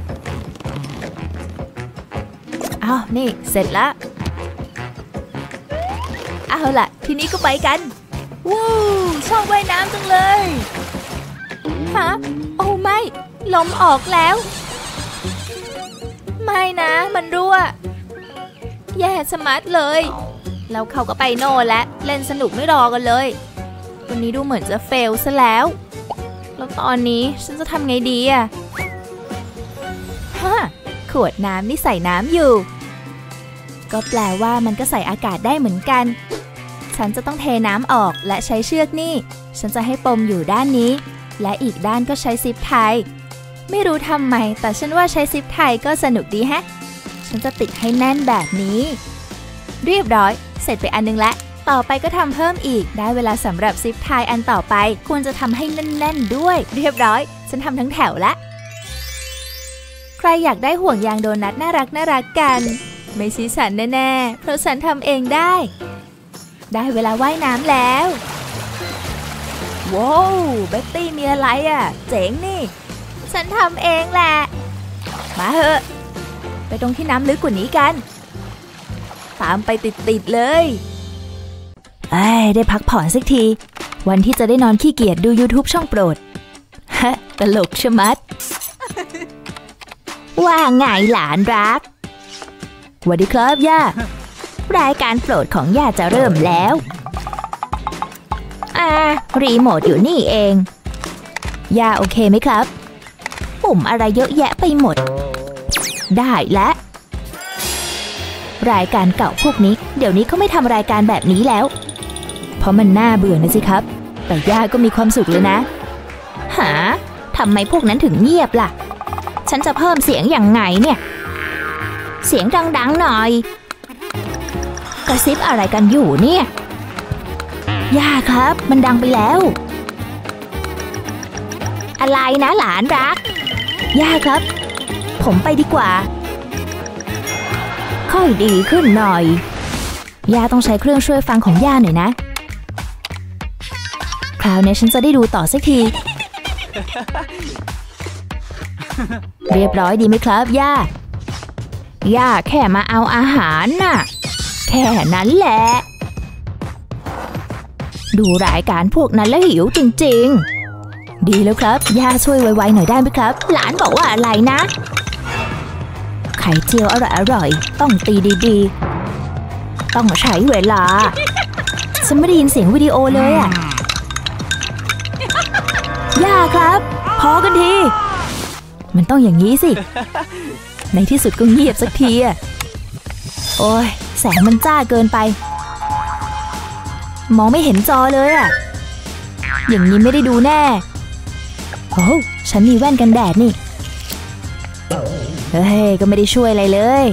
อ้าวนี่เสร็จแล้วเอาล่ะทีนี้ก็ไปกันว้าวชอบว่ายน้ำจังเลยฮะโอ้ไม่ลมออกแล้วไม่นะมันรั่วแย่สมัดเลยแล้วเขาก็ไปโน่นและเล่นสนุกไม่รอกันเลยวันนี้ดูเหมือนจะเฟลซะแล้วแล้วตอนนี้ฉันจะทำไงดีอะฮะขวดน้ำนี่ใส่น้ำอยู่ก็แปลว่ามันก็ใส่อากาศได้เหมือนกันฉันจะต้องเทน้ำออกและใช้เชือกนี่ฉันจะให้ปมอยู่ด้านนี้และอีกด้านก็ใช้ซิปไทยไม่รู้ทำไมแต่ฉันว่าใช้ซิปไทยก็สนุกดีแฮะฉันจะติดให้แน่นแบบนี้เรียบร้อยเสร็จไปอันนึงแล้วต่อไปก็ทำเพิ่มอีกได้เวลาสำหรับซิปไทยอันต่อไปควรจะทำให้แน่นๆด้วยเรียบร้อยฉันทำทั้งแถวละใครอยากได้ห่วงยางโดนัทน่ารักน่ารักกันไม่ใช่ฉันแน่ๆเพราะฉันทำเองได้ได้เวลาว่ายน้ำแล้วว้าวเบ็ตตี้มีอะไรอ่ะเจ๋งนี่ฉันทำเองแหละมาเถอะไปตรงที่น้ำลึกกว่านี้กันตามไปติดๆเลยเอ้ยได้พักผ่อนสักทีวันที่จะได้นอนขี้เกียจดู YouTube ช่องโปรดฮะตลกชะมัดว่าไงหลานรักสวัสดีครับย่ารายการโปรดของย่าจะเริ่มแล้วอ่ารีโมทอยู่นี่เองย่าโอเคไหมครับปุ่มอะไรเยอะแยะไปหมดได้แล้วรายการเก่าพวกนี้เดี๋ยวนี้เขาไม่ทำรายการแบบนี้แล้วเพราะมันน่าเบื่อนะสิครับแต่ย่าก็มีความสุขเลยนะหาทำไมพวกนั้นถึงเงียบล่ะฉันจะเพิ่มเสียงยังไงเนี่ยเสียงดังๆหน่อยกระซิบอะไรกันอยู่เนี่ยย่าครับมันดังไปแล้วอะไรนะหลานรักย่าครับผมไปดีกว่าค่อยดีขึ้นหน่อยย่าต้องใช้เครื่องช่วยฟังของย่าหน่อยนะคราวนี้ฉันจะได้ดูต่อสักที เรียบร้อยดีไหมครับย่าย่าแค่มาเอาอาหารน่ะแค่นั้นแหละดูรายการพวกนั้นแล้วหิวจริงๆดีแล้วครับย่าช่วยไวๆหน่อยได้ไหมครับหลานบอกว่าอะไรนะไข่เจียวอร่อยๆต้องตีดีๆต้องใช้เวลาฉันไม่ได้ยินเสียงวิดีโอเลยอ่ะย่าครับพอกันทีมันต้องอย่างนี้สิในที่สุดก็เงียบสักทีอ่ะโอ้ยแสงมันจ้าเกินไปมองไม่เห็นจอเลยอ่ะอย่างนี้ไม่ได้ดูแน่โอ้ฉันมีแว่นกันแดดนี่เฮ้ยก็ไม่ได้ช่วยอะไรเลย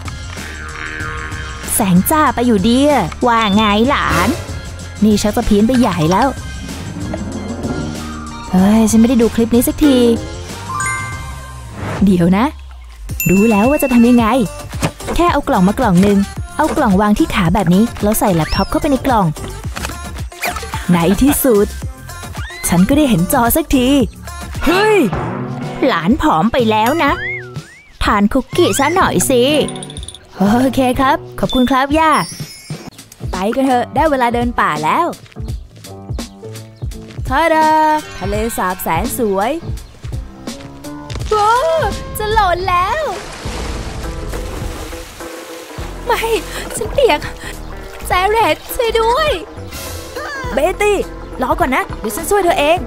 แสงจ้าไปอยู่ดีว่าไงหลานนี่ชักจะเพี้ยนไปใหญ่แล้วเฮ้ยฉันไม่ได้ดูคลิปนี้สักทีเดี๋ยวนะรู้แล้วว่าจะทำยังไงแค่เอากล่องมากล่องหนึ่งเอากล่องวางที่ขาแบบนี้แล้วใส่แล็ปท็อปเข้าไปในกล่องในที่สุดฉันก็ได้เห็นจอสักทีเฮ้ยหลานผอมไปแล้วนะทานคุกกี้ซะหน่อยสิโอเคครับขอบคุณครับย่าไปกันเถอะได้เวลาเดินป่าแล้วทาดาทะเลสาบแสนสวยโอ้จะหล่นแล้วไม่ฉันเปียกแซเรตช่วยด้วยเบตตี้รอก่อนนะเดี๋ยวฉันช่วยเธอเอง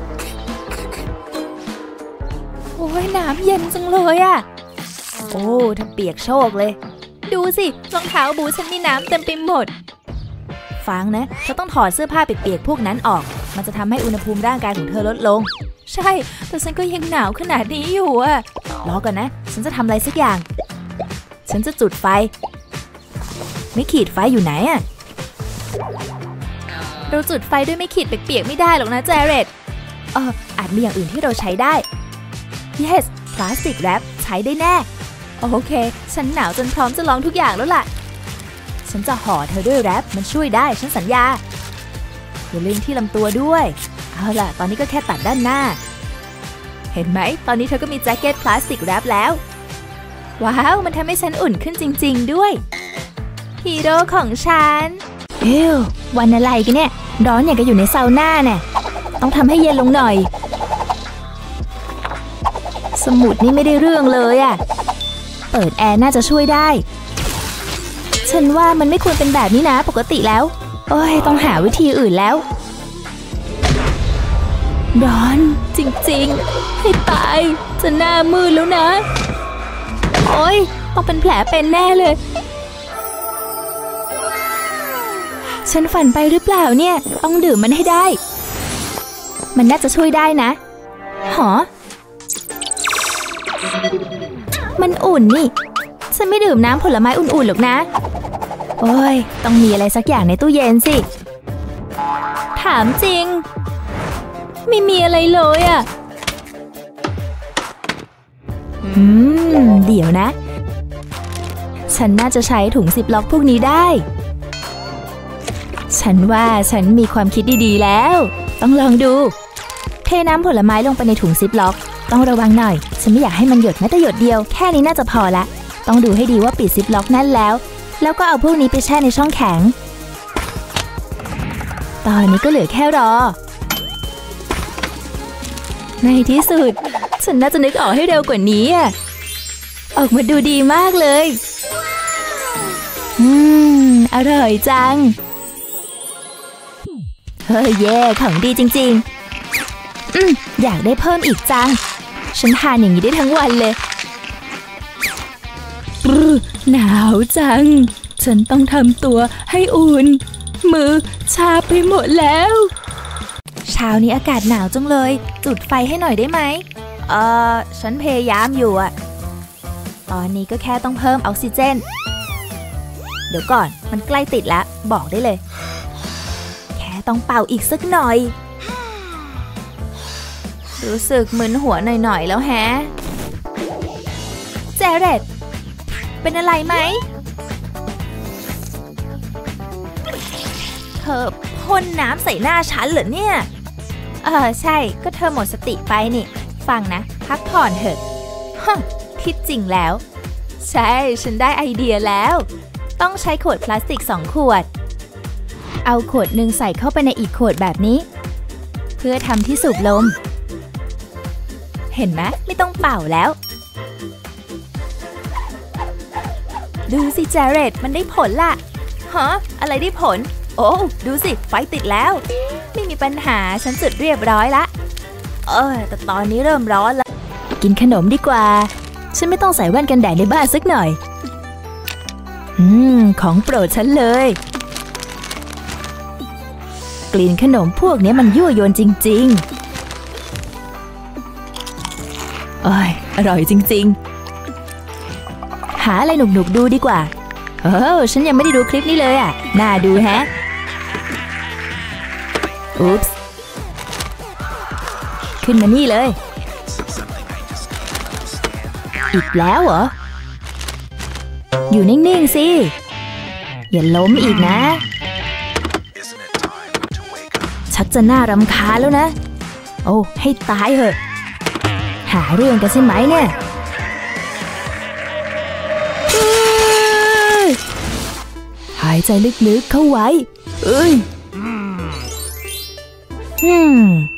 โอ้ยน้ำเย็นจังเลยอะโอ้ถ้าเปียกโชคเลยดูสิรองเท้าบูทฉันมีน้ำเต็มไปหมดฟังนะเธอต้องถอดเสื้อผ้าเปียกๆพวกนั้นออกมันจะทำให้อุณหภูมิร่างกายของเธอลดลงใช่แต่ฉันก็ยังหนาวขนาดนี้อยู่อะรอก่อนนะฉันจะทำอะไรสักอย่างฉันจะจุดไฟไม่ขีดไฟอยู่ไหนอะเราจุดไฟด้วยไม่ขีดเปียกๆไม่ได้หรอกนะแจเรตเอออาจมีอย่างอื่นที่เราใช้ได้ yes พลาสติกแรปใช้ได้แน่โอเคฉันหนาวจนพร้อมจะลองทุกอย่างแล้วล่ะฉันจะห่อเธอด้วยแรปมันช่วยได้ฉันสัญญาอย่าลืมที่ลำตัวด้วยเอาล่ะตอนนี้ก็แค่ตัดด้านหน้าเห็นไหมตอนนี้เธอก็มีแจ็คเก็ตพลาสติกแรปแล้วว้าวมันทำให้ฉันอุ่นขึ้นจริงๆด้วยฮีโร่ของฉันเอ้ววันอะไรกันเนี่ยร้อนอย่างกับอยู่ในซาวน่าเนี่ยต้องทำให้เย็นลงหน่อยสมุดนี่ไม่ได้เรื่องเลยอ่ะเปิดแอร์น่าจะช่วยได้ฉันว่ามันไม่ควรเป็นแบบนี้นะปกติแล้วโอ้ยต้องหาวิธีอื่นแล้วร้อนจริงๆให้ตายจะหน้ามืดแล้วนะโอ้ยต้องเป็นแผลเป็นแน่เลยฉันฝันไปหรือเปล่าเนี่ยต้องดื่มมันให้ได้มันน่าจะช่วยได้นะหรอมันอุ่นนี่ฉันไม่ดื่มน้ำผลไม้อุ่นๆหรอกนะโอ้ยต้องมีอะไรสักอย่างในตู้เย็นสิถามจริงไม่มีอะไรเลยอ่ะอืมเดี๋ยวนะฉันน่าจะใช้ถุงซิปล็อกพวกนี้ได้ฉันว่าฉันมีความคิดดีๆแล้วต้องลองดูเทน้ำผลไม้ลงไปในถุงซิปล็อกต้องระวังหน่อยฉันไม่อยากให้มันหยดแม้แต่หยดเดียวแค่นี้น่าจะพอละต้องดูให้ดีว่าปิดซิปล็อกแน่นแล้วแล้วก็เอาพวกนี้ไปแช่ในช่องแข็งตอนนี้ก็เหลือแค่รอในที่สุดฉันน่าจะนึกออกให้เร็วกว่านี้อ่ะออกมาดูดีมากเลยอืมอร่อยจังเฮ้ยเย่ของดีจริงๆอืมอยากได้เพิ่มอีกจังฉันทานอย่างนี้ได้ทั้งวันเลยหนาวจังฉันต้องทำตัวให้อุ่นมือชาไปหมดแล้วเช้านี้อากาศหนาวจังเลยจุดไฟให้หน่อยได้ไหมเออฉันพยายามอยู่อะตอนนี้ก็แค่ต้องเพิ่มออกซิเจนเดี๋ยวก่อนมันใกล้ติดแล้วบอกได้เลยแค่ต้องเป่าอีกสักหน่อยรู้สึกมึนหัวหน่อยๆแล้วแฮะเจเร็ดเป็นอะไรไหมเธอพ่นน้ำใส่หน้าฉันเหรอเนี่ยเออใช่ก็เธอหมดสติไปนี่ฟังนะพักผ่อนเถอะฮะคิดจริงแล้วใช่ฉันได้ไอเดียแล้วต้องใช้ขวดพลาสติกสองขวดเอาขวดหนึ่งใส่เข้าไปในอีกขวดแบบนี้เพื่อทำที่สูบลมเห็นไหมไม่ต้องเป่าแล้วดูสิเจเร็ดมันได้ผลล่ะฮะอะไรได้ผลโอ้ดูสิไฟติดแล้วไม่มีปัญหาฉันจุดเรียบร้อยละเออแต่ตอนนี้เริ่มร้อนแล้วกินขนมดีกว่าฉันไม่ต้องใส่แว่นกันแดดในบ้านสักหน่อยอืมของโปรดฉันเลยกลิ่นขนมพวกนี้มันยั่วยวนจริงๆโอ้ยอร่อยจริงๆหาอะไรหนุกๆดูดีกว่าเออฉันยังไม่ได้ดูคลิปนี้เลยอ่ะน่าดูแฮะอุ๊ปส์ขึ้นมานี่เลยอีกแล้วเหรออยู่นิ่งๆสิอย่าล้มอีกนะชักจะน่ารำคาญแล้วนะโอ้ให้ตายเหอะหาเรื่องกันใช่ไหมเนี่ยหายใจลึกๆเข้าไว้เอ้ยอืม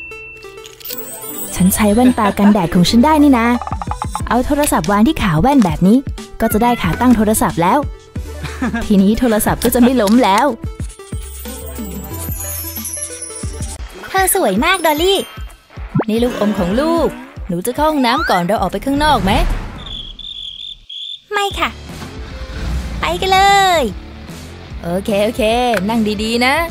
ฉันใช้แว่นตากันแดดของฉันได้นี่นะเอาโทรศัพท์วางที่ขาแว่นแบบนี้ก็จะได้ขาตั้งโทรศัพท์แล้ว ทีนี้โทรศัพท์ก็จะไม่ล้มแล้วเธอสวยมากดอลลี่นี่ลูกอมของลูกหนูจะเข้าห้องน้ำก่อนเราออกไปข้างนอกไหมไม่ค่ะไปกันเลยโอเคโอเคนั่งดีๆนะ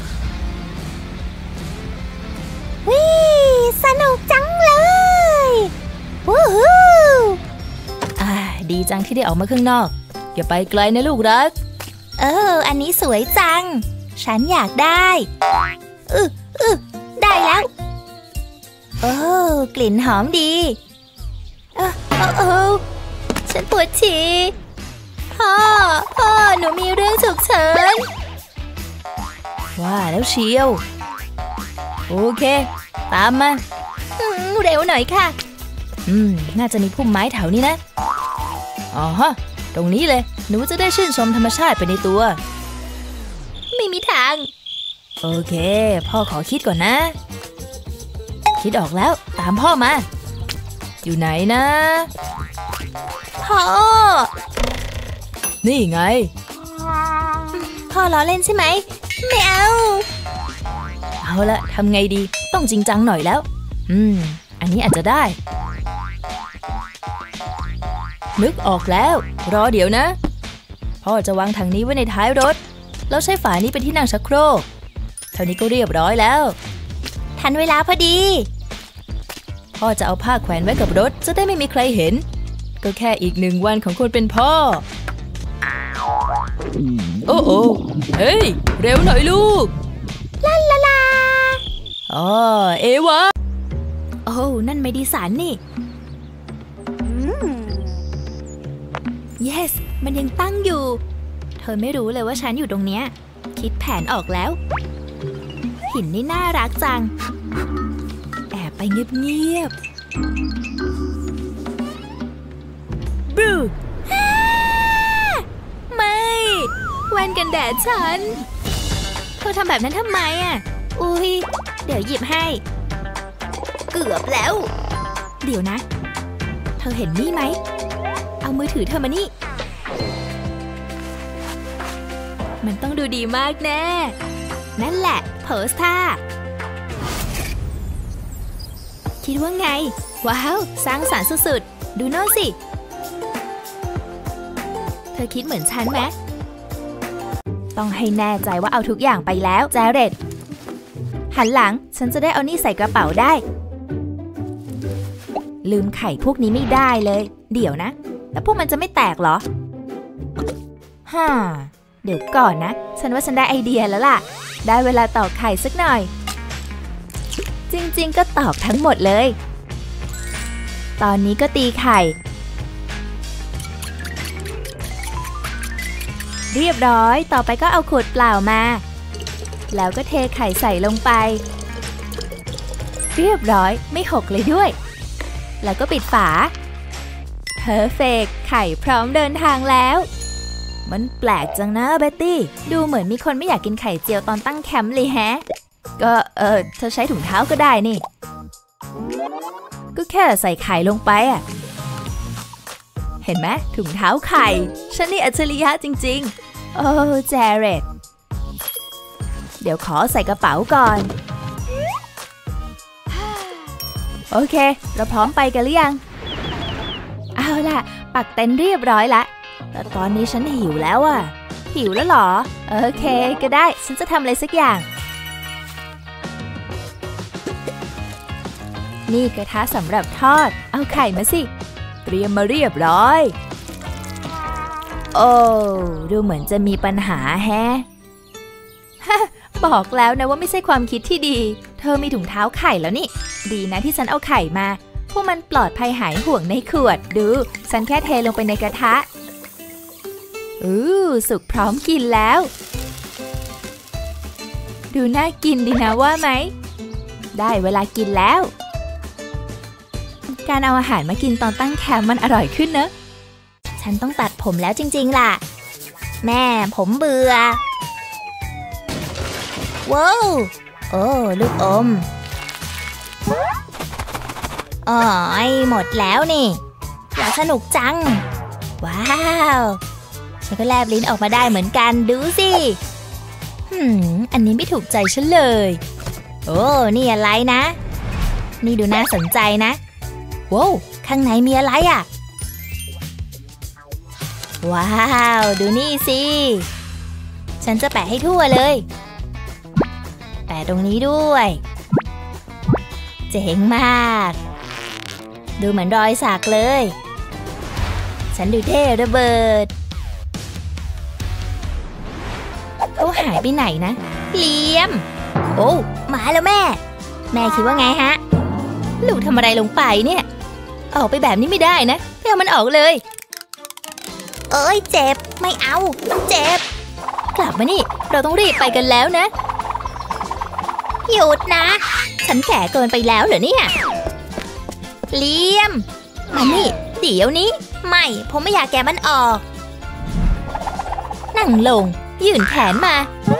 วิสนุกจังเลยวู้ฮู้อ่าดีจังที่ได้ออกมาข้างนอกอย่าไปไกลนะลูกรักเอออันนี้สวยจังฉันอยากได้อืออือได้แล้วโอ้กลิ่นหอมดีเออเออเออฉันปวดฉี่พ่อพ่อหนูมีเรื่องฉุกเฉินว่าแล้วเชียวโอเคตามมาเร็วหน่อยค่ะอืมน่าจะมีพุ่มไม้แถวนี้นะอ๋อฮะตรงนี้เลยหนูจะได้ชื่นชมธรรมชาติไปในตัวไม่มีทางโอเคพ่อขอคิดก่อนนะคิดออกแล้วตามพ่อมาอยู่ไหนนะพ่อนี่ไงอล้อเล่นใช่ไหมไม่เอาเอาละทำไงดีต้องจริงจังหน่อยแล้วอืมอันนี้อาจจะได้นึกออกแล้วรอเดี๋ยวนะพ่อจะวางถังนี้ไว้ในท้ายรถแล้วใช้ฝานี้เป็นที่นั่งชักโครกเท่านี้ก็เรียบร้อยแล้วทันเวลาพอดีพ่อจะเอาผ้าแขวนไว้กับรถจะได้ไม่มีใครเห็นก็แค่อีกหนึ่งวันของคนเป็นพ่อโอ้โอ้เฮ้ยเร็วหน่อยลูกลาลาลาอ๋อเอวะโอ้นั่นไม่ดีสันนี่ yes มันยังตั้งอยู่เธอไม่รู้เลยว่าฉันอยู่ตรงเนี้ยคิดแผนออกแล้วหินนี่น่ารักจังแอบไปเงียบๆบรูไม่แว่นกันแดดฉันเธอทำแบบนั้นทำไมอ่ะอุ้ยเดี๋ยวหยิบให้เกือบแล้วเดี๋ยวนะเธอเห็นนี่ไหมเอามือถือเธอมานี่มันต้องดูดีมากแน่นั่นแหละโพสท่าคิดว่าไงว้าวสร้างสรรค์สุดๆดูโน่นสิเธอคิดเหมือนฉันไหมต้องให้แน่ใจว่าเอาทุกอย่างไปแล้วแจเร็ดหันหลังฉันจะได้เอานี่ใส่กระเป๋าได้ลืมไข่พวกนี้ไม่ได้เลยเดี๋ยวนะแล้วพวกมันจะไม่แตกเหรอฮ่าเดี๋ยวก่อนนะฉันว่าฉันได้ไอเดียแล้วล่ะได้เวลาตอกไข่สักหน่อยจริงๆก็ตอกทั้งหมดเลยตอนนี้ก็ตีไข่เรียบร้อยต่อไปก็เอาขวดเปล่ามาแล้วก็เทไข่ใส่ลงไปเรียบร้อยไม่หกเลยด้วยแล้วก็ปิดฝาเพอร์เฟกต์ไข่พร้อมเดินทางแล้วมันแปลกจังนะเบ็ตตี้ดูเหมือนมีคนไม่อยากกินไข่เจียวตอนตั้งแคมป์เลยแฮะก็เออเธอใช้ถุงเท้าก็ได้นี่ก็แค่ใส่ไข่ลงไปอ่ะเห็นไหมถุงเท้าไข่ฉันนี่อัจฉริยะจริงๆโอ้แจเร็ดเดี๋ยวขอใส่กระเป๋าก่อนโอเคเราพร้อมไปกันหรือยังเอาล่ะปักเต็นท์เรียบร้อยละแต่ตอนนี้ฉันหิวแล้วอ่ะหิวแล้วเหรอโอเคก็ได้ฉันจะทำอะไรสักอย่างนี่กระทะสำหรับทอดเอาไข่มาสิเตรียมมาเรียบร้อยโอ้ดูเหมือนจะมีปัญหาแฮะบอกแล้วนะว่าไม่ใช่ความคิดที่ดีเธอมีถุงเท้าไข่แล้วนี่ดีนะที่ฉันเอาไข่มาพวกมันปลอดภัยหายห่วงในขวดดูฉันแค่เทลงไปในกระทะอู้สุกพร้อมกินแล้วดูน่ากินดีนะว่าไหมได้เวลากินแล้วการเอาอาหารมากินตอนตั้งแคมป์มันอร่อยขึ้นเนอะฉันต้องตัดผมแล้วจริงๆล่ะแม่ผมเบื่อว้าวโอ้ลูกอมอ๋อหมดแล้วนี่อยากสนุกจังว้าวฉันก็แลบลิ้นออกมาได้เหมือนกันดูสิหืมอันนี้ไม่ถูกใจฉันเลยโอ้นี่อะไรนะนี่ดูน่าสนใจนะว้าวข้างในมีอะไรอ่ะว้าวดูนี่สิฉันจะแปะให้ทั่วเลยแปะตรงนี้ด้วยเจ๋งมากดูเหมือนรอยสักเลยฉันดูเท่ระเบิดเขาหายไปไหนนะเหลี่ยมโอ้มาแล้วแม่แม่คิดว่าไงฮะลูกทำอะไรลงไปเนี่ยออกไปแบบนี้ไม่ได้นะไม่เอามันออกเลยเอ้ยเจ็บไม่เอามันเจ็บกลับมานี่เราต้องรีบไปกันแล้วนะหยุดนะฉันแก่เกินไปแล้วเหรอเนี่ยเลี่ยมมานี่เดี๋ยวนี้ไม่ผมไม่อยากแกมันออกนั่งลงยื่นแขนมา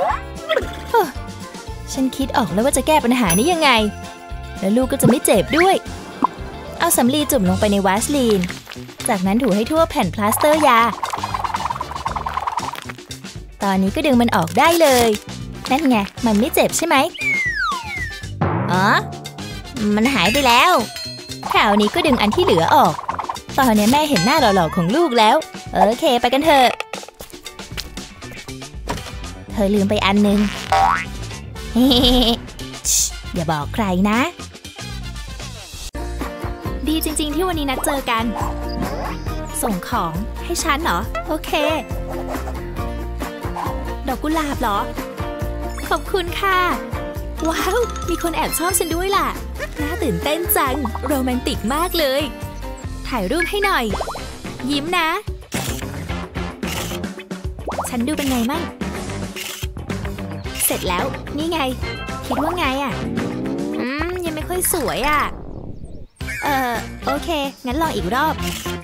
ฉันคิดออกแล้วว่าจะแก้ปัญหานี้ยังไงแล้วลูกก็จะไม่เจ็บด้วยเอาสำลีจุ่มลงไปในวาสลีนจากนั้นถูให้ทั่วแผ่นพลาสเตอร์ยาตอนนี้ก็ดึงมันออกได้เลยนั่นไงมันไม่เจ็บใช่ไหมอ๋อมันหายไปแล้วคราวนี้ก็ดึงอันที่เหลือออกตอนนี้แม่เห็นหน้าหล่อๆของลูกแล้วโอเคไปกันเถอะเธอลืมไปอันนึง อย่าบอกใครนะดีจริงๆที่วันนี้นัดเจอกันส่งของให้ฉันเหรอโอเคดอกกุหลาบเหรอขอบคุณค่ะว้าวมีคนแอบชอบฉันด้วยล่ะน่าตื่นเต้นจังโรแมนติกมากเลยถ่ายรูปให้หน่อยยิ้มนะฉันดูเป็นไงมั่งเสร็จแล้วนี่ไงคิดว่าไงอ่ะอืมยังไม่ค่อยสวยอ่ะเออโอเคงั้นลองอีกรอบ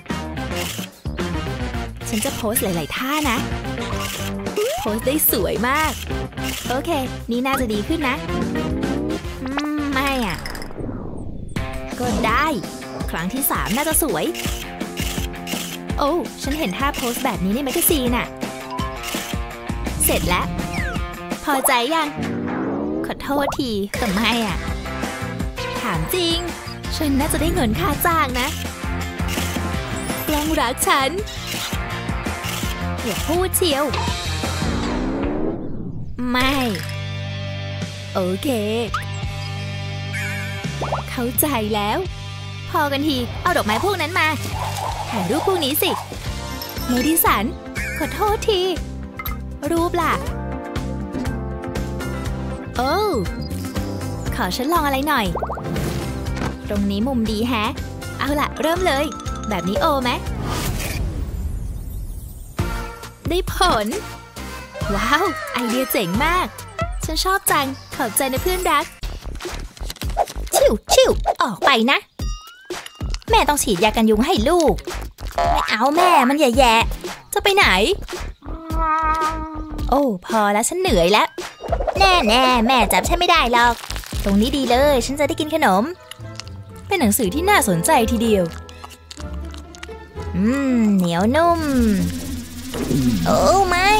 ฉันจะโพสหลายๆท่านะโพสได้สวยมากโอเคนี่น่าจะดีขึ้นนะอืมไม่อ่ะก็ได้ครั้งที่สามน่าจะสวยโอ้ฉันเห็นท่าโพสแบบนี้ในแมกกาซีนอ่ะเสร็จแล้วพอใจยังขอโทษทีแต่ไม่อ่ะถามจริงฉันน่าจะได้เงินค่าจ้างนะกล้องรักฉันอย่าพูดเชียวไม่โอเคเข้าใจแล้วพอกันทีเอาดอกไม้พวกนั้นมาถ่ายรูปพวกนี้สิเมดิสันขอโทษทีรูปล่ะโอ้ขอฉันลองอะไรหน่อยตรงนี้มุมดีแฮะเอาล่ะเริ่มเลยแบบนี้โอไหมได้ผลว้าวไอเดียเจ๋งมากฉันชอบจังขอบใจนะเพื่อนรักชิวชิวออกไปนะแม่ต้องฉีดยากันยุงให้ลูกไม่เอาแม่มันแย่ๆจะไปไหนโอ้พอแล้วฉันเหนื่อยแล้วแน่แน่แม่จับฉันไม่ได้หรอกตรงนี้ดีเลยฉันจะได้กินขนมเป็นหนังสือที่น่าสนใจทีเดียวอืมเหนียวนุ่มโอ้ไม่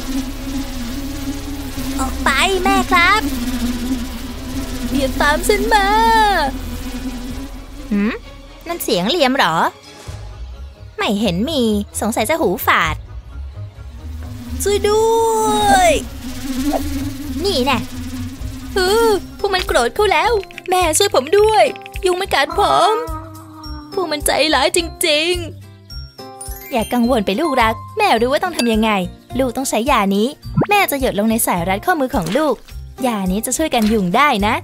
ออกไปแม่ครับอย่าตามฉันมาหืมนั่นเสียงเหลี่ยมเหรอไม่เห็นมีสงสัยจะหูฝาดช่วยด้วยนี่แน่เออพวกมันโกรธเขาแล้วแม่ช่วยผมด้วยยุงมันกัดผมพวกมันใจร้ายจริงๆอย่ากังวลไปลูกรักแม่รู้ว่าต้องทำยังไงลูกต้องใช้ยานี้แม่จะหยดลงในสายรัดข้อมือของลูกยานี้จะช่วยกันยุงได้นะ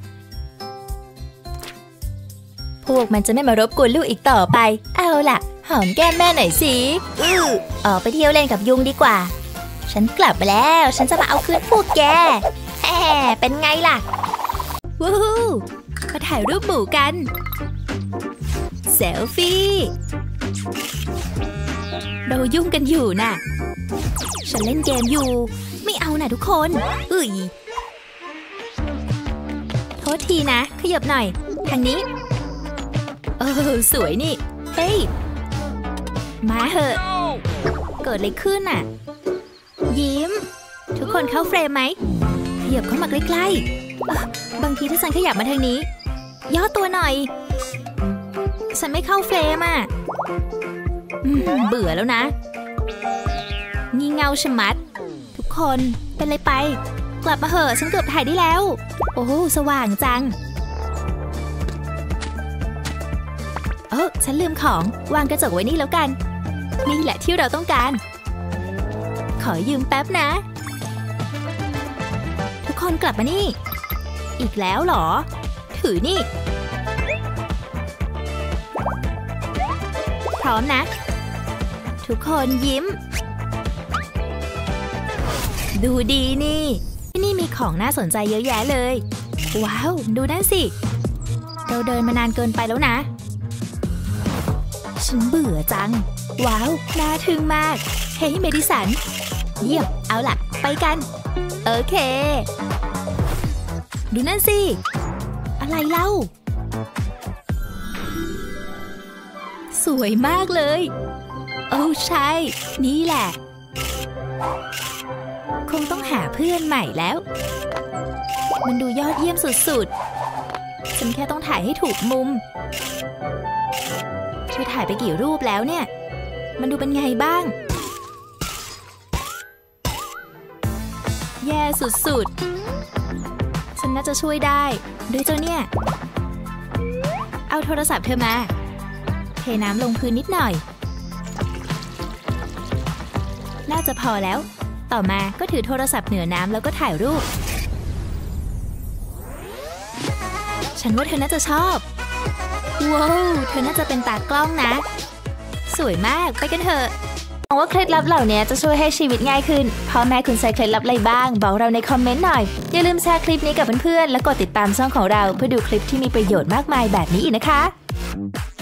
พวกมันจะไม่มารบกวนลูกอีกต่อไปเอาล่ะหอมแก้มแม่หน่อยสิอื้อออกไปเที่ยวเล่นกับยุงดีกว่าฉันกลับมาแล้วฉันจะมาเอาคืนพวกแกแฮ่เป็นไงล่ะวู้ฮู้มาถ่ายรูปหมู่กันเซลฟี่เรายุ่งกันอยู่น่ะฉันเล่นเกมอยู่ไม่เอาน่ะทุกคนอุ้ยโทษทีนะขยับหน่อยทางนี้เออสวยนี่เฮ้ยมาเหอะเกิดอะไรขึ้นน่ะยิ้มทุกคนเข้าเฟรมไหมขยับเข้ามาใกล้ๆบางทีถ้าฉันขยับมาทางนี้ย่อตัวหน่อยฉันไม่เข้าเฟรมอ่ะเบื่อแล้วนะงี่เง่าชะมัดทุกคนเป็นไรไปกลับมาเหอะฉันเกือบถ่ายได้แล้วโอ้สว่างจังเออฉันลืมของวางกระจกไว้นี่แล้วกันนี่แหละที่เราต้องการขอยืมแป๊บนะทุกคนกลับมานี่อีกแล้วเหรอถือนี่พร้อมนะทุกคนยิ้มดูดีนี่ที่นี่มีของน่าสนใจเยอะแยะเลยว้าวดูนั่นสิเราเดินมานานเกินไปแล้วนะฉันเบื่อจังว้าวน่าทึ่งมากเฮ้ยเมดิสันเยี่ยมเอาล่ะไปกันโอเคดูนั่นสิอะไรเล่าสวยมากเลยโอ้ใช่นี่แหละคงต้องหาเพื่อนใหม่แล้วมันดูยอดเยี่ยมสุดๆฉันแค่ต้องถ่ายให้ถูกมุมเธอถ่ายไปกี่รูปแล้วเนี่ยมันดูเป็นไงบ้างแย่สุดๆฉันน่าจะช่วยได้ด้วยเจ้าเนี่ยเอาโทรศัพท์เธอมาเทน้ำลงพื้นนิดหน่อยน่าจะพอแล้วต่อมาก็ถือโทรศัพท์เหนือน้ำแล้วก็ถ่ายรูปฉันว่าเธอน่าจะชอบว้าวเธอน่าจะเป็นตากล้องนะสวยมากไปกันเถอะหวังว่าเคล็ดลับเหล่านี้จะช่วยให้ชีวิตง่ายขึ้นพ่อแม่คุณใช้เคล็ดลับอะไรบ้างบอกเราในคอมเมนต์หน่อยอย่าลืมแชร์คลิปนี้กับเพื่อนๆและกดติดตามช่องของเราเพื่อดูคลิปที่มีประโยชน์มากมายแบบนี้อีกนะคะ